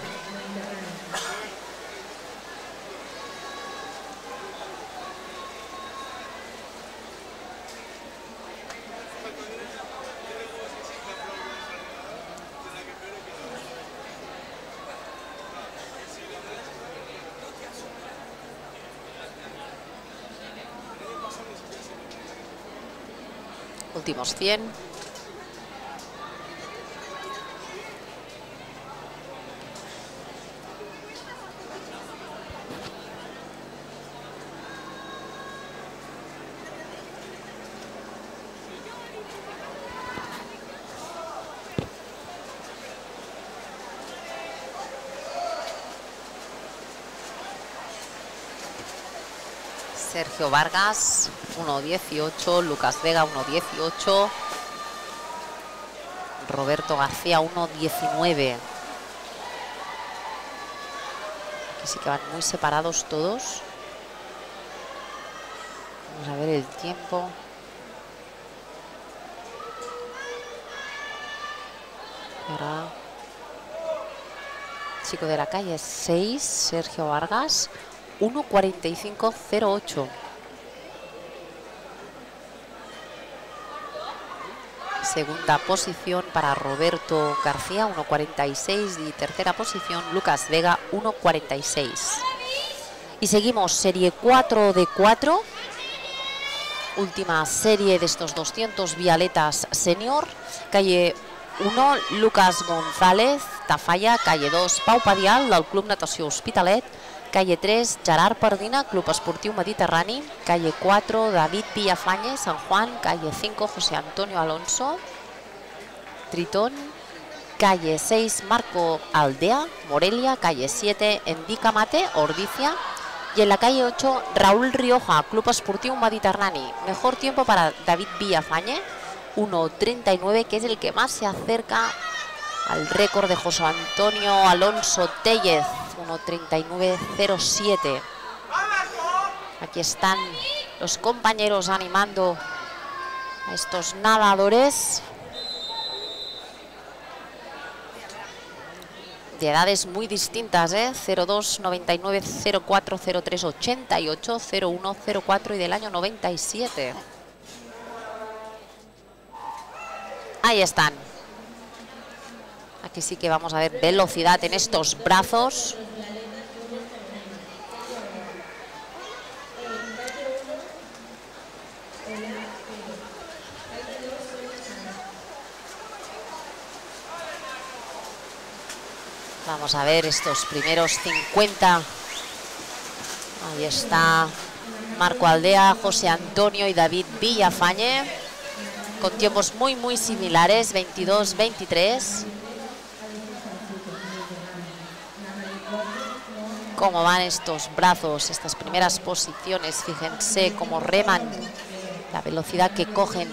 Últimos cien. Sergio Vargas, uno dieciocho, Lucas Vega, uno dieciocho, Roberto García, uno diecinueve. Aquí sí que van muy separados todos. Vamos a ver el tiempo. Ahora, chico de la calle seis, Sergio Vargas, uno cuarenta y cinco cero ocho. Segunda posición para Roberto García, uno cuarenta y seis. Y tercera posición, Lucas Vega, uno cuarenta y seis. Y seguimos serie cuatro de cuatro. Última serie de estos doscientos vialetas senior. Calle uno, Lucas González, Tafalla. Calle dos, Pau Padial, del Club Natació Hospitalet. Calle tres, Gerard Pardina, Club Esportiu Mediterrani. Calle cuatro, David Villafañe, San Juan. Calle cinco, José Antonio Alonso, Tritón. Calle seis, Marco Aldea, Morelia. Calle siete, Endica Mate, Ordicia. Y en la calle ocho, Raúl Rioja, Club Esportiu Mediterrani. Mejor tiempo para David Villafañe, uno treinta y nueve, que es el que más se acerca al récord de José Antonio Alonso Tellez, uno treinta y nueve cero siete. Aquí están los compañeros animando a estos nadadores de edades muy distintas, ¿eh? cero dos, noventa y nueve, cero cuatro, cero tres, ochenta y ocho, cero uno, cero cuatro y del año noventa y siete. Ahí están. Aquí sí que vamos a ver velocidad en estos brazos. Vamos a ver estos primeros cincuenta. Ahí está Marco Aldea, José Antonio y David Villafañe, con tiempos muy muy similares, veintidós veintitrés. Cómo van estos brazos, estas primeras posiciones, fíjense cómo reman, la velocidad que cogen.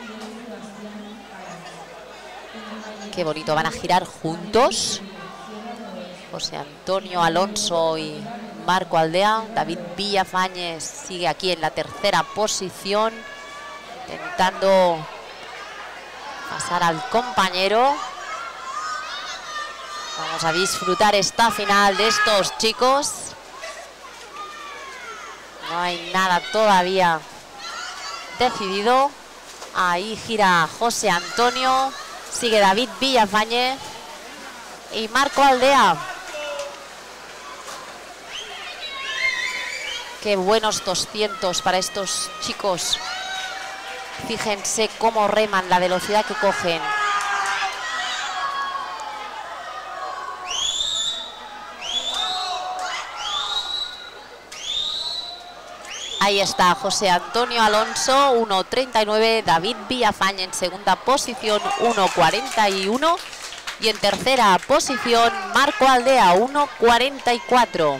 Qué bonito, van a girar juntos. José Antonio Alonso y Marco Aldea. David Villafañe sigue aquí en la tercera posición, intentando pasar al compañero. Vamos a disfrutar esta final de estos chicos. No hay nada todavía decidido. Ahí gira José Antonio, sigue David Villafañe y Marco Aldea. Qué buenos doscientos para estos chicos. Fíjense cómo reman, la velocidad que cogen. Ahí está José Antonio Alonso, uno treinta y nueve. David Villafañe en segunda posición, uno cuarenta y uno. Y en tercera posición, Marco Aldea, uno cuarenta y cuatro.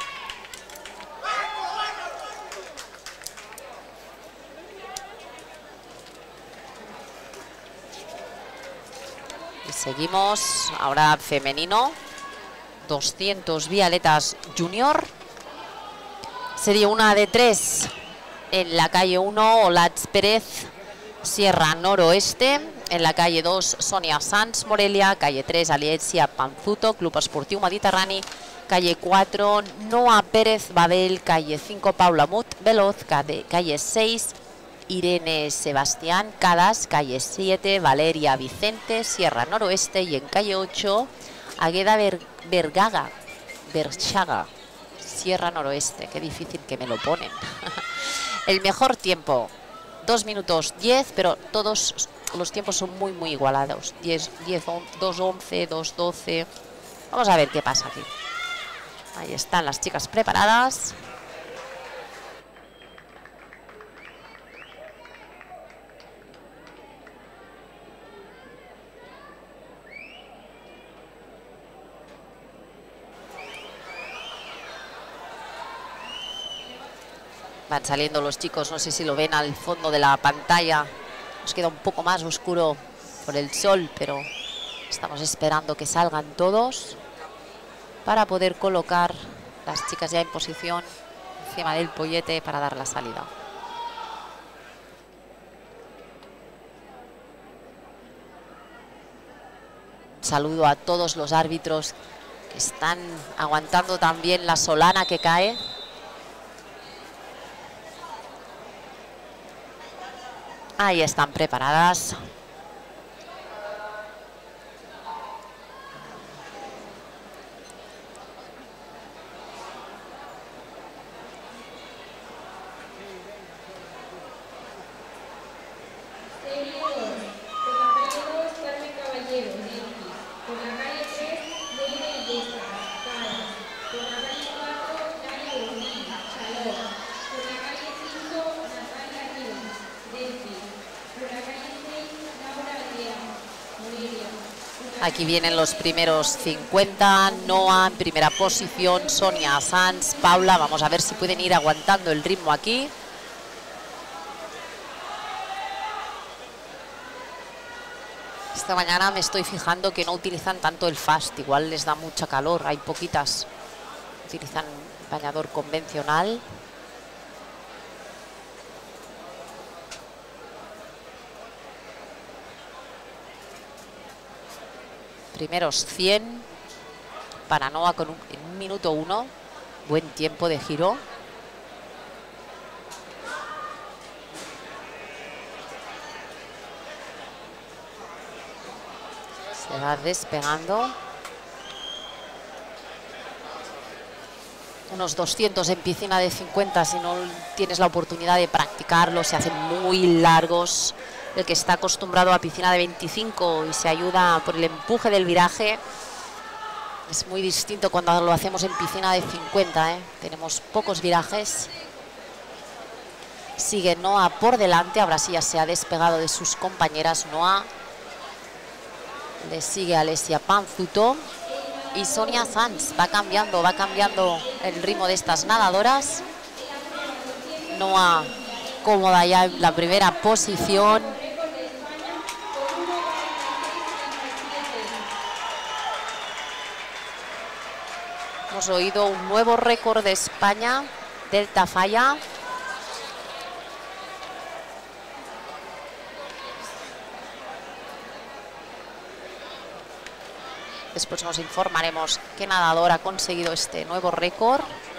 Seguimos ahora femenino, doscientos vialetas junior, serie una de tres en la calle uno, Olats Pérez, Sierra Noroeste, en la calle dos, Sonia Sanz Morelia, calle tres, Alietsia Panzuto, Club Esportiu Mediterrani, calle cuatro, Noa Pérez Babel, calle cinco, Paula Mut Veloz, calle seis, Irene Sebastián Cadas, calle siete, Valeria Vicente, Sierra Noroeste, y en calle ocho, Agueda Ver, Vergaga, Berchaga, Sierra Noroeste. Qué difícil que me lo ponen. El mejor tiempo, dos minutos diez, pero todos los tiempos son muy muy igualados. diez, diez, dos once, dos doce. Vamos a ver qué pasa aquí. Ahí están las chicas preparadas. Van saliendo los chicos, no sé si lo ven al fondo de la pantalla. Nos queda un poco más oscuro por el sol, pero estamos esperando que salgan todos para poder colocar las chicas ya en posición encima del pollete para dar la salida. Un saludo a todos los árbitros que están aguantando también la solana que cae. Ahí están preparadas. Aquí vienen los primeros cincuenta, Noa en primera posición, Sonia Sanz, Paula, vamos a ver si pueden ir aguantando el ritmo aquí. Esta mañana me estoy fijando que no utilizan tanto el fast, igual les da mucha calor, hay poquitas. Utilizan bañador convencional. Primeros cien para Noah con un, en un minuto uno. Buen tiempo de giro. Se va despegando. Unos doscientos en piscina de cincuenta, si no tienes la oportunidad de practicarlo, se hacen muy largos. El que está acostumbrado a piscina de veinticinco y se ayuda por el empuje del viraje, es muy distinto cuando lo hacemos en piscina de cincuenta, ¿eh? Tenemos pocos virajes. Sigue Noah por delante, ahora sí ya se ha despegado de sus compañeras. Noah, le sigue Alessia Panzuto y Sonia Sanz. Va cambiando, va cambiando el ritmo de estas nadadoras. Noah cómoda ya en la primera posición. Hemos oído un nuevo récord de España del Tafalla. Después nos informaremos qué nadador ha conseguido este nuevo récord.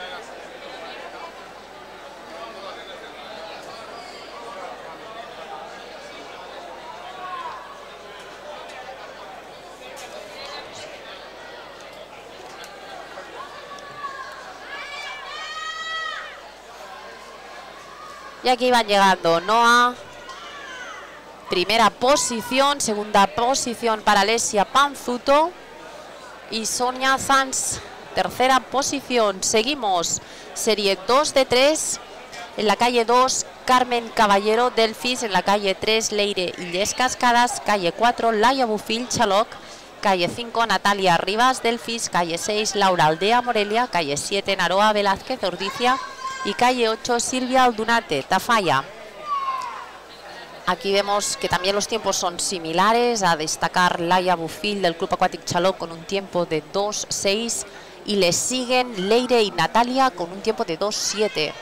Y aquí van llegando Noah, primera posición, segunda posición para Alessia Panzuto y Sonia Sanz, tercera posición. Seguimos, serie dos de tres, en la calle dos, Carmen Caballero Delfis, en la calle tres, Leire Illes Cascadas, calle cuatro, Laia Bufil Chaloc, calle cinco, Natalia Rivas Delfis, calle seis, Laura Aldea Morelia, calle siete, Naroa Velázquez Ordicia, y calle ocho, Silvia Aldunate, Tafalla. Aquí vemos que también los tiempos son similares, a destacar Laia Bufil del Club Acuático Chaló con un tiempo de dos seis y le siguen Leire y Natalia con un tiempo de dos siete.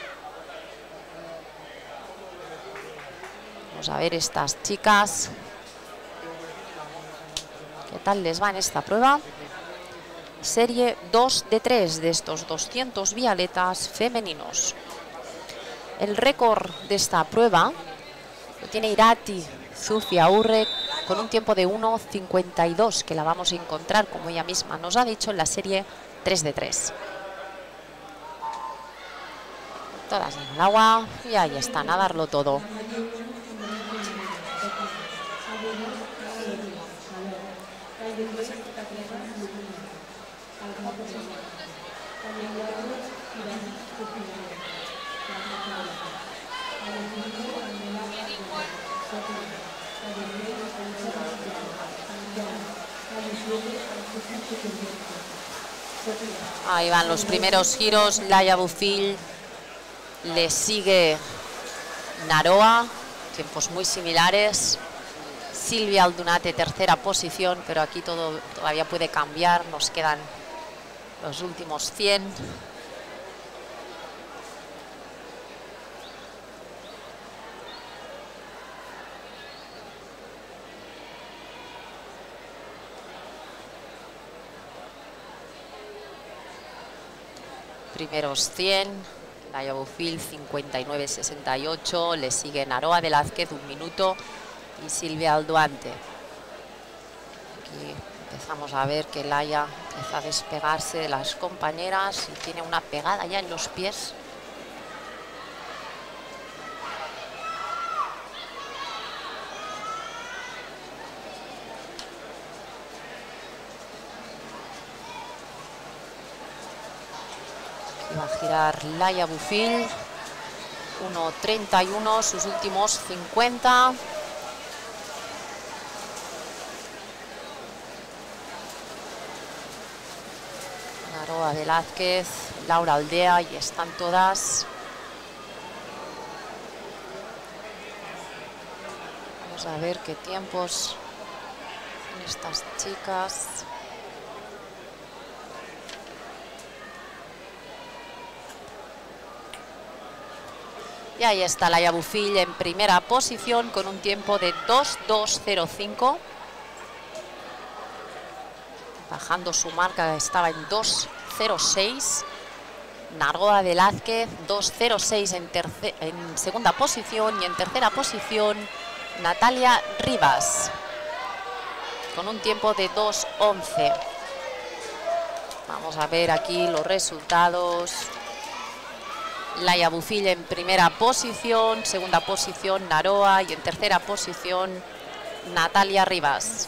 Vamos a ver estas chicas. ¿Qué tal les va en esta prueba? Serie dos de tres de estos doscientos vialetas femeninos. El récord de esta prueba lo tiene Irati Zufiaurre con un tiempo de uno cincuenta y dos, que la vamos a encontrar, como ella misma nos ha dicho, en la serie tres de tres. Todas en el agua y ahí está, nadarlo todo. Ahí van los primeros giros. Laia Bufil, le sigue Naroa, tiempos muy similares. Silvia Aldunate, tercera posición, pero aquí todo todavía puede cambiar. Nos quedan los últimos cien. Primeros cien, Laia Bufil cincuenta y nueve sesenta y ocho, le sigue Naroa Velázquez un minuto y Silvia Aldunate. Aquí empezamos a ver que Laia empieza a despegarse de las compañeras y tiene una pegada ya en los pies. Va a girar Laia Bufil, uno treinta y uno, sus últimos cincuenta. Naroa Velázquez, Laura Aldea, y están todas. Vamos a ver qué tiempos Estas chicas. Y ahí está Laia Bofill en primera posición con un tiempo de dos dos cero cinco. Bajando su marca, estaba en dos cero seis. Nargoa Velázquez, dos cero seis en, en segunda posición. Y en tercera posición, Natalia Rivas, con un tiempo de dos once. Vamos a ver aquí los resultados. Laia Bofill en primera posición, segunda posición Naroa y en tercera posición Natalia Rivas.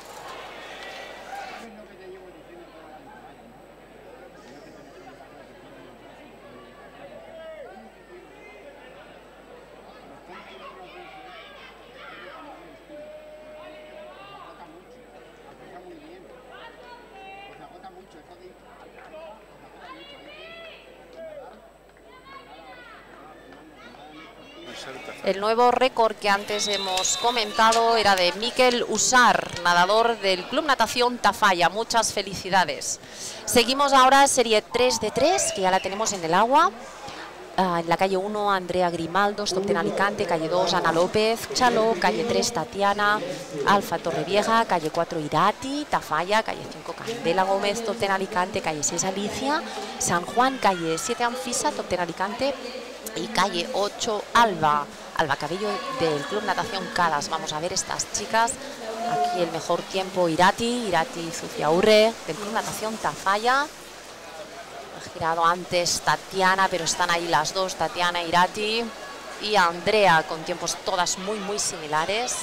El nuevo récord que antes hemos comentado era de Mikel Usar, nadador del Club Natación Tafalla. Muchas felicidades. Seguimos ahora serie tres de tres, que ya la tenemos en el agua. Uh, en la calle uno, Andrea Grimaldos, top diez Alicante. Calle dos, Ana López, Chaló. Calle tres, Tatiana Alfa Torrevieja. Calle cuatro, Irati, Tafalla. Calle cinco, Candela Gómez, top diez Alicante. Calle seis, Alicia. San Juan, calle siete, Anfisa, top diez Alicante. Y calle ocho, Alba. Alba Cabello del Club Natación Cadas. Vamos a ver estas chicas. Aquí el mejor tiempo, Irati, Irati Zuciaurre del Club Natación Tafalla. Ha girado antes Tatiana, pero están ahí las dos, Tatiana, Irati y Andrea, con tiempos todas muy, muy similares.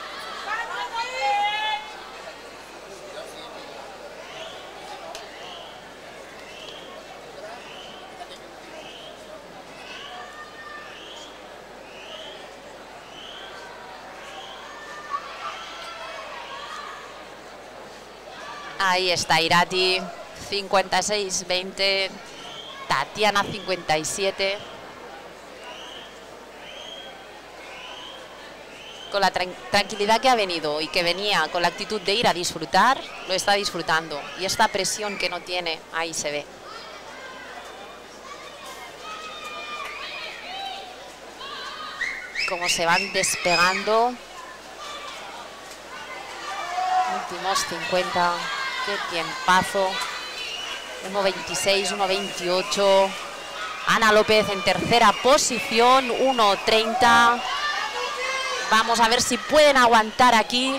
Ahí está Irati, cincuenta y seis veinte, Tatiana cincuenta y siete. Con la tran tranquilidad que ha venido y que venía con la actitud de ir a disfrutar, lo está disfrutando. Y esta presión que no tiene, ahí se ve. Cómo se van despegando. Últimos cincuenta. Qué tiempazo. uno veintiséis, uno veintiocho. Ana López en tercera posición, uno treinta. Vamos a ver si pueden aguantar aquí.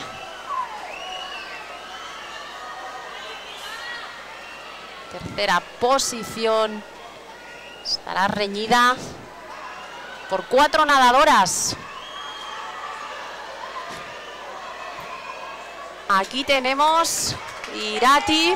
Tercera posición. Estará reñida por cuatro nadadoras. Aquí tenemos Irati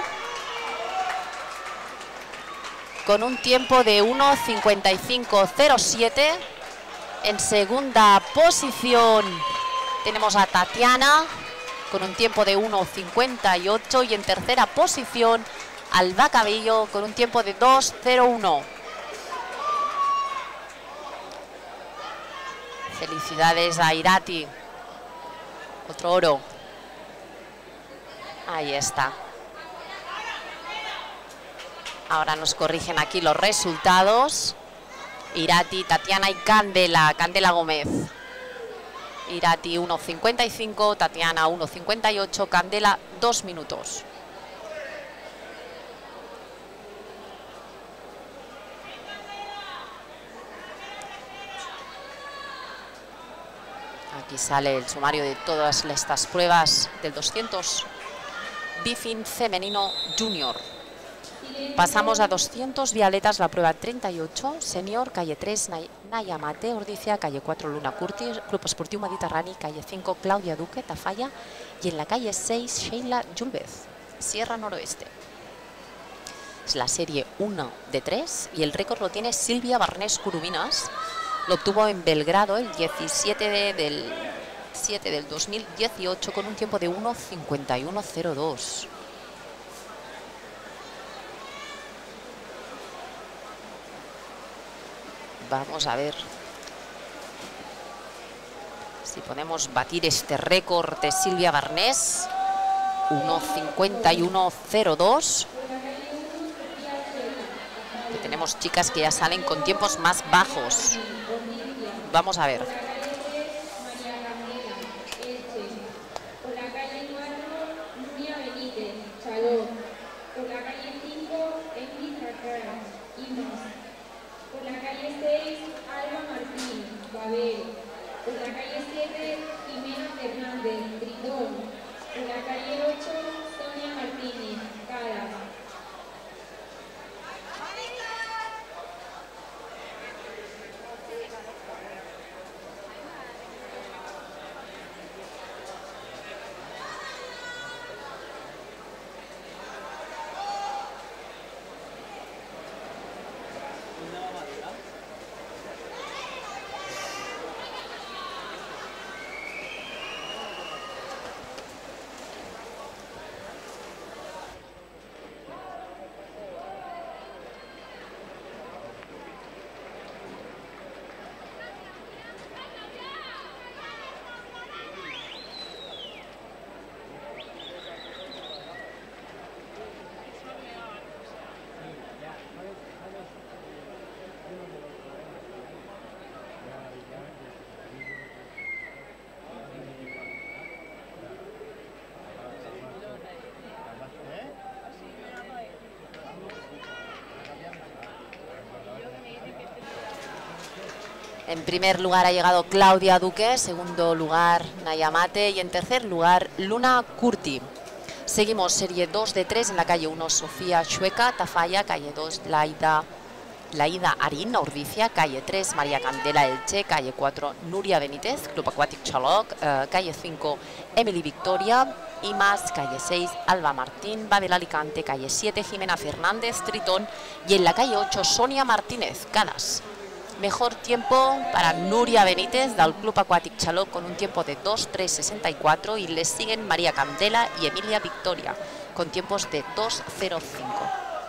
con un tiempo de uno cincuenta y cinco cero siete. En segunda posición tenemos a Tatiana con un tiempo de uno cincuenta y ocho. Y en tercera posición Alba Cabello con un tiempo de dos cero uno. Felicidades a Irati. Otro oro. Ahí está. Ahora nos corrigen aquí los resultados. Irati, Tatiana y Candela. Candela Gómez. Irati uno cincuenta y cinco, Tatiana uno cincuenta y ocho, Candela dos minutos. Aquí sale el sumario de todas estas pruebas del doscientos Bifin femenino junior. Pasamos a doscientos violetas, la prueba treinta y ocho, senior, calle tres, Naya Mate, Ordicia, calle cuatro, Luna Curtis, Club Esportiu Mediterrani, calle cinco, Claudia Duque, Tafalla, y en la calle seis, Sheila Julvez, Sierra Noroeste. Es la serie uno de tres y el récord lo tiene Silvia Barnés Curubinas. Lo obtuvo en Belgrado el diecisiete de, del siete del dos mil dieciocho con un tiempo de uno cincuenta y uno cero dos. Vamos a ver si podemos batir este récord de Silvia Barnés. uno cincuenta y uno cero dos. Que tenemos chicas que ya salen con tiempos más bajos. Vamos a ver. Por la calle cuatro, Nuria Benítez, Chaló. Por la calle cinco, Emily Tracara, Imas. Por la calle seis, Alba Martín, Babel. Por la calle siete, Jimena Fernández, Tritón. Por la calle ocho, Sonia Martínez, Calas. En primer lugar ha llegado Claudia Duque, segundo lugar Nayamate y en tercer lugar Luna Curti. Seguimos serie dos de tres en la calle uno Sofía Chueca, Tafalla, calle dos Laida, Laida Arín, Ordicia, calle tres María Candela Elche, calle cuatro Nuria Benítez, Club Acuàtic Xaloc, eh, calle cinco Emily Victoria, Imas, calle seis Alba Martín, Babel Alicante, calle siete Jimena Fernández, Tritón y en la calle ocho Sonia Martínez, Cadas. Mejor tiempo para Nuria Benítez del Club Acuàtic Xaloc con un tiempo de dos tres sesenta y cuatro y les siguen María Candela y Emilia Victoria con tiempos de dos cero cinco.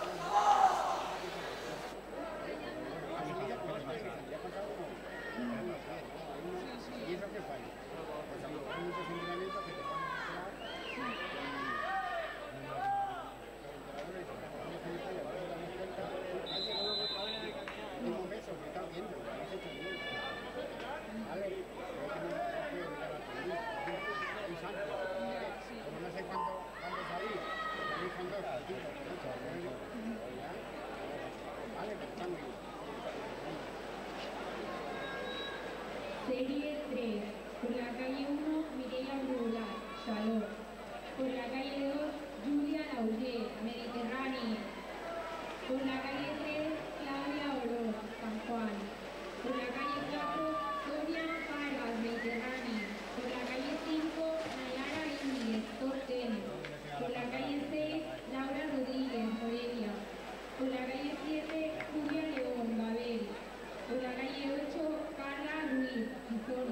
Serie tres, por la calle uno, Mireia Brula, Xaló. Por la calle dos, Julia Lauger, Mediterráneo. Por la calle tres, Claudia Oroz, San Juan. Por la calle cuatro, Sonia Vargas, Mediterráneo. Por la calle cinco, Nayara Íñiguez, Torten. Por la calle seis, Laura Rodríguez, Morelia. Por la calle siete, Julia León, Babel. Por la calle ocho, Carla Ruiz, Gijona.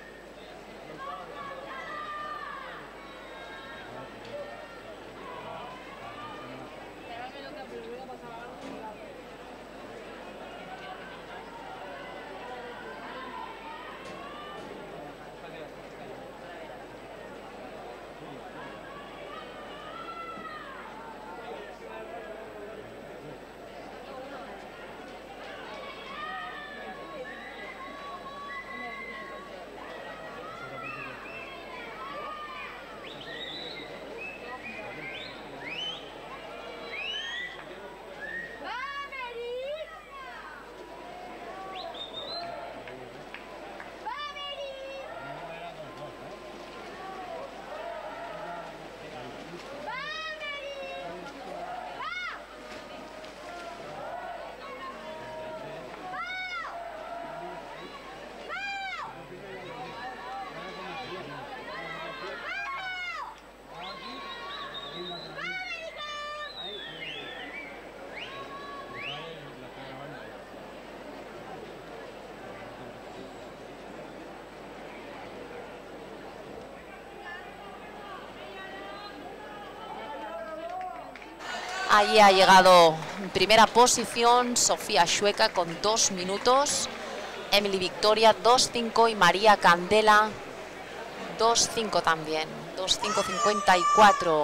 Allí ha llegado en primera posición Sofía Chueca con dos minutos, Emily Victoria dos cinco y María Candela dos cinco también, dos cinco cincuenta y cuatro.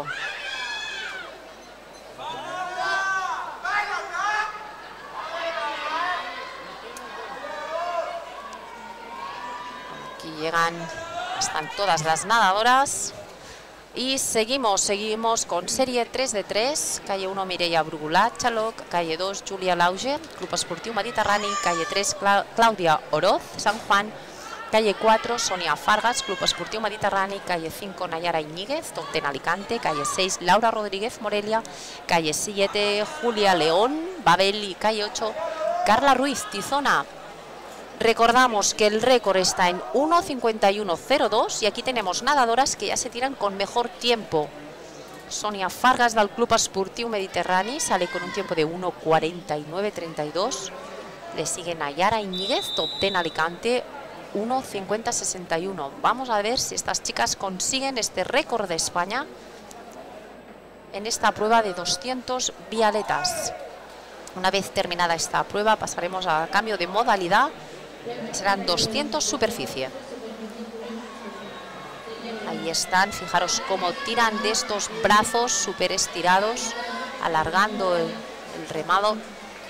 Aquí llegan, están todas las nadadoras. Y seguimos, seguimos con serie tres de tres, calle uno Mireia Brugulat, Xaloc, calle dos Julia Lauger, Club Esportiu Mediterrani, calle tres Cla Claudia Oroz, San Juan, calle cuatro Sonia Fargas, Club Esportiu Mediterrani, calle cinco Nayara Iñiguez, Tonten Alicante, calle seis Laura Rodríguez Morelia, calle siete Julia León, Babel y calle ocho Carla Ruiz Tizona. Recordamos que el récord está en uno cincuenta y uno cero dos y aquí tenemos nadadoras que ya se tiran con mejor tiempo. Sonia Fargas del Club Esportiu Mediterrani sale con un tiempo de uno cuarenta y nueve treinta y dos. Le sigue Nayara Iñiguez, top diez Alicante, uno cincuenta sesenta y uno. Vamos a ver si estas chicas consiguen este récord de España en esta prueba de doscientos vialetas. Una vez terminada esta prueba pasaremos a cambio de modalidad. Serán doscientos superficie. Ahí están, fijaros cómo tiran de estos brazos súper estirados, alargando el, el remado.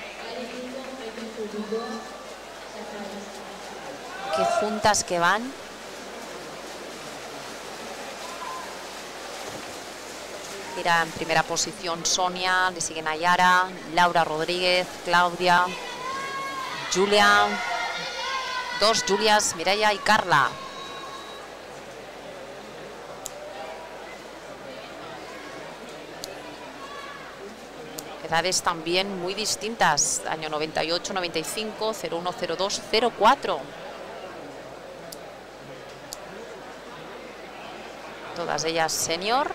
Qué juntas que van. Tira en primera posición Sonia, le siguen Nayara, Laura Rodríguez, Claudia, Julia. Dos Julias, Mireia y Carla. Edades también muy distintas. Año noventa y ocho, noventa y cinco, cero uno, cero dos, cero cuatro. Todas ellas senior.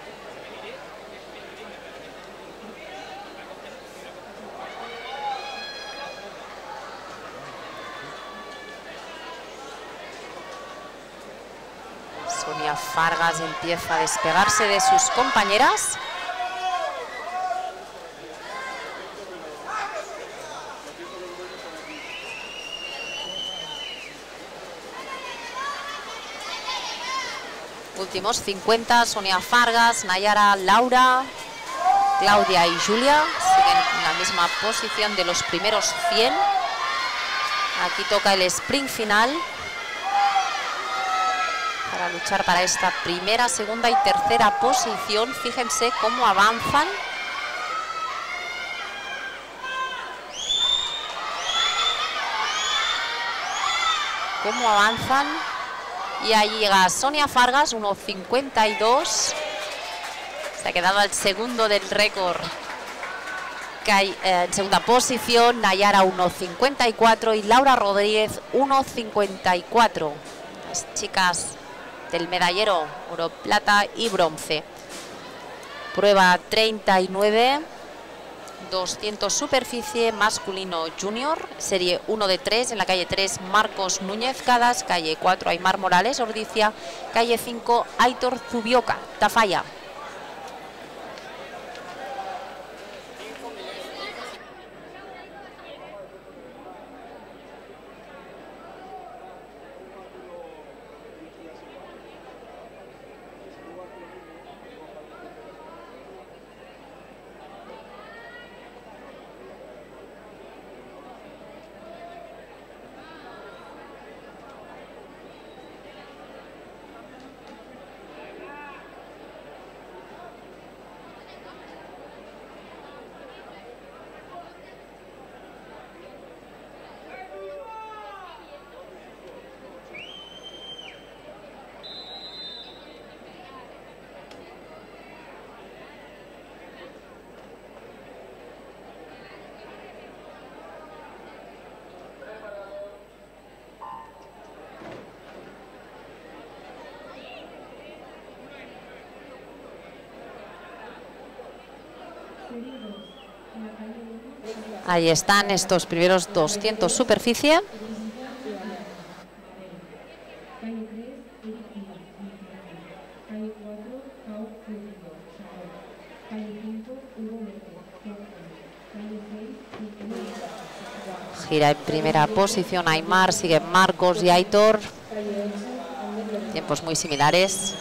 Sonia Fargas empieza a despegarse de sus compañeras. Últimos cincuenta, Sonia Fargas, Nayara, Laura, Claudia y Julia siguen en la misma posición de los primeros cien. Aquí toca el sprint final para luchar para esta primera, segunda y tercera posición. Fíjense cómo avanzan. Cómo avanzan. Y ahí llega Sonia Fargas, uno cincuenta y dos. Se ha quedado al segundo del récord. Eh, en segunda posición, Nayara uno cincuenta y cuatro y Laura Rodríguez uno cincuenta y cuatro. Las chicas del medallero, oro, plata y bronce. Prueba treinta y nueve, doscientos superficie, masculino junior, serie uno de tres, en la calle tres Marcos Núñez Cadas, calle cuatro Aymar Morales Ordicia, calle cinco Aitor Zubioca, Tafalla. Ahí están estos primeros doscientos superficie. Gira en primera posición Aymar, sigue Marcos y Aitor. Tiempos muy similares.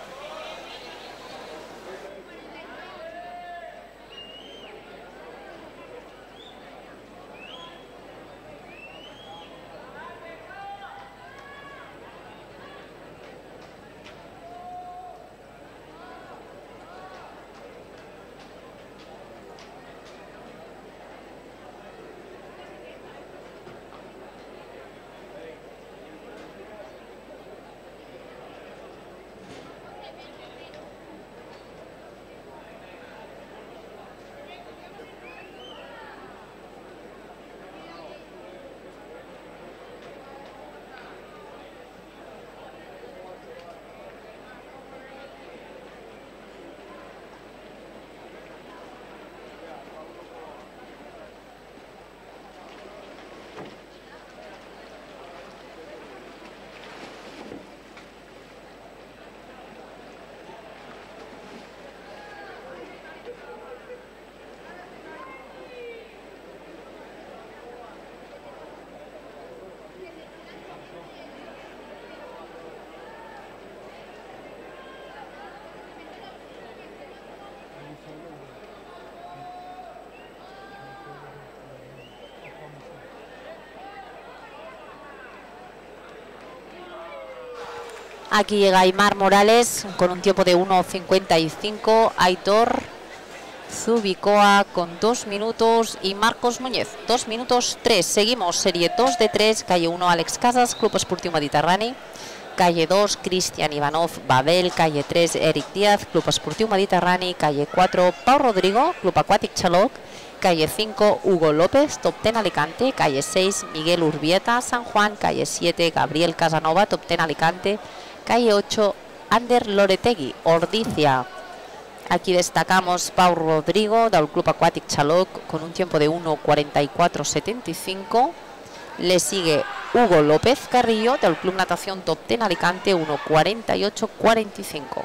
Aquí llega Aymar Morales con un tiempo de uno cincuenta y cinco. Aitor Zubicoa con dos minutos y Marcos Muñez, dos minutos tres. Seguimos, serie dos de tres, calle uno Alex Casas, Club Esportiu Mediterrani. Calle dos, Cristian Ivanov Babel. Calle tres, Eric Díaz, Club Esportiu Mediterrani. Calle cuatro, Pau Rodrigo, Club Aquàtic Xaloc. Calle cinco, Hugo López, Top ten Alicante. Calle seis, Miguel Urbieta, San Juan. Calle siete, Gabriel Casanova, Top ten Alicante. Calle ocho, Ander Loretegui, Ordizia. Aquí destacamos Pau Rodrigo del Club Aquàtic Xaloc con un tiempo de uno cuarenta y cuatro setenta y cinco. Le sigue Hugo López Carrillo del Club Natación Top ten Alicante, uno cuarenta y ocho cuarenta y cinco.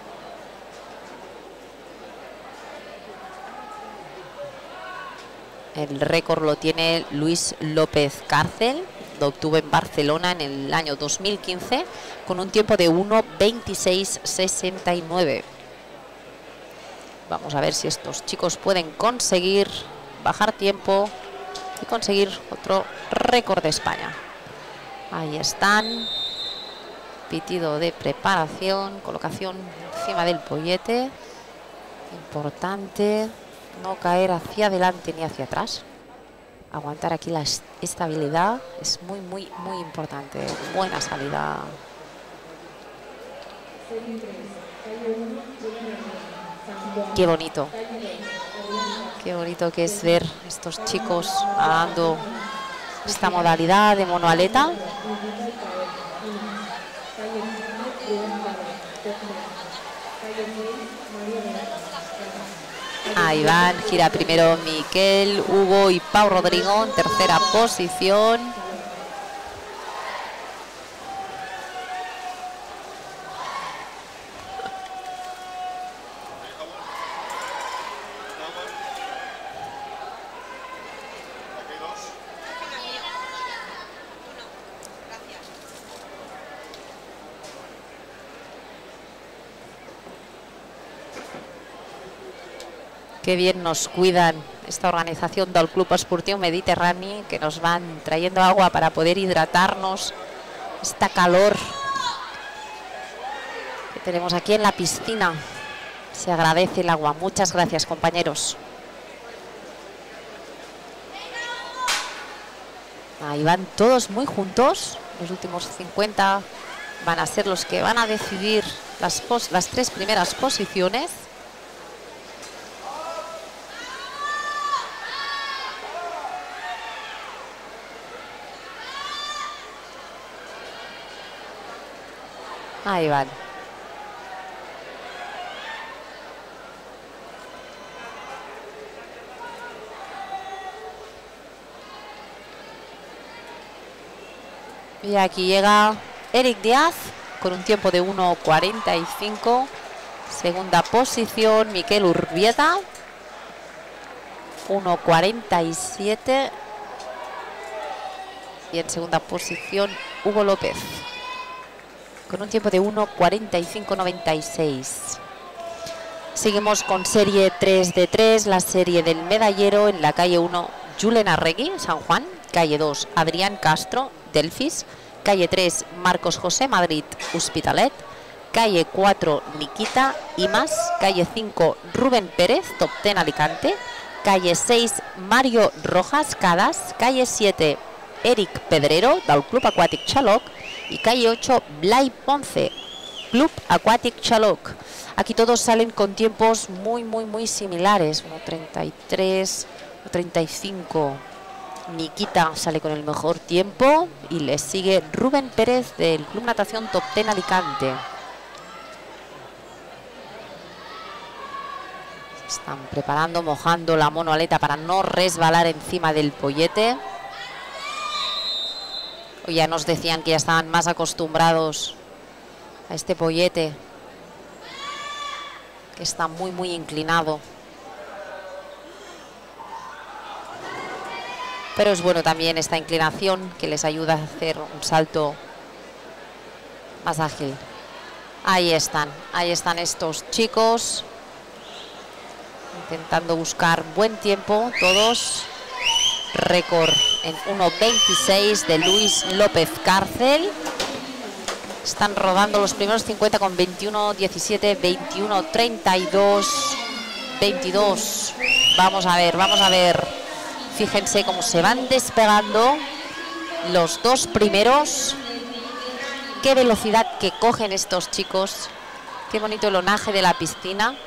El récord lo tiene Luis López Cárcel, lo obtuvo en Barcelona en el año dos mil quince con un tiempo de uno veintiséis sesenta y nueve. Vamos a ver si estos chicos pueden conseguir bajar tiempo y conseguir otro récord de España. Ahí están. Pitido de preparación, colocación encima del pollete. Importante no caer hacia adelante ni hacia atrás. Aguantar aquí la estabilidad es muy, muy, muy importante. Buena salida. Qué bonito. Qué bonito que es ver estos chicos nadando esta modalidad de monoaleta. Ahí van, gira primero Miquel, Hugo y Pau Rodrigo en tercera posición. Qué bien nos cuidan esta organización del Club Esportiu Mediterrani, que nos van trayendo agua para poder hidratarnos. Esta calor que tenemos aquí en la piscina. Se agradece el agua. Muchas gracias, compañeros. Ahí van todos muy juntos. Los últimos cincuenta van a ser los que van a decidir las, pos las tres primeras posiciones. Ahí van. Y aquí llega Eric Díaz con un tiempo de uno cuarenta y cinco. Segunda posición, Miquel Urbieta. uno cuarenta y siete. Y en segunda posición, Hugo López. con un tiempo de uno cuarenta y cinco noventa y seis. Seguimos con serie tres de tres, la serie del medallero. En la calle uno, Julen Arregui, San Juan. Calle dos, Adrián Castro, Delfis. Calle tres, Marcos José Madrid, Hospitalet. Calle cuatro, Nikita, Imas. Calle cinco, Rubén Pérez, Top Ten Alicante. Calle seis, Mario Rojas, Cadas. Calle siete, Eric Pedrero, del Club Aquàtic Xaloc. Y calle ocho, Blai Ponce, Club Aquàtic Xaloc. Aquí todos salen con tiempos muy, muy, muy similares. uno treinta y tres, uno treinta y cinco. Nikita sale con el mejor tiempo y le sigue Rubén Pérez del Club Natación Top Ten Alicante. Están preparando, mojando la monoaleta para no resbalar encima del pollete. O ya nos decían que ya estaban más acostumbrados a este pollete, que está muy, muy inclinado. Pero es bueno también esta inclinación que les ayuda a hacer un salto más ágil. Ahí están, ahí están estos chicos intentando buscar buen tiempo, todos. Récord en uno veintiséis de Luis López Cárcel. Están rodando los primeros cincuenta con veintiuno diecisiete, veintiuno treinta y dos, veintidós. Vamos a ver, vamos a ver. Fíjense cómo se van despegando los dos primeros. Qué velocidad que cogen estos chicos. Qué bonito el onaje de la piscina.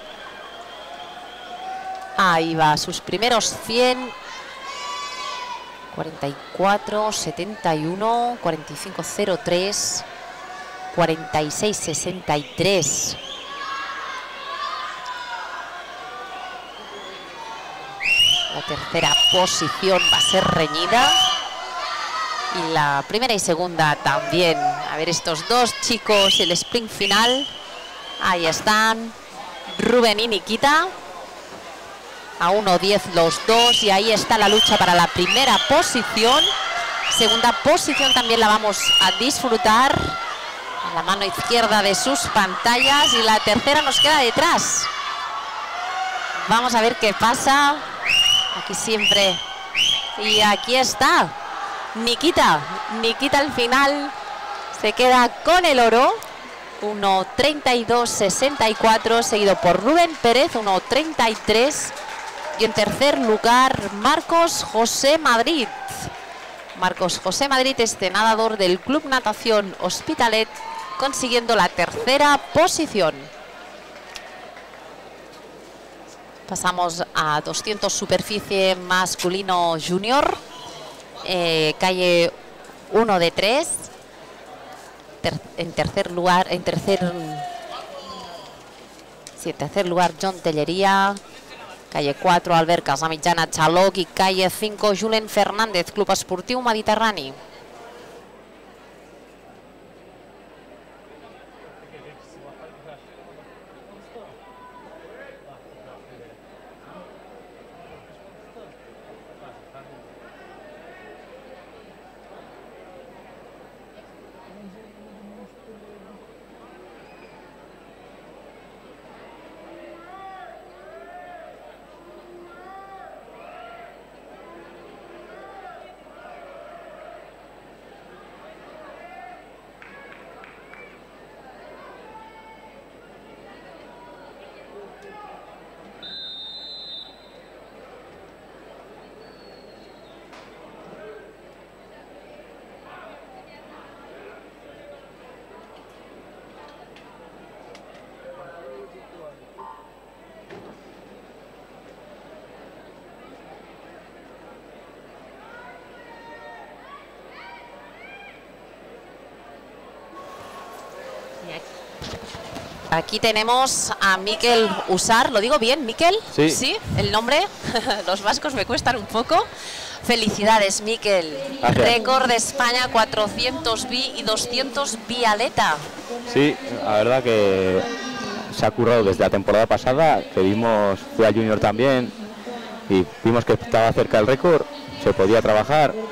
Ahí va, sus primeros cien. cuarenta y cuatro setenta y uno, cuarenta y cinco cero tres, cuarenta y seis sesenta y tres. La tercera posición va a ser reñida. Y la primera y segunda también. A ver estos dos chicos, el sprint final. Ahí están, Rubén y Nikita. A uno diez los dos y ahí está la lucha para la primera posición. Segunda posición también la vamos a disfrutar a la mano izquierda de sus pantallas y la tercera nos queda detrás. Vamos a ver qué pasa. Aquí siempre. Y aquí está Nikita. Nikita al final se queda con el oro. uno treinta y dos sesenta y cuatro, seguido por Rubén Pérez, uno treinta y tres. Y en tercer lugar, Marcos José Madrid. Marcos José Madrid, este nadador del Club Natación Hospitalet, consiguiendo la tercera posición. Pasamos a doscientos superficie masculino junior. Eh, calle uno de tres. Ter en tercer lugar, en tercer, sí, en tercer lugar, John Tellería. Calle cuatro, Albert Casamitjana Xaloc. I calle cinco, Julen Fernández, Club Esportiu Mediterrani. Aquí tenemos a Mikel Usar, ¿lo digo bien, Mikel? Sí. ¿Sí? ¿El nombre? Los vascos me cuestan un poco. Felicidades, Mikel. Gracias. Récord de España, cuatrocientos bi y doscientos bialeta. Sí, la verdad que se ha currado desde la temporada pasada, que vimos, fui a Junior también, y vimos que estaba cerca del récord, se podía trabajar,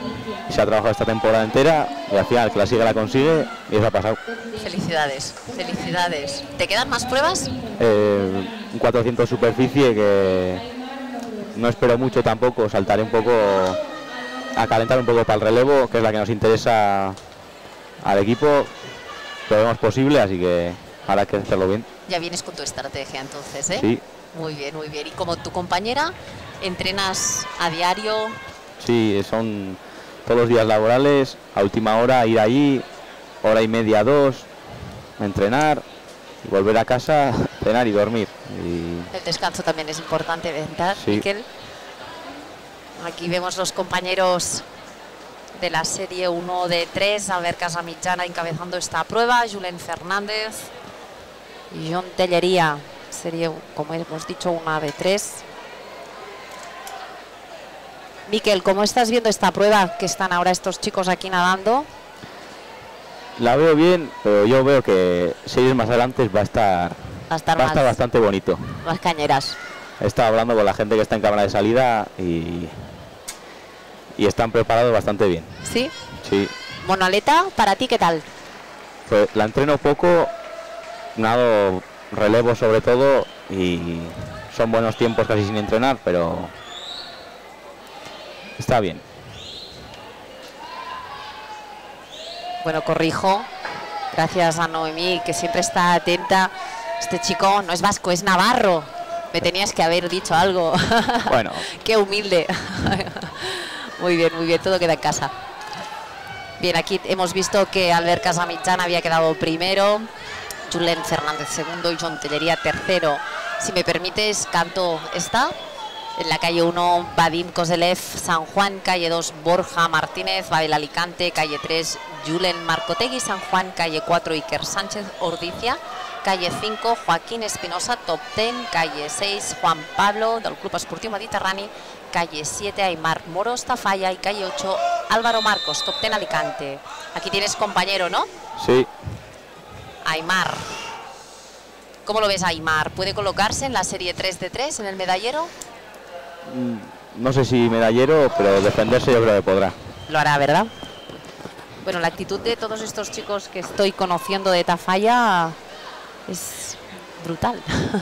se ha trabajado esta temporada entera y al final que la sigue la consigue y eso ha pasado. Felicidades, felicidades. ¿Te quedan más pruebas? Eh, un cuatrocientos superficie que no espero mucho tampoco, saltaré un poco a calentar un poco para el relevo, que es la que nos interesa al equipo. Lo vemos posible, así que ahora hay que hacerlo bien. Ya vienes con tu estrategia entonces, ¿eh? Sí. Muy bien, muy bien. ¿Y como tu compañera, entrenas a diario? Sí, son todos los días laborales, a última hora ir allí, hora y media, dos, entrenar, y volver a casa, cenar y dormir. Y... El descanso también es importante, ¿verdad, sí. Miquel? Aquí vemos los compañeros de la serie uno de tres, Albert Casamitjana encabezando esta prueba, Julen Fernández y John Tellería, serie, como hemos dicho, una de tres. Miquel, ¿cómo estás viendo esta prueba que están ahora estos chicos aquí nadando? La veo bien, pero yo veo que series más adelante va a estar, va a estar, va a estar bastante bonito. Más cañeras. He estado hablando con la gente que está en cámara de salida y, y están preparados bastante bien. ¿Sí? Sí. Monaleta, ¿para ti qué tal? Pues la entreno poco, nado relevo sobre todo y son buenos tiempos casi sin entrenar, pero está bien. Bueno, corrijo, gracias a Noemí, que siempre está atenta. Este chico no es vasco, es navarro. Me tenías que haber dicho algo. Bueno. Qué humilde. Muy bien, muy bien, todo queda en casa. Bien, aquí hemos visto que Albert Casamitjana había quedado primero, Julen Fernández segundo y John Tellería tercero. Si me permites, canto esta. En la calle uno, Vadim Kozelev, San Juan, calle dos, Borja Martínez, Babel Alicante, calle tres, Julen Marcotegui, San Juan, calle cuatro, Iker Sánchez Ordicia, calle cinco, Joaquín Espinosa, top diez, calle seis, Juan Pablo, del Club Esportiu Mediterrani, calle siete, Aymar Moros Tafalla y calle ocho, Álvaro Marcos, top diez Alicante. Aquí tienes compañero, ¿no? Sí. Aymar. ¿Cómo lo ves, Aymar? ¿Puede colocarse en la serie tres de tres en el medallero? No sé si medallero, pero defenderse yo creo que podrá. Lo hará, ¿verdad? Bueno, la actitud de todos estos chicos que estoy conociendo de Tafalla es brutal.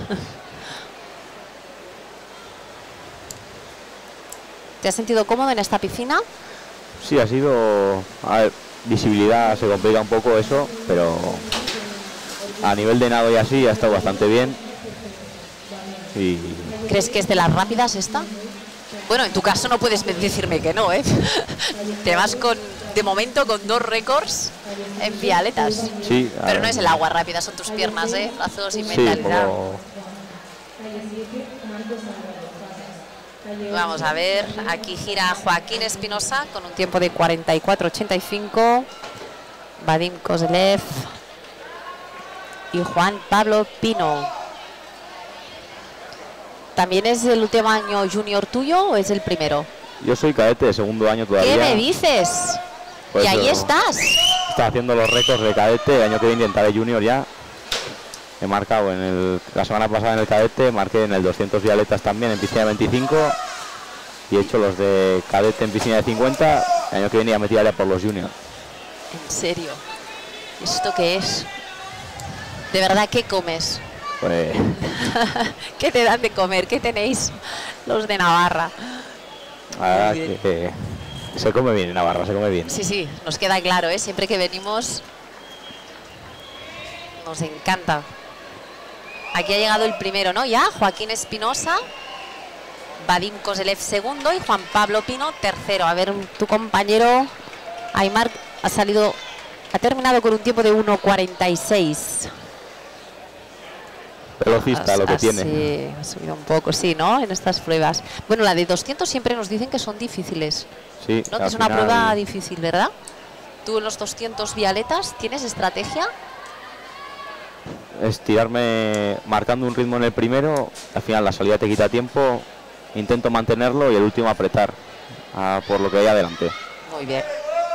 ¿Te has sentido cómodo en esta piscina? Sí, ha sido... A ver, visibilidad se complica un poco eso, pero a nivel de nado y así ha estado bastante bien. Y... ¿Crees que es de las rápidas esta? Bueno, en tu caso no puedes decirme que no, ¿eh? Te vas con, de momento, con dos récords en vialetas. Sí. Pero no es el agua rápida, son tus piernas, ¿eh? Brazos y sí, mentalidad. Como... Vamos a ver, aquí gira Joaquín Espinosa con un tiempo de cuarenta y cuatro ochenta y cinco. Vadim Kozelev y Juan Pablo Pino. ¿También es el último año junior tuyo o es el primero? Yo soy cadete de segundo año todavía. ¿Qué me dices? Pues y ahí eso, estás. Está haciendo los récords de cadete. El año que viene intentaré junior ya. He marcado en el, la semana pasada en el cadete, marqué en el doscientos vialetas también en piscina de veinticinco. Y he hecho los de cadete en piscina de cincuenta. El año que viene ya me tiraré por los juniors. ¿En serio? ¿Esto qué es? ¿De verdad qué comes? Pues... ¿Qué te dan de comer? ¿Qué tenéis los de Navarra? La verdad que eh, se come bien en Navarra, se come bien. Sí, sí, nos queda claro, ¿eh? Siempre que venimos nos encanta. Aquí ha llegado el primero, ¿no? Ya, Joaquín Espinosa, Vadim Kozelev segundo y Juan Pablo Pino tercero. A ver, tu compañero Aymar ha salido, ha terminado con un tiempo de uno cuarenta y seis. Velocista, lo que así, tiene. Ha subido un poco, sí, ¿no? En estas pruebas. Bueno, la de doscientos siempre nos dicen que son difíciles. Sí, ¿No? Que es una final... prueba difícil, ¿verdad? ¿Tú en los doscientos vialetas tienes estrategia? Es tirarme marcando un ritmo en el primero, al final la salida te quita tiempo, intento mantenerlo y el último apretar a por lo que hay adelante. Muy bien.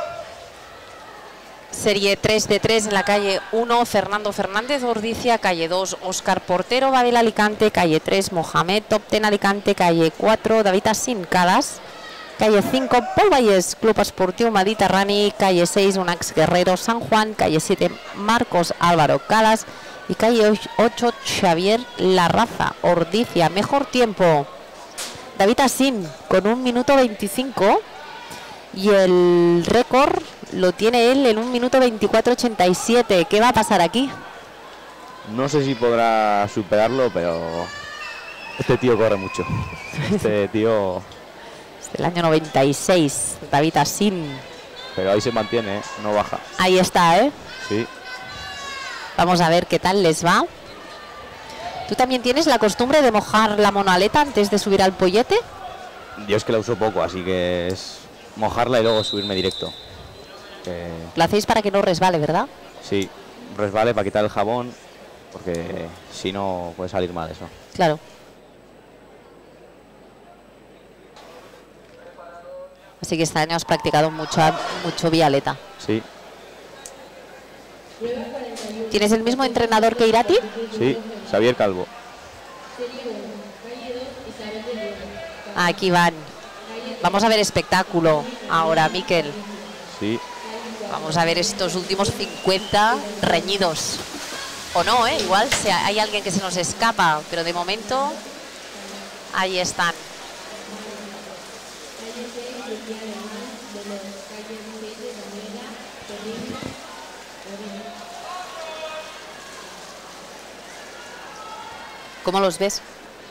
Serie tres de tres en la calle uno, Fernando Fernández Ordicia, calle dos, Óscar Portero, Babel Alicante, calle tres, Mohamed, top diez Alicante, calle cuatro, David Asin Cadas, Calle cinco, Pol Vallès, Club Esportiu Mediterrani. Calle seis, Unax Guerrero San Juan. Calle siete, Marcos Álvaro Calas. Y calle ocho, Xavier Larraza, Ordicia. Mejor tiempo, David Asín, con un minuto veinticinco. Y el récord lo tiene él en un minuto veinticuatro ochenta y siete. ¿Qué va a pasar aquí? No sé si podrá superarlo, pero este tío corre mucho. Este tío... Es del año noventa y seis, David Asín. Pero ahí se mantiene, ¿eh? No baja. Ahí está, ¿eh? Sí. Vamos a ver qué tal les va. ¿Tú también tienes la costumbre de mojar la monaleta antes de subir al pollete? Yo es que la uso poco, así que es mojarla y luego subirme directo. Eh, Lo hacéis para que no resbale, ¿verdad? sí, resbale para quitar el jabón, porque si no puede salir mal eso. Claro. Así que este año has practicado mucho, mucho vialeta. Sí, ¿Tienes el mismo entrenador que Irati? sí, Xavier Calvo. Aquí van. Vamos a ver espectáculo ahora, Miquel. Sí, Vamos a ver estos últimos cincuenta reñidos. O no, ¿eh? Igual se- hay alguien que se nos escapa, pero de momento ahí están. ¿Cómo los ves?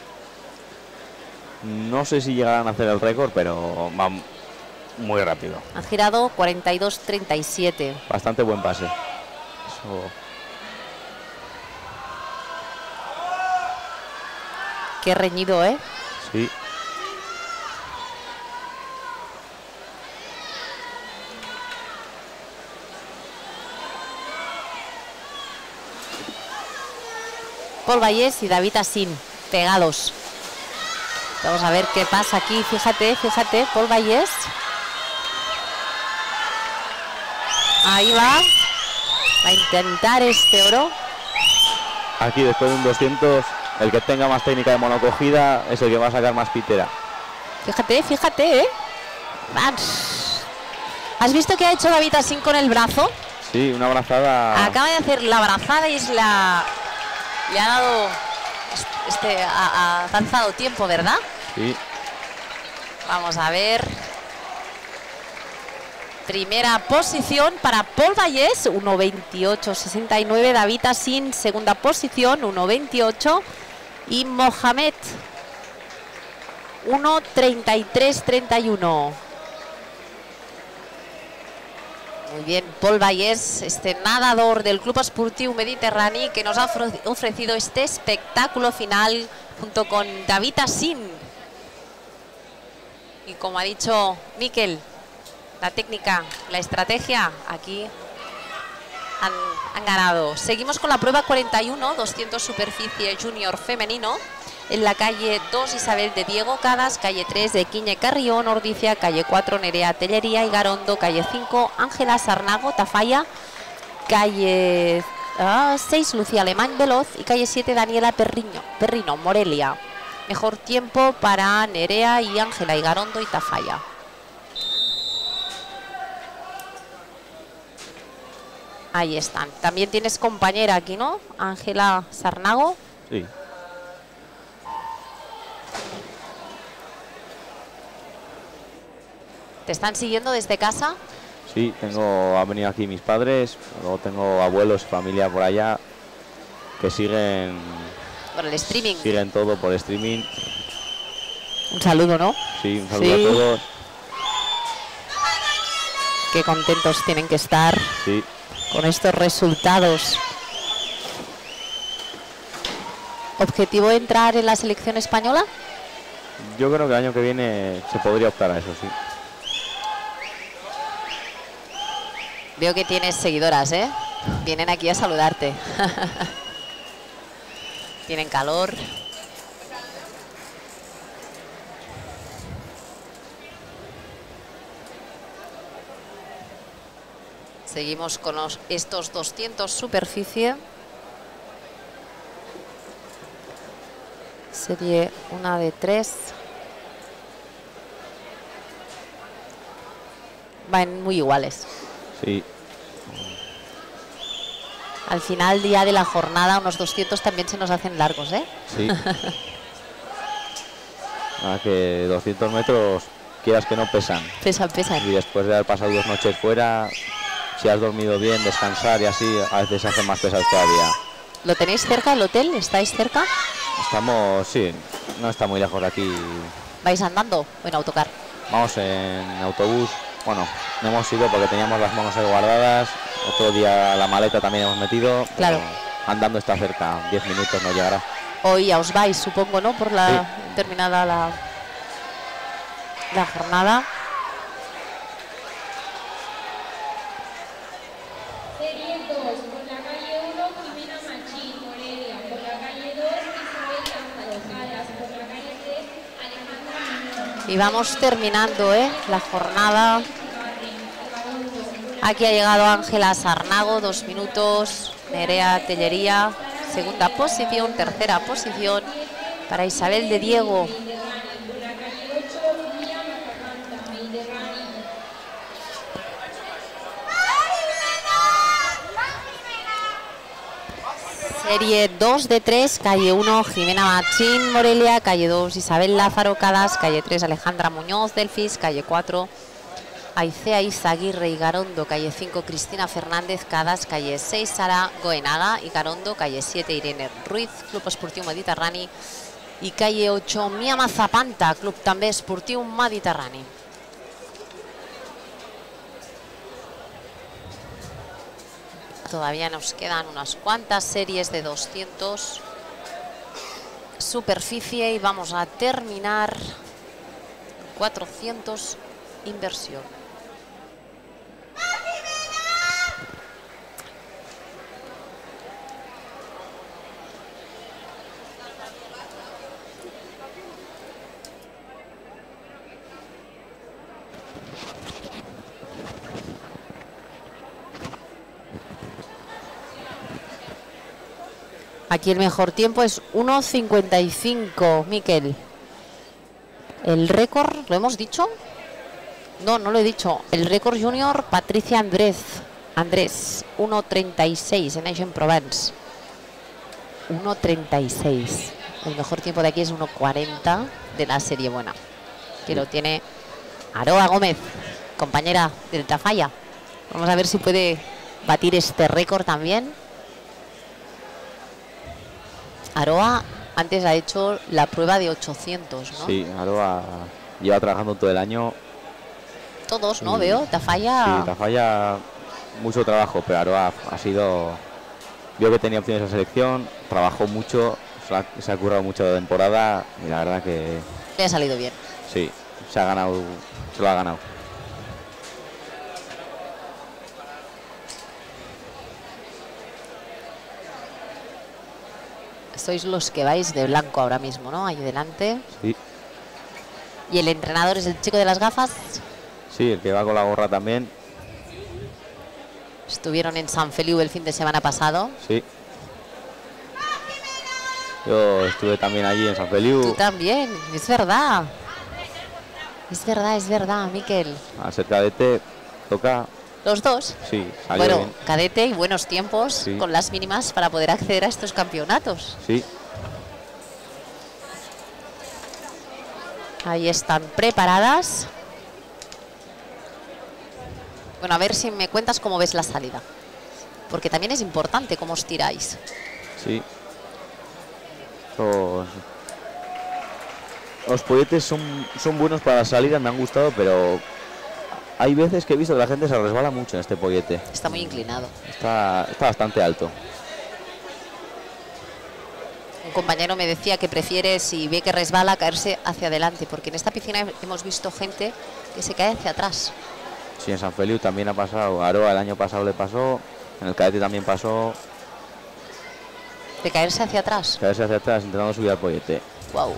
no sé si llegarán a hacer el récord, pero va muy rápido. Han girado cuarenta y dos treinta y siete. Bastante buen pase. Eso, Qué reñido, ¿eh? sí. Pol Vallès y David Asín, pegados. Vamos a ver qué pasa aquí. Fíjate, fíjate, Pol Vallès. Ahí va. Va a intentar este oro. Aquí después de un doscientos, el que tenga más técnica de monocogida es el que va a sacar más pitera. Fíjate, fíjate, ¿eh? Vans. ¿Has visto qué ha hecho David Asín con el brazo? Sí, una abrazada. Acaba de hacer la abrazada y es la... Le ha dado... Este, ha, ha avanzado tiempo, ¿verdad? Sí, Vamos a ver. Primera posición para Pol Vallès, uno veintiocho sesenta y nueve. David Asín, segunda posición, uno veintiocho. Y Mohamed, uno treinta y tres treinta y uno. Muy bien, Pol Vallès, este nadador del Club Esportiu Mediterrani, que nos ha ofre- ofrecido este espectáculo final junto con David Asín. Y como ha dicho Miquel, la técnica, la estrategia, aquí han, han ganado. Seguimos con la prueba cuarenta y uno, doscientos superficie junior femenino. En la calle dos, Isabel de Diego Cadas, calle tres, de Quiñe Carrión, Ordicia, calle cuatro, Nerea Tellería y Garondo, calle cinco, Ángela Sarnago, Tafalla, calle ah, seis, Lucía Alemán Veloz y calle siete, Daniela Perriño, Perrino, Morelia. Mejor tiempo para Nerea y Ángela y Garondo y Tafalla. Ahí están. También tienes compañera aquí, ¿no? Ángela Sarnago. sí. ¿Te están siguiendo desde casa? Sí, tengo, han venido aquí mis padres, luego tengo abuelos y familia por allá que siguen, Por el streaming. siguen todo por streaming. Un saludo, ¿no? Sí, un saludo Sí. a todos. Qué contentos tienen que estar Sí, con estos resultados. ¿Objetivo entrar en la selección española? yo creo que el año que viene se podría optar a eso, sí. Veo que tienes seguidoras, ¿eh? Vienen aquí a saludarte. Tienen calor. Seguimos con los- estos doscientos superficie. Serie una de tres. van muy iguales. Sí. Al final día de la jornada unos doscientos también se nos hacen largos, ¿eh? Sí. Nada, que doscientos metros, quieras que no, pesan. Pesan, pesan. Y después de haber pasado dos noches fuera, si has dormido bien, descansar y así, a veces se hacen más pesados todavía. ¿Lo tenéis cerca el hotel? ¿Estáis cerca? Estamos, sí, no está muy lejos de aquí. ¿Vais andando o en autocar? Vamos en autobús. Bueno, no hemos ido porque teníamos las manos ahí guardadas. Otro día la maleta también hemos metido. Claro. Andando está cerca, diez minutos no llegará. Hoy ya os vais, supongo, ¿no? Por la Sí. terminada la, la jornada. Serie dos, por la calle uno, Jimena Machín, Morelia. Por la calle dos, Isabel Lázaro Calas. Por la calle tres, Alejandra Muñoz. Y vamos terminando, ¿eh? La jornada. Aquí ha llegado Ángela Sarnago, dos minutos. Nerea Tellería, segunda posición. Tercera posición para Isabel de Diego. Por la calle ocho, Miriam Macacanta, Mediterráneo. Serie dos de tres, calle uno, Jimena Machín, Morelia. Calle dos, Isabel Lázaro Cadas. Calle tres, Alejandra Muñoz, Delfis. Calle cuatro, Aicea Izaguirre y Garondo. Calle cinco, Cristina Fernández Cadas. Calle seis, Sara Goenaga y Garondo. Calle siete, Irene Ruiz, Club Esportiu Mediterrani. Y calle ocho, Mia Mazapanta, Club també Esportiu Mediterrani. Todavía nos quedan unas cuantas series de doscientos superficie y vamos a terminar cuatrocientos inversión. Aquí el mejor tiempo es uno cincuenta y cinco, Miquel. El récord, ¿lo hemos dicho? No, no lo he dicho. El récord junior, Patricia Andrés. Andrés, uno treinta y seis en Aix-en-Provence. uno treinta y seis. El mejor tiempo de aquí es uno cuarenta de la serie buena. Que lo tiene Aroa Gómez, compañera del Tafalla. Vamos a ver si puede batir este récord también. Aroa antes ha hecho la prueba de ochocientos, ¿no? Sí, Aroa lleva trabajando todo el año. Todos, ¿no? Y- Veo, Tafalla. Sí, Tafalla, mucho trabajo, pero Aroa ha sido... Vio que tenía opciones de selección, trabajó mucho, se ha, se ha currado mucho de temporada y la verdad que Le ha salido bien. sí, se ha ganado, se lo ha ganado. Sois los que vais de blanco ahora mismo, ¿no? Ahí delante. Sí, Y el entrenador es el chico de las gafas. sí, el que va con la gorra también, Estuvieron en San Feliu el fin de semana pasado. sí. Yo estuve también allí en San Feliu, Tú también, es verdad. Es verdad, es verdad, Miquel. al ser cadete, toca, Los dos. sí, salió Bueno, bien, cadete y buenos tiempos Sí. con las mínimas para poder acceder a estos campeonatos. sí. Ahí están preparadas. Bueno, a ver si me cuentas cómo ves la salida. Porque también es importante cómo os tiráis. Sí. Los, los polletes son, son buenos para la salida, me han gustado, pero hay veces que he visto que la gente se resbala mucho en este pollete. Está muy inclinado. Está, está bastante alto. Un compañero me decía que prefiere, si ve que resbala, caerse hacia adelante. Porque en esta piscina hemos visto gente que se cae hacia atrás. Sí, en San Feliu también ha pasado. A Aroa el año pasado le pasó. En el cadete también pasó. De caerse hacia atrás. Caerse hacia atrás intentando subir al pollete. Wow.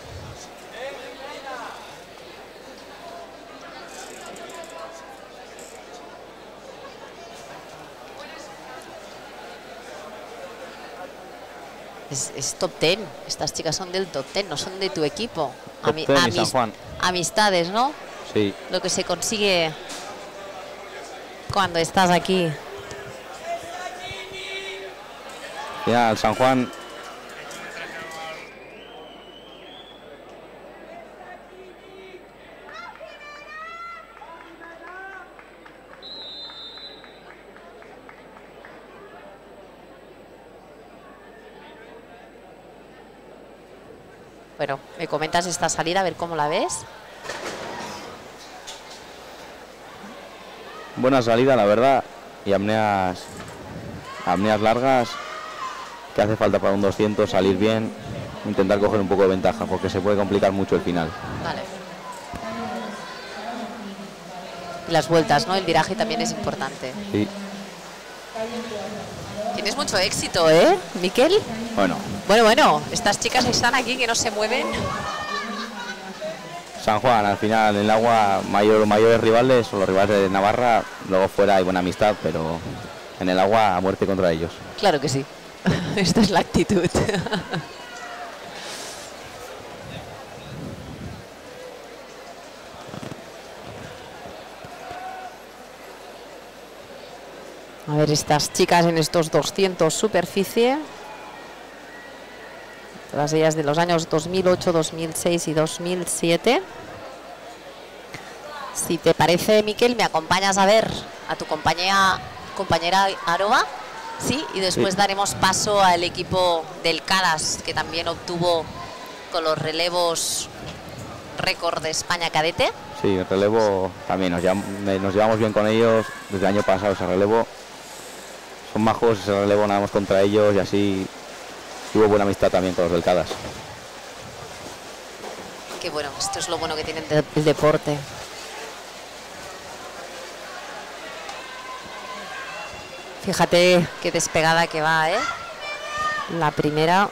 Es, es top ten. Estas chicas son del top ten, no son de tu equipo. Top Ami- ten y amis- San Juan. Amistades, ¿no? Sí, Lo que se consigue cuando estás aquí. Final, San Juan. Bueno, me comentas esta salida, a ver cómo la ves. Buena salida, la verdad. Y apneas, apneas largas, que hace falta para un doscientos salir bien, intentar coger un poco de ventaja, porque se puede complicar mucho el final. Vale. Y las vueltas, ¿no? El viraje también es importante. Sí. Tienes mucho éxito, ¿eh, Miquel? Bueno. Bueno, bueno, estas chicas están aquí que no se mueven. San Juan, al final, en el agua, mayor, mayores rivales, o los rivales de Navarra, luego fuera hay buena amistad, pero en el agua a muerte contra ellos. Claro que sí. Esta es la actitud. A ver, estas chicas en estos doscientos superficie. Todas ellas de los años dos mil ocho, dos mil seis y dos mil siete. Si te parece, Miquel, me acompañas a ver a tu compañera, compañera Aroa. Sí, y después Sí. daremos paso al equipo del Cadas, que también obtuvo con los relevos récord de España cadete. Sí, el relevo también, nos, llevam- nos llevamos bien con ellos desde el año pasado, ese relevo. Son majos, ese relevo nadamos contra ellos y así hubo buena amistad también con los del Cadas. Que bueno, esto es lo bueno que tiene el, el deporte. Fíjate qué despegada que va, ¿eh? La primera.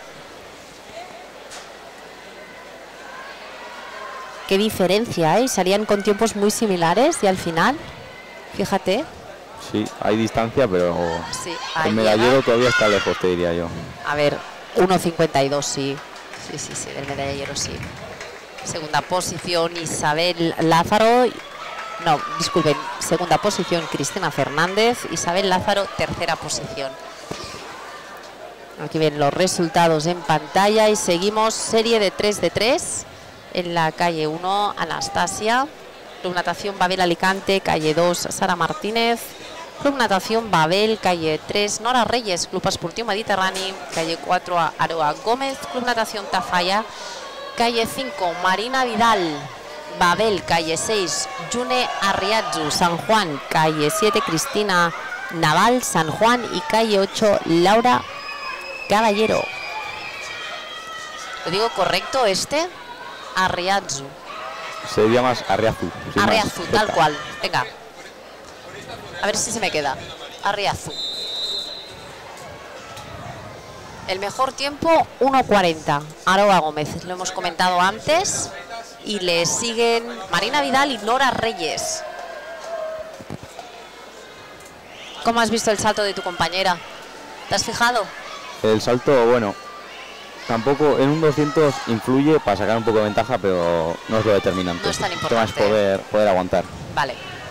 Qué diferencia, ¿eh? Salían con tiempos muy similares y al final, fíjate. Sí, hay distancia, pero Sí, ahí el medallero llega. todavía está lejos, te diría yo. A ver, uno cincuenta y dos, sí. Sí, sí, sí, del medallero, sí. Segunda posición, Isabel Lázaro. No, disculpen, segunda posición, Cristina Fernández. Isabel Lázaro, tercera posición. Aquí ven los resultados en pantalla y seguimos serie de tres de tres en la calle uno, Anastasia. Club Natación Babel Alicante, calle dos, Sara Martínez. Club Natación Babel, calle tres, Nora Reyes. Club Esportiu Mediterrani, calle cuatro, Aroa Gómez. Club Natación Tafalla, calle cinco, Marina Vidal. Babel, calle seis, June Arriazu. San Juan, calle siete, Cristina Naval. San Juan y calle ocho, Laura Caballero. ¿Lo digo correcto este? Arriazu. Se diría más Arriazu. sí, más Arriazu, tal cerca. cual. Venga. A ver si se me queda. Arriazu. El mejor tiempo, uno cuarenta. Aroa Gómez, lo hemos comentado antes. Y le siguen Marina Vidal y Nora Reyes. ¿Cómo has visto el salto de tu compañera? ¿Te has fijado? El salto, bueno, tampoco en un doscientos influye para sacar un poco de ventaja, pero no es lo determinante. No es tan El tema es importante. poder, poder aguantar. Vale.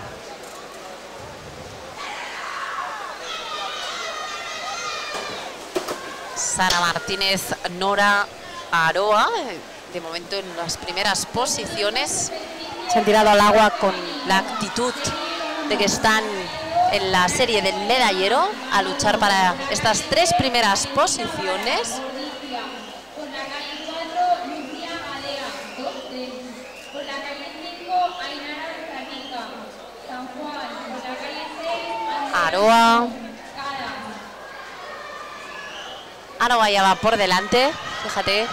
Sara Martínez, Nora Aroa, de momento en las primeras posiciones. Se han tirado al agua con la actitud de que están en la serie del medallero a luchar para estas tres primeras posiciones. Por la calle cuatro, Lucía Gadea, dos tres. Por la calle cinco, Ainara Zanica. San Juan, por la calle seis, Aroa. Cadas. Aroa ya va por delante, fíjate.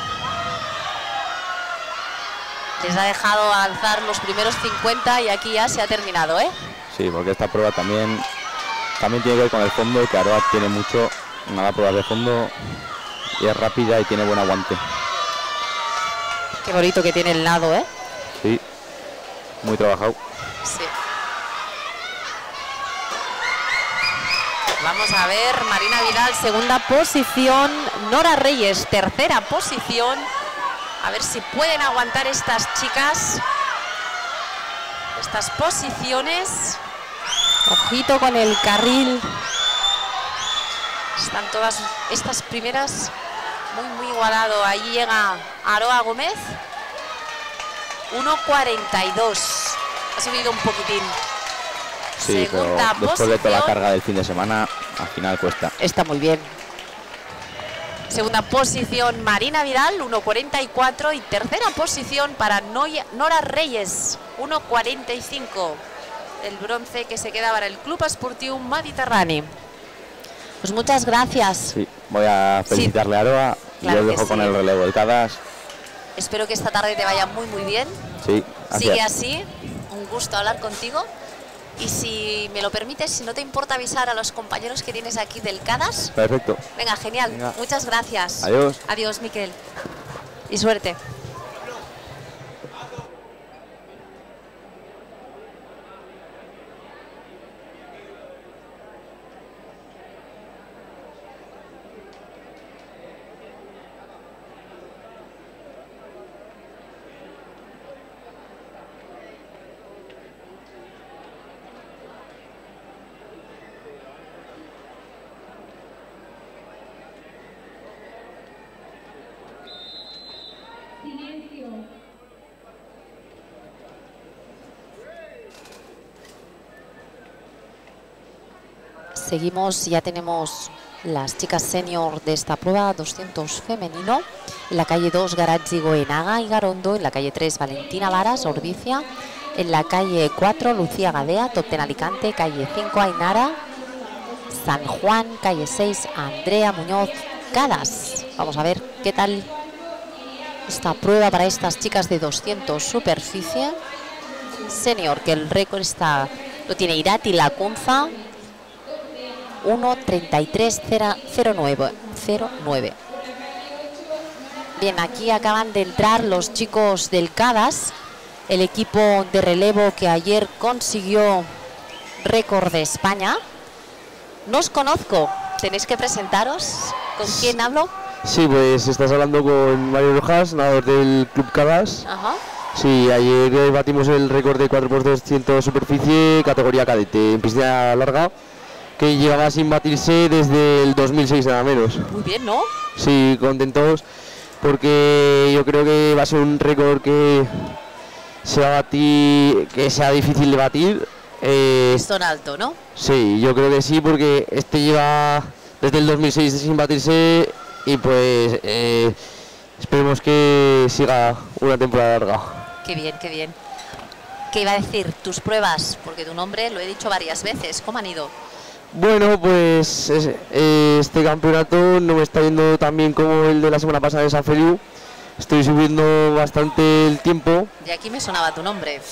Les ha dejado avanzar los primeros cincuenta y aquí ya se ha terminado, ¿eh? Sí, porque esta prueba también, también tiene que ver con el fondo, que Aroa tiene mucho, nada pruebas de fondo, y es rápida y tiene buen aguante. Qué bonito que tiene el lado, ¿eh? Sí, muy trabajado. Sí. Vamos a ver, Marina Vidal, segunda posición. Nora Reyes, tercera posición. A ver si pueden aguantar estas chicas estas posiciones. Ojito con el carril. Están todas estas primeras muy, muy igualado. Ahí llega Aroa Gómez. uno cuarenta y dos. Ha subido un poquitín. Sí, Segunda pero después de toda la posición. carga del fin de semana, al final cuesta. Está muy bien. Segunda posición Marina Vidal, uno cuarenta y cuatro. Y tercera posición para Noia- Nora Reyes, uno cuarenta y cinco. El bronce que se queda para el Club Esportiu Mediterrani. Pues muchas gracias. Sí, voy a felicitarle a Aroa y Claro os que dejo con sí. el relevo del Cadas. Espero que esta tarde te vaya muy, muy bien. Sí, Sigue gracias. así. Un gusto hablar contigo. Y si me lo permites, si no te importa avisar a los compañeros que tienes aquí del CADAS. Perfecto. Venga, genial. Venga. Muchas gracias. Adiós. Adiós, Miquel. Y suerte. Silencio. Seguimos, ya tenemos las chicas senior de esta prueba, doscientos femenino. En la calle dos, Garazzi, Goenaga y Garondo. En la calle tres, Valentina Varas, Ordicia. En la calle cuatro, Lucía Gadea, Top Ten Alicante. Calle cinco, Ainara, San Juan. Calle seis, Andrea Muñoz, Cadas. Vamos a ver qué tal esta prueba para estas chicas de doscientos superficie senior, que el récord está, lo tiene Irati Lacunza. uno treinta y tres cero nueve. Bien, aquí acaban de entrar los chicos del CADAS, el equipo de relevo que ayer consiguió récord de España. No os conozco, tenéis que presentaros. ¿Con quién hablo? Sí, pues estás hablando con Mario Rojas, nadador del Club Cadas. Ajá. Sí, ayer batimos el récord de cuatro por doscientos superficie, categoría cadete, en piscina larga, que llevaba sin batirse desde el dos mil seis nada menos. Muy bien, ¿no? Sí, contentos, porque yo creo que va a ser un récord que se va a batir, que sea difícil de batir. Eh, Son alto, ¿no? sí, yo creo que sí, porque este lleva desde el dos mil seis sin batirse y pues eh, esperemos que siga una temporada larga. Qué bien, qué bien. ¿Qué iba a decir? Tus pruebas, porque tu nombre lo he dicho varias veces. ¿Cómo han ido? Bueno, pues es- eh, este campeonato no me está yendo tan bien como el de la semana pasada de San Feliu. Estoy subiendo bastante el tiempo. De aquí me sonaba tu nombre.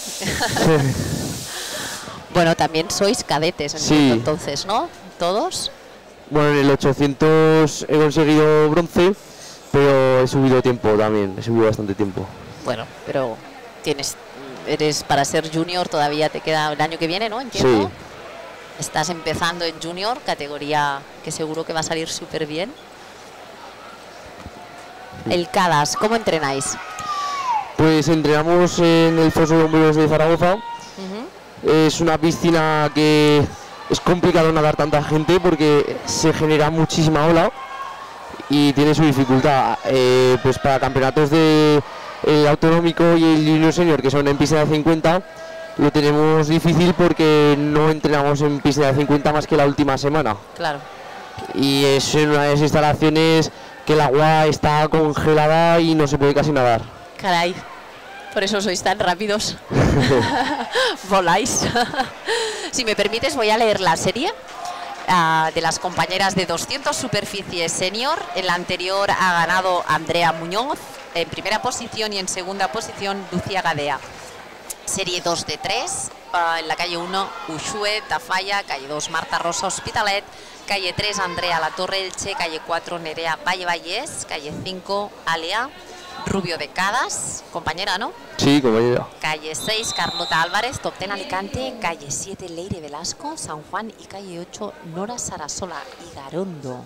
Bueno, también sois cadetes, entiendo, Sí. entonces, ¿no? ¿Todos? Bueno, en el ochocientos he conseguido bronce, pero he subido tiempo también, he subido bastante tiempo. Bueno, pero tienes, eres para ser junior, todavía te queda el año que viene, ¿no? Entiendo. Sí. Estás empezando en junior, categoría que seguro que va a salir súper bien. El CADAS, ¿cómo entrenáis? Pues entrenamos en el Foso de Bomberos de Zaragoza. Es una piscina que es complicado nadar tanta gente porque se genera muchísima ola y tiene su dificultad. Eh, pues para campeonatos de el autonómico y el junior senior, que son en piscina de cincuenta, lo tenemos difícil porque no entrenamos en piscina de cincuenta más que la última semana. Claro. Y es en unas instalaciones que el agua está congelada y no se puede casi nadar. Caray, por eso sois tan rápidos. Voláis. Si me permites, voy a leer la serie uh, de las compañeras de doscientos superficie senior. En la anterior ha ganado Andrea Muñoz en primera posición y en segunda posición Lucía Gadea. Serie dos de tres, uh, en la calle uno Uxue, Tafalla, calle dos Marta Rosa, Hospitalet, calle tres Andrea Latorre, Elche, calle cuatro Nerea Valle Vallés, calle cinco Alea, Rubio de Cadas, compañera, ¿no? Sí, compañera. Calle seis Carlota Álvarez, Top Ten Alicante, calle siete Leire Velasco, San Juan y calle ocho Nora Sarasola y Garondo.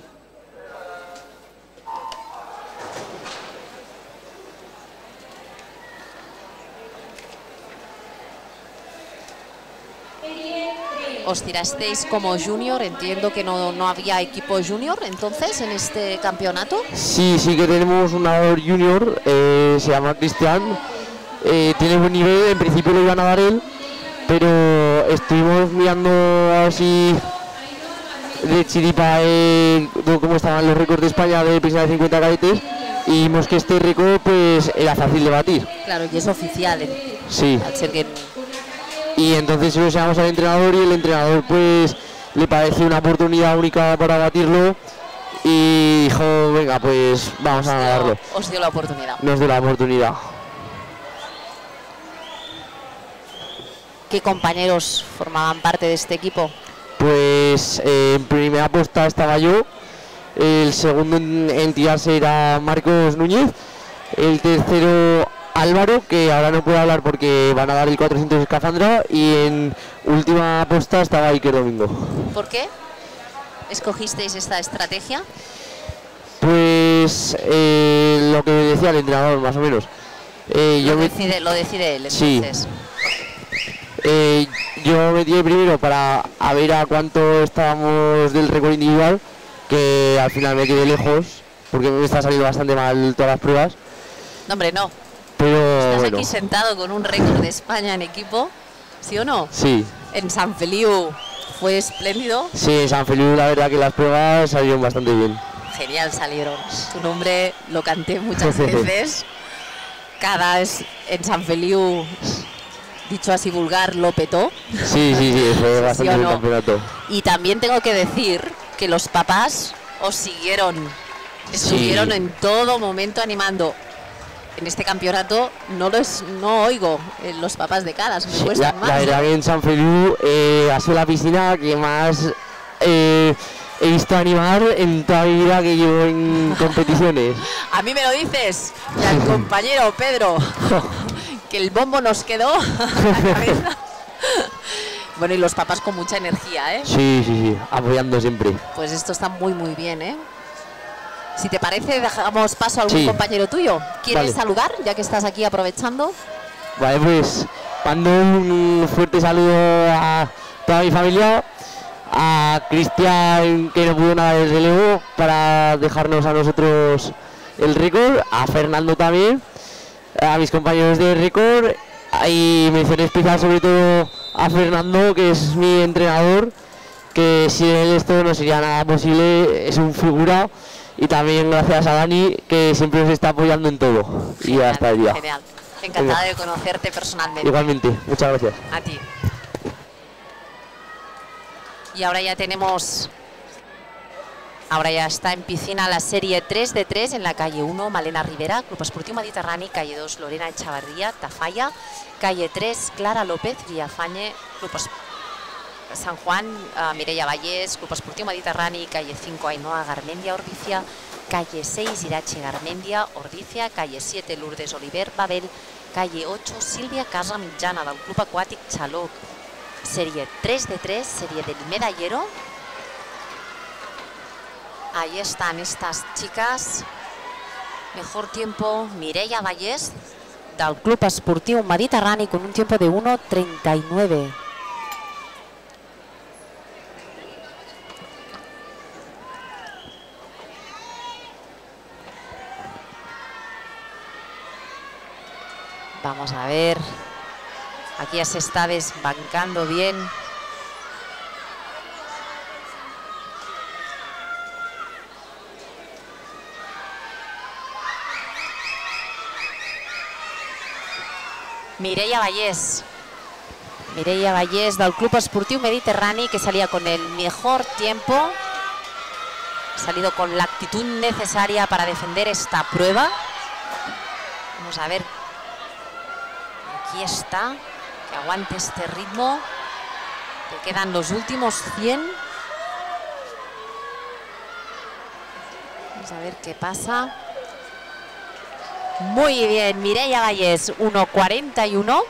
Serie tres. os tirasteis como junior. Entiendo que no, no había equipo junior entonces en este campeonato. Sí, sí que tenemos un nadador junior, eh, se llama Cristian, eh, tiene buen nivel, en principio lo iba a nadar él, pero estuvimos mirando a ver si de chiripa eh, cómo estaban los récords de España de piscina de cincuenta cadetes y vimos que este récord pues era fácil de batir. Claro, y es oficial. ¿eh? Sí. Al ser que... Y entonces nos llamamos al entrenador y el entrenador pues le parece una oportunidad única para batirlo y dijo, venga, pues vamos a nadarlo. Os dio la oportunidad. Nos dio la oportunidad. ¿Qué compañeros formaban parte de este equipo? Pues eh, en primera puesta estaba yo, el segundo en, en tirarse era Marcos Núñez, el tercero Álvaro, que ahora no puede hablar porque van a dar el cuatrocientos escafandra, y en última puesta estaba Iker Domingo. ¿Por qué escogisteis esta estrategia? Pues eh, lo que decía el entrenador, más o menos. Eh, Lo yo me- decide, lo decide él, Sí. entonces. Eh, yo me tiré primero para a ver a cuánto estábamos del récord individual, que al final me quedé lejos porque me está saliendo bastante mal todas las pruebas, No, hombre, no. pero Estás bueno, aquí sentado con un récord de España en equipo, ¿sí o no? sí, En San Feliu fue espléndido. sí, en San Feliu la verdad que las pruebas salieron bastante bien. Genial salieron. Tu nombre lo canté muchas veces. Cada es en San Feliu, dicho así vulgar, lo petó. Sí, sí, sí, fue ¿Sí bastante o buen no? campeonato. Y también tengo que decir que los papás os siguieron, estuvieron Sí. en todo momento animando. En este campeonato no los no oigo eh, los papás de caras, me Sí, la, cuestan más. la verdad que en San Feliu eh, ha sido la piscina que más eh, he visto animar en toda mi vida que llevo en competiciones. A mí me lo dices, y al compañero Pedro, que el bombo nos quedó en la cabeza. Bueno, y los papás con mucha energía, ¿eh? Sí, sí, sí, apoyando siempre. Pues esto está muy, muy bien, ¿eh? Si te parece, dejamos paso a algún Sí. compañero tuyo. ¿Quieres Vale. saludar, ya que estás aquí aprovechando? Vale, pues mando un fuerte saludo a toda mi familia, a Cristian, que no pudo nada del relevo para dejarnos a nosotros el récord, a Fernando también, a mis compañeros de récord, y mención especial sobre todo a Fernando, que es mi entrenador, que sin él esto no sería nada posible, es un figura, y también gracias a Dani, que siempre nos está apoyando en todo, y hasta el día. Genial. Encantada Venga. de conocerte personalmente. Igualmente, muchas gracias. A ti. Y ahora ya tenemos... Ahora ya está en piscina la serie tres de tres en la calle uno, Malena Rivera, Club Esportiu Mediterrani, calle dos, Lorena Echavarría, Tafalla, calle tres, Clara López, Villafañe, Club Es- San Juan, uh, Mireia Vallés, Club Esportiu Mediterrani, calle cinco, Ainhoa Garmendia, Ordicia, calle seis, Irache Garmendia, Ordicia, calle siete, Lourdes Oliver, Babel, calle ocho, Sílvia Casa Mitjana, del Club Aquàtic Xaló, serie tres de tres, serie del medallero. Ahí están estas chicas. Mejor tiempo, Mireia Vallés, del Club Esportiu Mediterrani, con un tiempo de uno treinta y nueve. Vamos a ver. Aquí ya se está desbancando bien. Mireia Vallés. Mireia Vallés del Club Esportiu Mediterrani, que salía con el mejor tiempo. Ha salido con la actitud necesaria para defender esta prueba. Vamos a ver. Aquí está. Que aguante este ritmo. Le quedan los últimos cien. Vamos a ver qué pasa. Muy bien, Mireia Vallés, uno cuarenta y uno.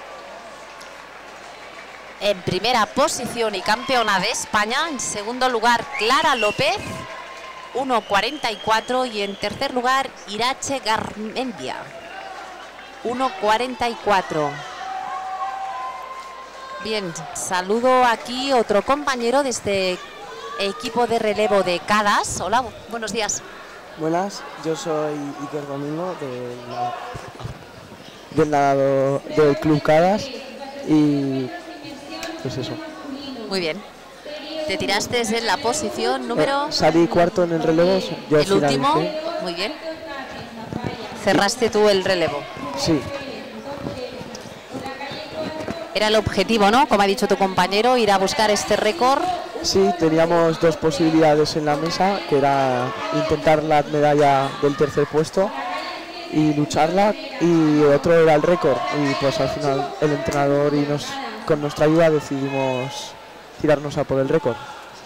En primera posición y campeona de España. En segundo lugar, Clara López, uno cuarenta y cuatro. Y en tercer lugar, Irache Garmendia, uno cuarenta y cuatro. Bien, saludo aquí otro compañero de este equipo de relevo de Cadas. Hola, buenos días. Buenas, yo soy Iker Domingo del, del nadador del Club Cadas y pues eso. Muy bien. Te tiraste en la posición número... Eh, salí cuarto en el relevo, yo el último, finalicé. muy bien. Cerraste tú el relevo. Sí. Era el objetivo, ¿no? Como ha dicho tu compañero, ir a buscar este récord. Sí, teníamos dos posibilidades en la mesa, que era intentar la medalla del tercer puesto y lucharla, y otro era el récord. Y pues al final el entrenador y nos, con nuestra ayuda decidimos tirarnos a por el récord.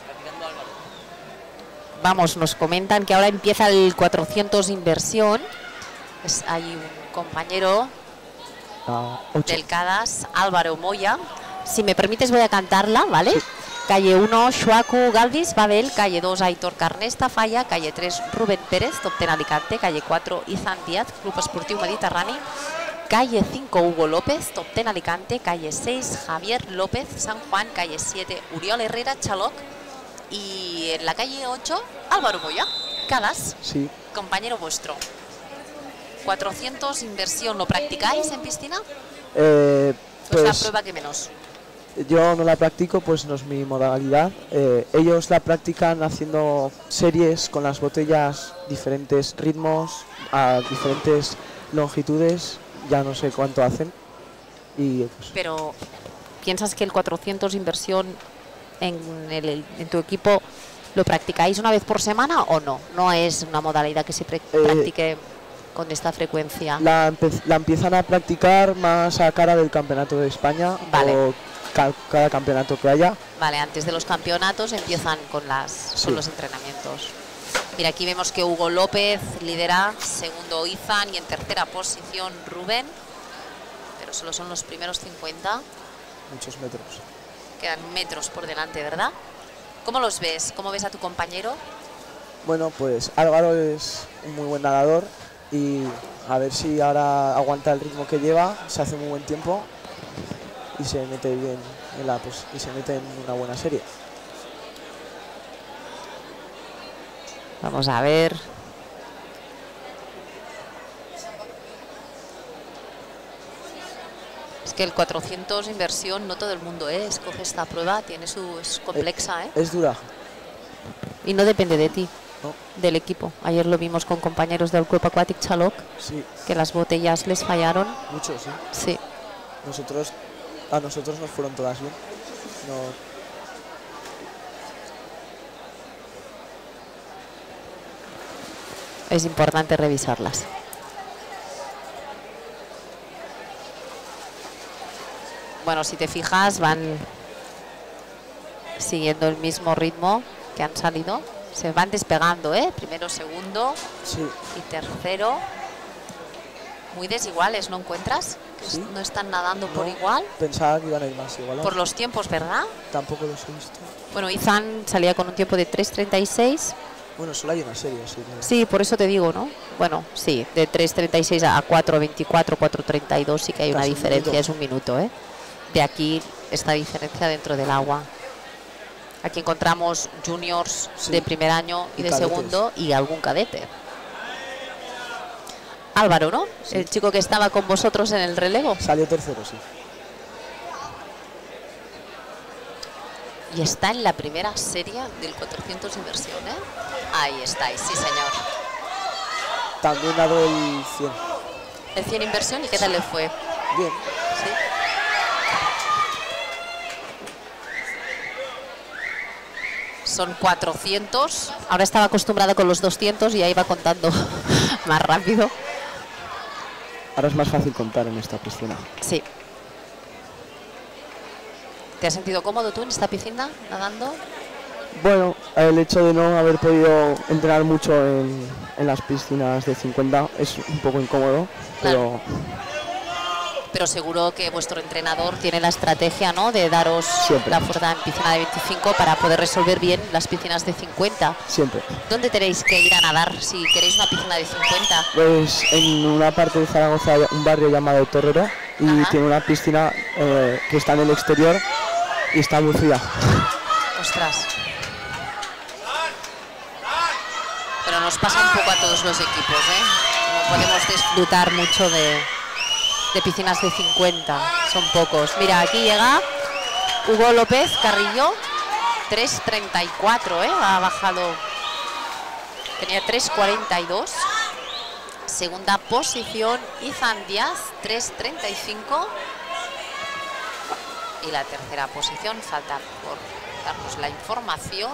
Vamos, nos comentan que ahora empieza el cuatrocientos inversión. Pues hay un compañero Ah, del Cadas, Álvaro Moya. Si me permites voy a cantarla, ¿vale? Sí. Calle uno, Xuacu Galvis, Babel. Calle dos, Aitor Carnesta, Falla. Calle tres, Rubén Pérez, Top ten Alicante. Calle cuatro, Izan Díaz, Club Esportiu Mediterrani. Calle cinco, Hugo López, Top ten Alicante. Calle seis, Javier López, San Juan. Calle siete, Uriol Herrera, Chaloc. Y en la calle ocho, Álvaro Moya, Cadas. Sí. Compañero vuestro. cuatrocientos inversión, ¿lo practicáis en piscina? Eh, pues, pues la prueba que menos. Yo no la practico, pues no es mi modalidad. Eh, ellos la practican haciendo series con las botellas, diferentes ritmos, a diferentes longitudes, ya no sé cuánto hacen. Y, pues, pero, ¿piensas que el cuatrocientos inversión en, el, en tu equipo lo practicáis una vez por semana o no? No es una modalidad que se pre eh, practique con esta frecuencia. La, la empiezan a practicar más a cara del campeonato de España, vale, o ca cada campeonato que haya. Vale, antes de los campeonatos empiezan con, las, sí. con los entrenamientos. Mira, aquí vemos que Hugo López lidera, segundo Izan y en tercera posición Rubén, pero solo son los primeros cincuenta. Muchos metros. Quedan metros por delante, ¿verdad? ¿Cómo los ves? ¿Cómo ves a tu compañero? Bueno, pues Álvaro es un muy buen nadador y a ver si ahora aguanta el ritmo que lleva, se hace muy buen tiempo y se mete bien en la, pues, y se mete en una buena serie. Vamos a ver. Es que el cuatrocientos inversión no todo el mundo ¿eh? escoge esta prueba, tiene su es compleja, ¿eh? Es dura. Y no depende de ti. No. Del equipo. Ayer lo vimos con compañeros del Club Aquatic Chaloc, sí, que las botellas les fallaron. Mucho, sí. Sí. Nosotros, a nosotros nos fueron todas bien. No. Es importante revisarlas. Bueno, si te fijas, van siguiendo el mismo ritmo que han salido. Se van despegando, ¿eh? Primero, segundo sí. y tercero. Muy desiguales, ¿no encuentras? ¿Sí? No están nadando no, por igual. Pensaba que iban a ir más igual. Por los tiempos, ¿verdad? Tampoco los he visto. Bueno, Izan salía con un tiempo de tres treinta y seis. Bueno, solo hay una serie, sí. Que... Sí, por eso te digo, ¿no? Bueno, sí, de tres treinta y seis a cuatro veinticuatro, cuatro treinta y dos sí que hay Casi una diferencia, un es un minuto, ¿eh? De aquí esta diferencia dentro del agua. Aquí encontramos juniors sí. de primer año y, y de cadetes. segundo y algún cadete. Álvaro, ¿no? Sí. El chico que estaba con vosotros en el relevo. Salió tercero, sí. Y está en la primera serie del cuatrocientos inversión, ¿eh? Ahí estáis, sí señor. También dado el cien. ¿El cien inversión? ¿Y qué tal le fue? Bien. ¿Sí? Son cuatrocientos. Ahora estaba acostumbrada con los doscientos y ahí va contando más rápido. Ahora es más fácil contar en esta piscina. Sí. ¿Te has sentido cómodo tú en esta piscina, nadando? Bueno, el hecho de no haber podido entrenar mucho en, en las piscinas de cincuenta es un poco incómodo, claro. pero... Pero seguro que vuestro entrenador tiene la estrategia, ¿no?, de daros Siempre. la fuerza en piscina de veinticinco para poder resolver bien las piscinas de cincuenta. Siempre. ¿Dónde tenéis que ir a nadar si queréis una piscina de cincuenta? Pues en una parte de Zaragoza hay un barrio llamado Torrero y Ajá. tiene una piscina eh, que está en el exterior y está muy fría. Ostras. Pero nos pasa un poco a todos los equipos, ¿eh? No podemos disfrutar mucho de, de piscinas de cincuenta, son pocos. Mira, aquí llega Hugo López Carrillo, tres treinta y cuatro, ¿eh? Ha bajado, tenía tres cuarenta y dos. Segunda posición, Izan Díaz, tres treinta y cinco. Y la tercera posición, falta por darnos la información.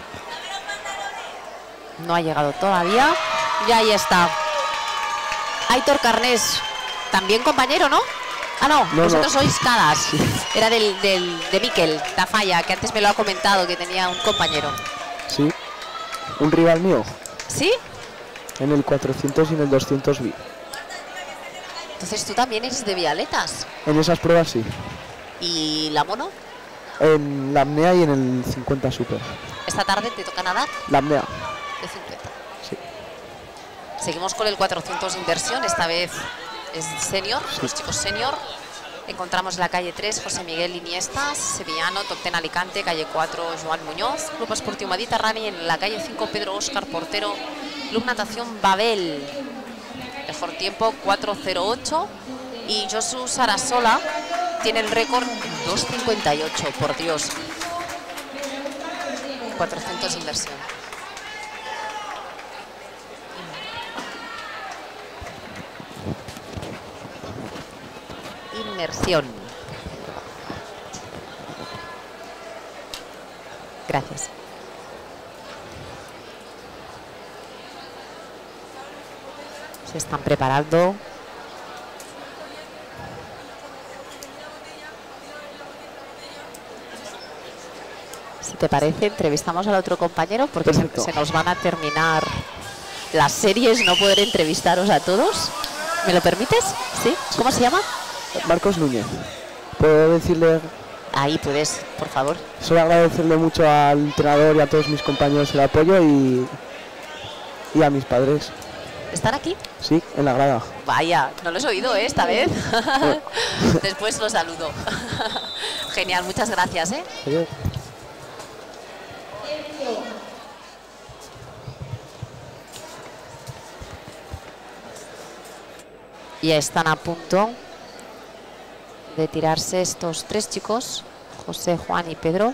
No ha llegado todavía. Y ahí está. Aitor Carnés, también compañero, ¿no? Ah, no, No, vosotros no. sois Cadas. Era del, del, de Miquel Tafalla, que antes me lo ha comentado, que tenía un compañero. Sí, un rival mío. ¿Sí? En el cuatrocientos y en el doscientos vi. Entonces tú también eres de Vialetas. En esas pruebas sí. ¿Y la mono? En la apnea y en el cincuenta super. Esta tarde te toca nadar La apnea. de cincuenta. Sí. Seguimos con el cuatrocientos inversión, esta vez es senior, los chicos senior. Encontramos la calle tres, José Miguel Iniestas, sevillano, top ten Alicante, calle cuatro, Joan Muñoz, Club Esportiu Mediterrani, en la calle cinco, Pedro Óscar Portero, Club Natación Babel. Mejor tiempo, cuatro cero ocho. Y Josu Sarasola tiene el récord dos cincuenta y ocho, por Dios. cuatrocientos inversión. Inmersión. Gracias. Se están preparando. Si te parece, entrevistamos al otro compañero porque se, se nos van a terminar las series, no poder entrevistaros a todos. ¿Me lo permites? ¿Sí? ¿Cómo se llama? Marcos Núñez. ¿Puedo decirle? Ahí puedes, por favor. Solo agradecerle mucho al entrenador y a todos mis compañeros el apoyo y, y a mis padres. ¿Están aquí? Sí, en la grada. Vaya, no los he oído, ¿eh? Esta vez. Después los saludo. Genial, muchas gracias, ¿eh? Adiós. Ya están a punto de tirarse estos tres chicos, José, Juan y Pedro.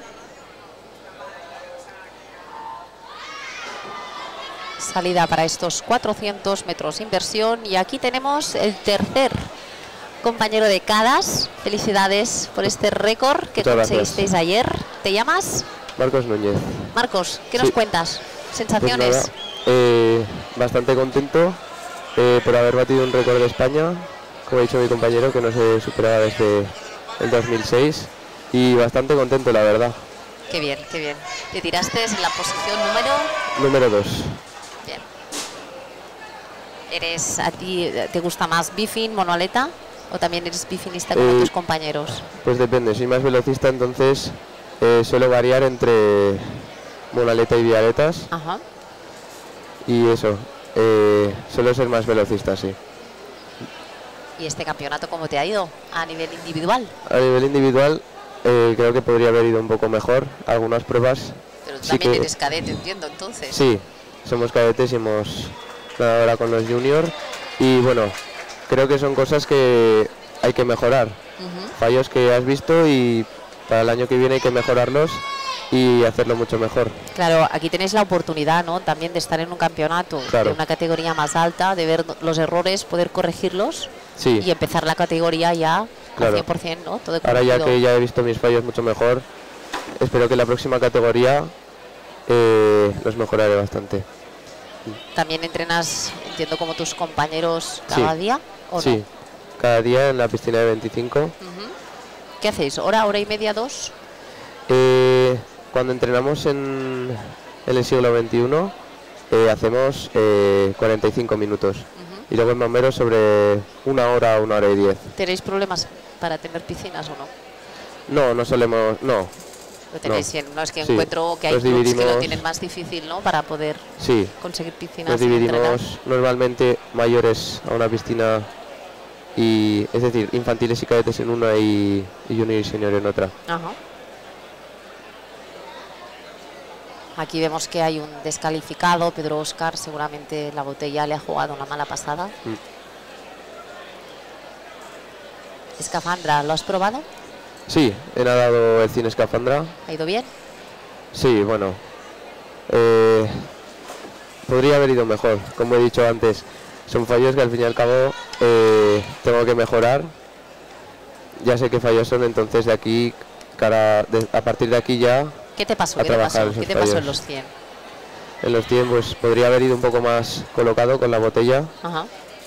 Salida para estos cuatrocientos metros inversión. Y aquí tenemos el tercer compañero de Cadas. Felicidades por este récord que Muchas conseguisteis gracias. ayer. ¿Te llamas? Marcos Núñez. Marcos, ¿qué Sí. nos cuentas? Pues ¿Sensaciones? nada, eh, bastante contento eh, por haber batido un récord de España, como ha dicho mi compañero, que no se superaba desde el dos mil seis, y bastante contento, la verdad. Qué bien, qué bien. Te tiraste en la posición número... Número dos. Bien. ¿Eres, a ti te gusta más bifin, monoaleta? ¿O también eres bifinista como Eh, tus compañeros? Pues depende, soy más velocista, entonces eh, suelo variar entre monaleta y vialetas, Ajá. y eso, eh, suelo ser más velocista, sí. ¿Y este campeonato cómo te ha ido a nivel individual? A nivel individual, eh, creo que podría haber ido un poco mejor algunas pruebas. Pero tú Sí también que- eres cadete, entiendo, entonces. Sí, somos cadetes y hemos nadado ahora con los junior, y bueno, creo que son cosas que hay que mejorar. Ujú. Fallos que has visto y para el año que viene hay que mejorarlos y hacerlo mucho mejor. Claro, aquí tenéis la oportunidad, ¿no? También de estar en un campeonato Claro. de una categoría más alta, de ver los errores, poder corregirlos Sí. y empezar la categoría ya Claro. al cien por cien, ¿no? Todo Ahora ya corregido. que ya he visto mis fallos mucho mejor, espero que la próxima categoría eh, los mejoraré bastante. ¿También entrenas, entiendo, como tus compañeros cada Sí. día? ¿O Sí, no? cada día en la piscina de veinticinco. Ujú. ¿Qué hacéis? ¿Hora, hora y media, dos? Eh, cuando entrenamos en, en el siglo veintiuno eh, hacemos eh, cuarenta y cinco minutos. Y luego en Mamero sobre una hora, una hora y diez. ¿Tenéis problemas para tener piscinas o no? No, no solemos, no. Lo tenéis no. bien, no es que Sí, encuentro que hay los clubs que lo dividimos- tienen más difícil, ¿no? Para poder Sí. conseguir piscinas Nos y entrenar. dividimos normalmente mayores a una piscina y es decir, infantiles y cadetes en una y, y junior y senior en otra. Ajá. Aquí vemos que hay un descalificado, Pedro Óscar, seguramente la botella le ha jugado una mala pasada. Mm. Escafandra, ¿lo has probado? Sí, he nadado el cien escafandra. ¿Ha ido bien? Sí, bueno, eh, podría haber ido mejor, como he dicho antes. Son fallos que al fin y al cabo eh, tengo que mejorar. Ya sé qué fallos son, entonces de aquí, cara, de, a partir de aquí ya... ¿Qué te pasó? A ¿Qué te pasó? trabajar esos ¿Qué te pasó en fallos. los cien? En los cien pues podría haber ido un poco más colocado con la botella. Ajá.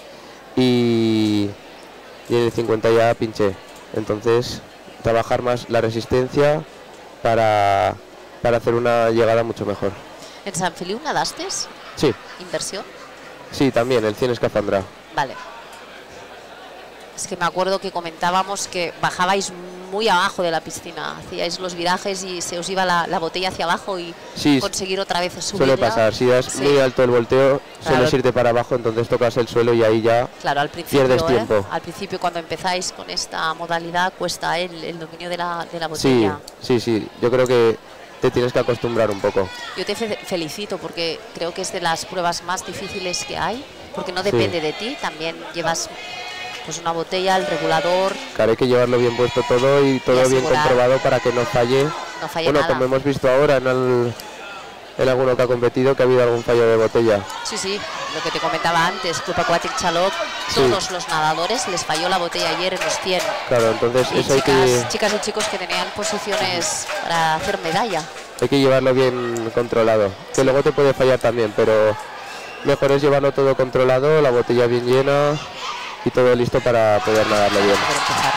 Y, y en el cincuenta ya pinché. Entonces, trabajar más la resistencia para, para hacer una llegada mucho mejor. ¿En San Feliu nadaste? Sí, ¿Inversión? sí, también, el cien escafandra. Vale. Es que me acuerdo que comentábamos que bajabais muy abajo de la piscina, hacíais los virajes y se os iba la, la botella hacia abajo y Sí, conseguir otra vez subirla. suele pasar, si das Sí. muy alto el volteo, Claro. sueles irte para abajo, entonces tocas el suelo y ahí ya Claro, al principio, pierdes ¿eh? tiempo. Al principio cuando empezáis con esta modalidad cuesta el, el dominio de la, de la Sí, botella. sí, sí, yo creo que te tienes que acostumbrar un poco. Yo te fe- felicito porque creo que es de las pruebas más difíciles que hay, porque no Sí. depende de ti, también llevas pues una botella, el regulador, Claro, hay que llevarlo bien puesto todo y todo bien asegurar- comprobado para que no falle. no falle Bueno, nada. como hemos visto ahora en, el, en alguno que ha competido, que ha habido algún fallo de botella. Sí, sí, lo que te comentaba antes, Club Aquatic Chalot, Sí. todos los nadadores les falló la botella ayer en los cien. Claro, entonces Y eso hay chicas, que, chicas y chicos que tenían posiciones para hacer medalla. hay que llevarlo bien controlado. Que luego te puede fallar también, pero mejor es llevarlo todo controlado, la botella bien llena y todo listo para poder nadarlo bien. Por empezar.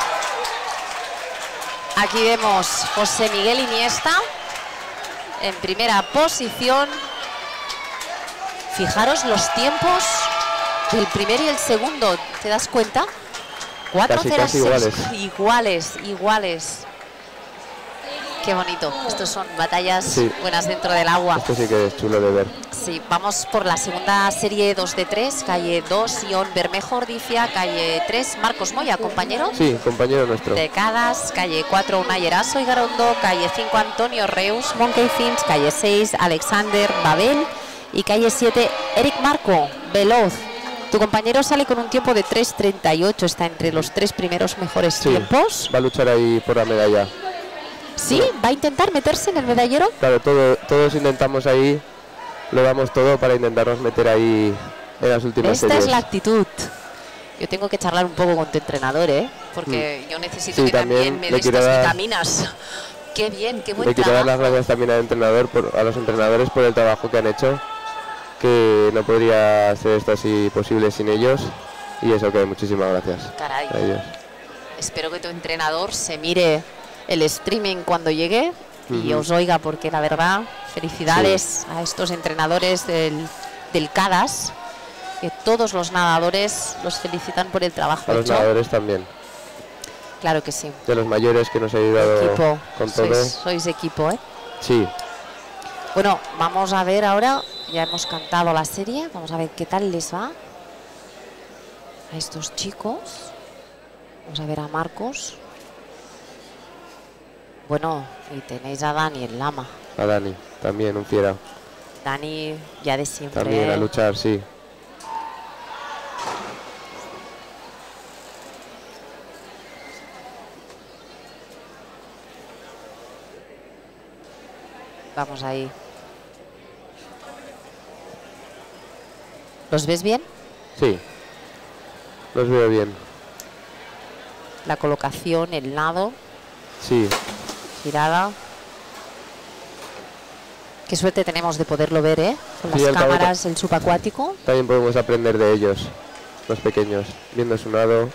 Aquí vemos José Miguel Iniesta en primera posición. Fijaros los tiempos del primero y el segundo, ¿te das cuenta? cuatro Casi, cero casi seis, iguales. iguales, iguales. Qué bonito. Estos son batallas Sí. buenas dentro del agua. Esto sí que es chulo de ver. Sí, vamos por la segunda serie dos de tres, calle dos, Ion Bermejo Ordizia, calle tres, Marcos Moya, compañero. Sí, compañero nuestro. De Cadas, calle cuatro, Unai Eraso y Garondo, calle cinco, Antonio Reus, Monkey Fins, calle seis, Alexander Babel y calle siete, Eric Marco, Veloz. Tu compañero sale con un tiempo de tres treinta y ocho, está entre los tres primeros mejores Sí, tiempos. va a luchar ahí por la medalla. Sí, va a intentar meterse en el medallero. Claro, todo, todos intentamos ahí, lo damos todo para intentarnos meter ahí en las últimas Esta series. es la actitud. Yo tengo que charlar un poco con tu entrenador, ¿eh? Porque yo necesito Sí, que también, también me le des quiero estas dar- vitaminas. Qué bien, qué buen Le quiero dar las trabajo. gracias también al entrenador, por- a los entrenadores por el trabajo que han hecho, que no podría ser esto así posible sin ellos, y eso que muchísimas gracias Caray. a ellos. Espero que tu entrenador se mire el streaming cuando llegue y Ujú. os oiga, porque la verdad, felicidades a estos entrenadores del, del CADAS, que todos los nadadores los felicitan por el trabajo A los hecho. nadadores también, Claro que sí. de los mayores que nos ha ayudado Equipo, con todo. sois, sois equipo, ¿eh? Sí, Bueno, vamos a ver ahora, ya hemos cantado la serie, vamos a ver qué tal les va a estos chicos. Vamos a ver a Marcos. Bueno, y tenéis a Dani en Lama. a Dani también, un fiera. Dani ya de siempre. También a ¿eh? luchar, sí. Vamos ahí. ¿Los ves bien? Sí, los veo bien. La colocación, el nado, Sí, girada. Qué suerte tenemos de poderlo ver, ¿eh? Con Sí, las al cabo cámaras, el subacuático. también podemos aprender de ellos, los pequeños, viendo su nado.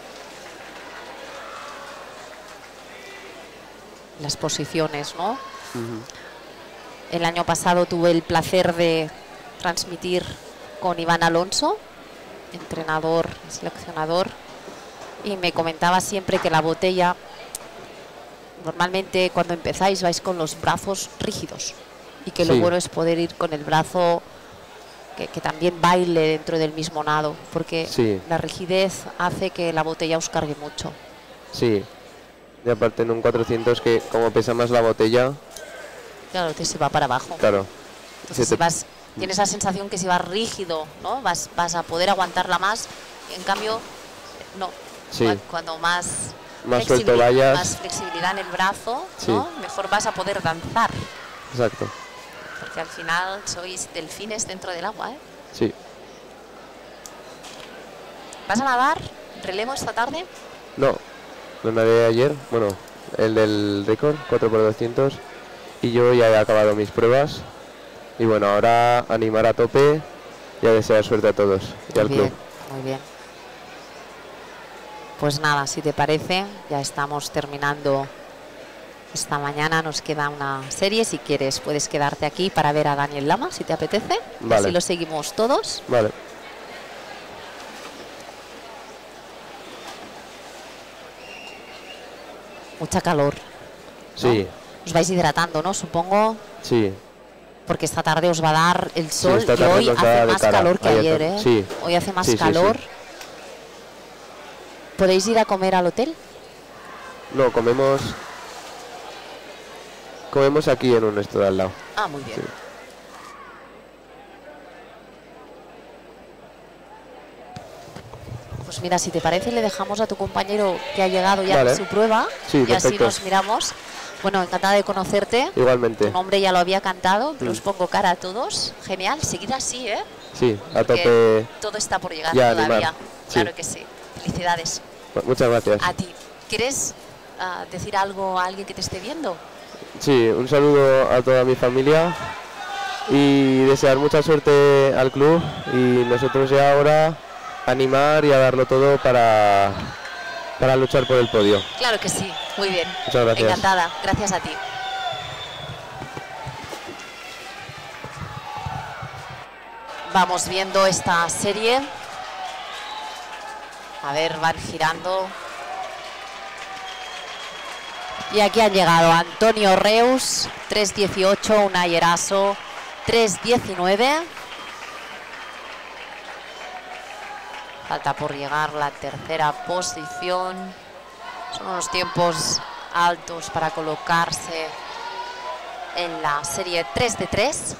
Las posiciones, ¿no? Ujú. El año pasado tuve el placer de transmitir con Iván Alonso, entrenador, seleccionador, y me comentaba siempre que la botella, normalmente cuando empezáis vais con los brazos rígidos y que lo Sí. bueno es poder ir con el brazo que, que también baile dentro del mismo nado, porque Sí. la rigidez hace que la botella os cargue mucho. Sí. Y aparte en un cuatrocientos que como pesa más la botella, Claro, te se va para abajo. claro. Entonces, se si te- vas, tienes la sensación que si vas rígido, ¿no? Vas, vas a poder aguantarla más. En cambio, no. Sí. Cua- Cuando más, Más suelto flexibili- vayas. más flexibilidad en el brazo, Sí. ¿no? Mejor vas a poder danzar. Exacto. Porque al final sois delfines dentro del agua, ¿eh? Sí. ¿Vas a nadar relevo esta tarde? No, lo nadé ayer, bueno, el del récord, cuatro por doscientos, y yo ya he acabado mis pruebas. Y bueno, ahora animar a tope y a desear suerte a todos y al Muy bien, club. muy bien. Pues nada, si te parece, ya estamos terminando esta mañana. Nos queda una serie. Si quieres, puedes quedarte aquí para ver a Daniel Lama, si te apetece. Vale. Así lo seguimos todos. Vale. Mucha calor. Sí, Os vais hidratando, ¿no? Supongo, sí. porque esta tarde os va a dar el sol esta y tarde hoy nos hace da de más cara. calor que Ayer ayer, tam- ¿eh? sí. Hoy hace más Sí, sí, sí. calor. ¿Podéis ir a comer al hotel? No, comemos. Comemos aquí en un esto de al lado. Ah, muy bien. Sí. Pues mira, si te parece, le dejamos a tu compañero que ha llegado ya Vale. de su prueba. Sí, y así perfecto. nos miramos. Bueno, encantada de conocerte. Igualmente. Tu nombre ya lo había cantado, pero Mm. os pongo cara a todos. Genial, seguid así, ¿eh? Sí, a Porque tope. todo está por llegar Ya, todavía. animar. Sí. Claro que sí. Felicidades. Muchas gracias. A ti. ¿Quieres ah, decir algo a alguien que te esté viendo? Sí, un saludo a toda mi familia y desear mucha suerte al club y nosotros ya ahora animar y a darlo todo para, para luchar por el podio. Claro que sí. Muy bien. Muchas gracias. Encantada. Gracias a ti. Vamos viendo esta serie. A ver, van girando. Y aquí han llegado Antonio Reus, tres dieciocho, Unai Eraso, tres diecinueve. Falta por llegar la tercera posición. Son unos tiempos altos para colocarse en la serie tres de tres.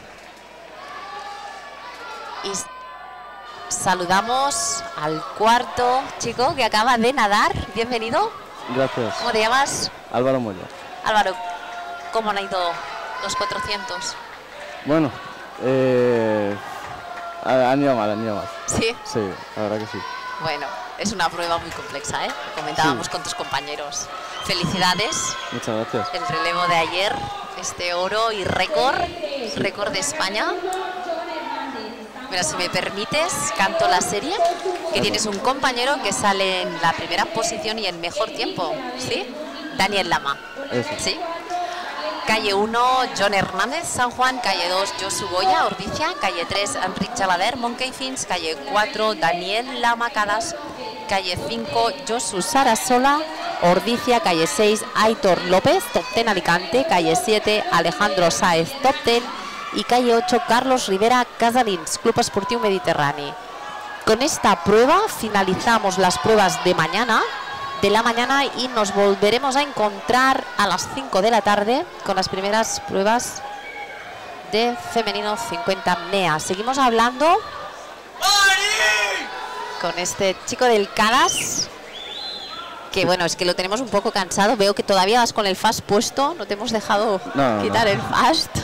Y saludamos al cuarto chico que acaba de nadar. Bienvenido. Gracias. ¿Cómo te llamas? Álvaro Moya. Álvaro, ¿cómo han ido los cuatrocientos? Bueno, eh, ha- han ido mal, han ido mal. ¿Sí? Sí, la verdad que sí. Bueno, es una prueba muy compleja, ¿eh? Comentábamos Sí. con tus compañeros. Felicidades. Muchas gracias. El relevo de ayer, este oro y récord, récord de España. Mira, si me permites, canto la serie, que tienes un compañero que sale en la primera posición y en mejor tiempo, ¿sí? Daniel Lama. Eso. ¿Sí? Calle uno, John Hernández, San Juan. Calle dos, Josu Goya, Ordizia. Calle tres, Enric Chalader, Monkey Fins. Calle cuatro, Daniel Lama Cadas. Calle cinco, Josu Sarasola, Ordizia. Calle seis, Aitor López, Top ten Alicante. Calle siete, Alejandro Sáez, Top ten. Y calle ocho, Carlos Rivera, Casalins, Club Esportiu Mediterrani. Con esta prueba finalizamos las pruebas de mañana, de la mañana, y nos volveremos a encontrar a las cinco de la tarde con las primeras pruebas de femenino cincuenta M E A. Seguimos hablando con este chico del Cadas, que bueno, es que lo tenemos un poco cansado. Veo que todavía vas con el fast puesto, no te hemos dejado No, no, quitar no. el fast.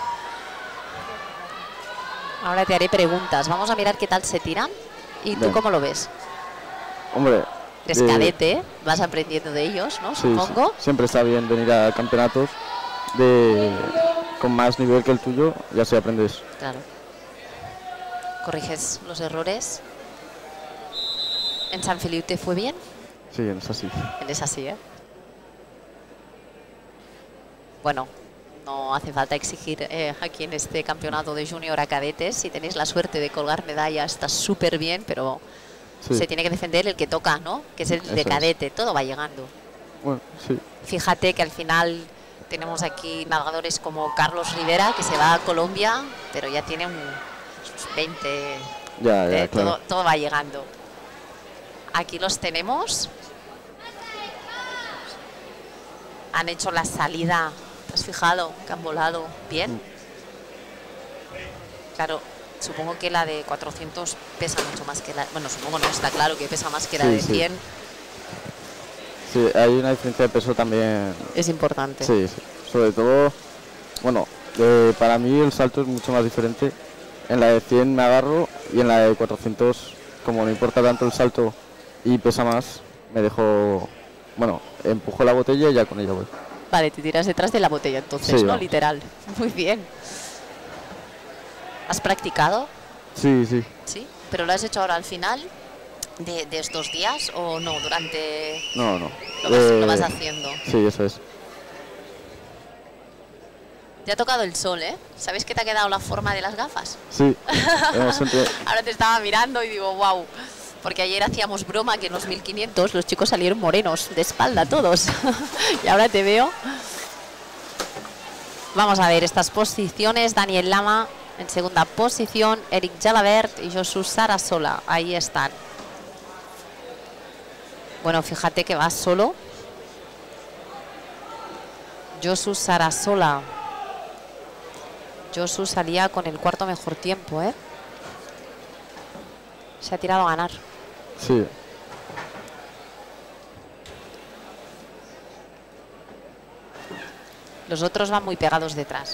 Ahora te haré preguntas. Vamos a mirar qué tal se tiran. ¿Y tú Venga. cómo lo ves? Hombre. Eres eh, cadete, ¿eh? Vas aprendiendo de ellos, ¿no? sí, Supongo. sí, siempre está bien venir a campeonatos de con más nivel que el tuyo, ya se aprendes. Claro. Corriges los errores. ¿En San Feliu te fue bien? Sí, es así. Es así, ¿eh? Bueno, no hace falta exigir eh, aquí en este campeonato de junior a cadetes. Si tenéis la suerte de colgar medalla, está súper bien, pero Sí. se tiene que defender el que toca, ¿no? Que es el de Eso es. cadete. Todo va llegando. Bueno, sí. Fíjate que al final tenemos aquí nadadores como Carlos Rivera, que se va a Colombia, pero ya tiene un, sus veinte, Ya, ya, eh, claro. todo, todo va llegando. Aquí los tenemos. Han hecho la salida. ¿Te has fijado que han volado bien? Claro, supongo que la de cuatrocientos pesa mucho más que la... Bueno, supongo, no, está claro que pesa más que la Sí, de sí. cien. Sí, hay una diferencia de peso también. Es importante. Sí, sí. Sobre todo, bueno, eh, para mí el salto es mucho más diferente. En la de cien me agarro y en la de cuatrocientos, como no importa tanto el salto y pesa más, me dejo, bueno, empujo la botella y ya con ella voy. Vale, te tiras detrás de la botella entonces, Sí, ¿no? vamos. Literal. Muy bien. ¿Has practicado? Sí, sí. Sí. ¿Pero lo has hecho ahora al final de, de estos días o no? Durante... No, no. Lo vas, lo Eh, vas haciendo. Sí, eso es. Te ha tocado el sol, ¿eh? ¿Sabes que te ha quedado la forma de las gafas? Sí. Hemos entre- Ahora te estaba mirando y digo, wow. Porque ayer hacíamos broma que en los mil quinientos los chicos salieron morenos, de espalda todos. Y ahora te veo. Vamos a ver estas posiciones. Daniel Lama en segunda posición, Eric Jalabert y Josu Sarasola. Ahí están. Bueno, fíjate que va solo. Josu Sarasola. Josu salía con el cuarto mejor tiempo, ¿eh? Se ha tirado a ganar. Sí. Los otros van muy pegados detrás.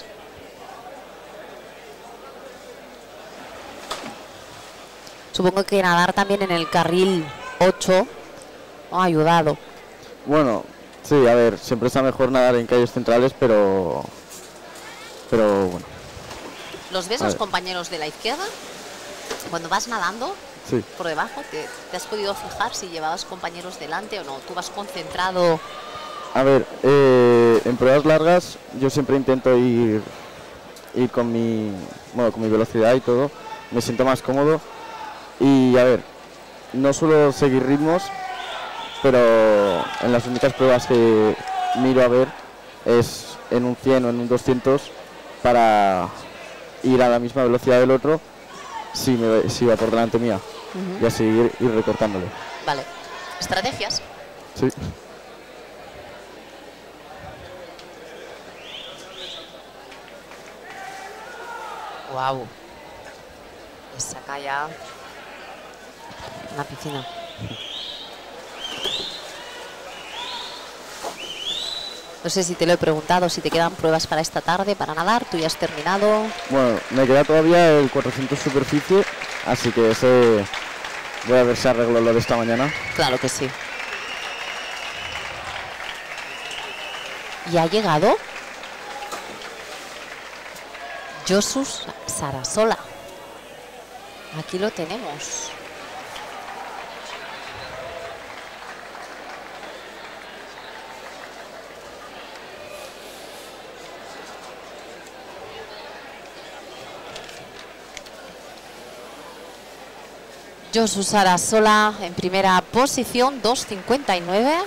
Supongo que nadar también en el carril ocho ha ayudado. Bueno, sí, a ver, siempre está mejor nadar en calles centrales, pero... Pero bueno, ¿Los ves A los ver. compañeros de la izquierda? Cuando vas nadando sí. por debajo, ¿te, te has podido fijar si llevabas compañeros delante o no? ¿Tú vas concentrado? A ver, eh, en pruebas largas yo siempre intento ir, ir con mi, bueno, con mi velocidad y todo. Me siento más cómodo. Y a ver, no suelo seguir ritmos, pero en las únicas pruebas que miro a ver es en un cien o en un doscientos para ir a la misma velocidad del otro si, me, si va por delante mía. Ujú. Y así ir, ir recortándole. Vale. ¿Estrategias? Sí. Wow. Esa acá ya una piscina. No sé si te lo he preguntado, si te quedan pruebas para esta tarde, para nadar. Tú ya has terminado. Bueno, me queda todavía el cuatrocientos superficie, así que ese voy a ver si arreglo lo de esta mañana. Claro que sí. Y ha llegado Josu Sarasola. Aquí lo tenemos. Josu Sarasola en primera posición, dos cincuenta y nueve.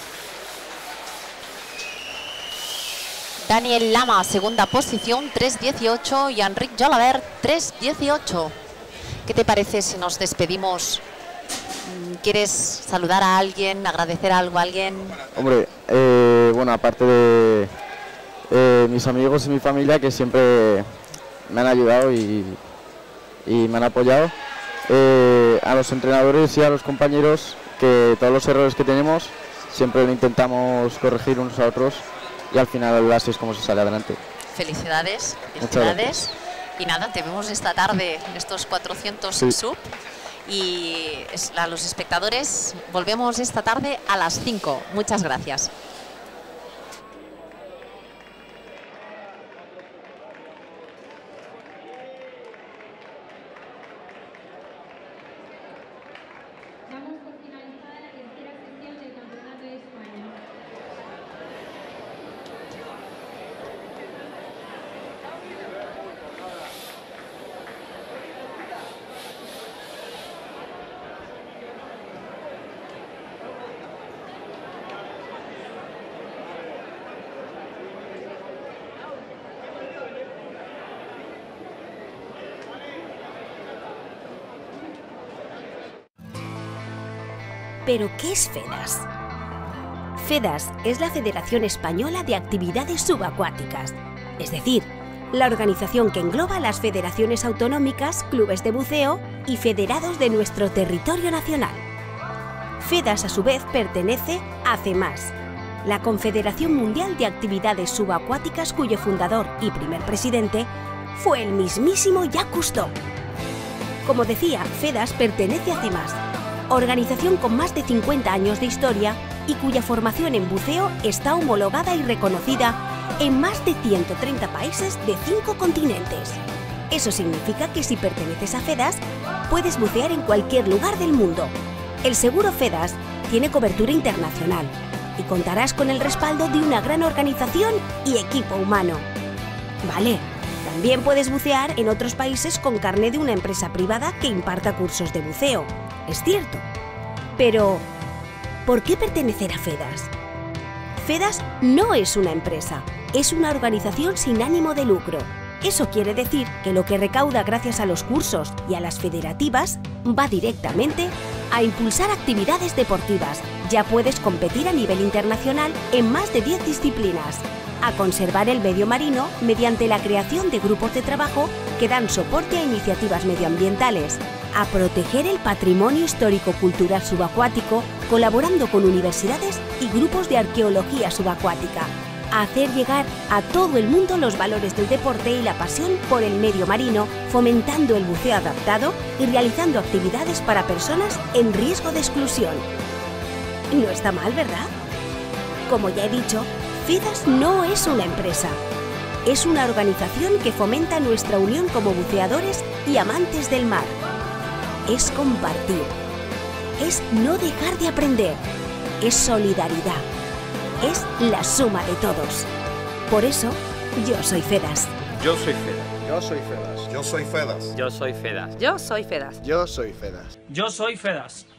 Daniel Lama, segunda posición, tres dieciocho. Y Enric Jalabert, tres dieciocho. ¿Qué te parece si nos despedimos? ¿Quieres saludar a alguien, agradecer algo a alguien? Hombre, eh, bueno, aparte de eh, mis amigos y mi familia que siempre me han ayudado y, y me han apoyado, eh, a los entrenadores y a los compañeros, que todos los errores que tenemos siempre lo intentamos corregir unos a otros y al final así es como se sale adelante. Felicidades, Muchas felicidades. Y nada, te vemos esta tarde en estos cuatrocientos Sí. sub. Y es- a los espectadores volvemos esta tarde a las cinco. Muchas gracias. Damos por finalizada la tercera sesión del Campeonato de España. Pero, ¿qué es FEDAS? FEDAS es la Federación Española de Actividades Subacuáticas, es decir, la organización que engloba las federaciones autonómicas, clubes de buceo y federados de nuestro territorio nacional. FEDAS, a su vez, pertenece a CEMAS, la Confederación Mundial de Actividades Subacuáticas, cuyo fundador y primer presidente fue el mismísimo Jacques Cousteau. Como decía, FEDAS pertenece a CEMAS, organización con más de cincuenta años de historia y cuya formación en buceo está homologada y reconocida en más de ciento treinta países de cinco continentes. Eso significa que si perteneces a FEDAS, puedes bucear en cualquier lugar del mundo. El seguro FEDAS tiene cobertura internacional y contarás con el respaldo de una gran organización y equipo humano. Vale, también puedes bucear en otros países con carné de una empresa privada que imparta cursos de buceo. Es cierto. Pero, ¿por qué pertenecer a FEDAS? FEDAS no es una empresa, es una organización sin ánimo de lucro. Eso quiere decir que lo que recauda gracias a los cursos y a las federativas va directamente a impulsar actividades deportivas. Ya puedes competir a nivel internacional en más de diez disciplinas, a conservar el medio marino mediante la creación de grupos de trabajo que dan soporte a iniciativas medioambientales, a proteger el patrimonio histórico-cultural subacuático colaborando con universidades y grupos de arqueología subacuática, a hacer llegar a todo el mundo los valores del deporte y la pasión por el medio marino, fomentando el buceo adaptado y realizando actividades para personas en riesgo de exclusión. No está mal, ¿verdad? Como ya he dicho, FEDAS no es una empresa. Es una organización que fomenta nuestra unión como buceadores y amantes del mar. Es compartir. Es no dejar de aprender. Es solidaridad. Es la suma de todos. Por eso, yo soy FEDAS. Yo soy FEDAS. Yo soy FEDAS. Yo soy FEDAS. Yo soy FEDAS. Yo soy FEDAS. Yo soy FEDAS. Yo soy FEDAS.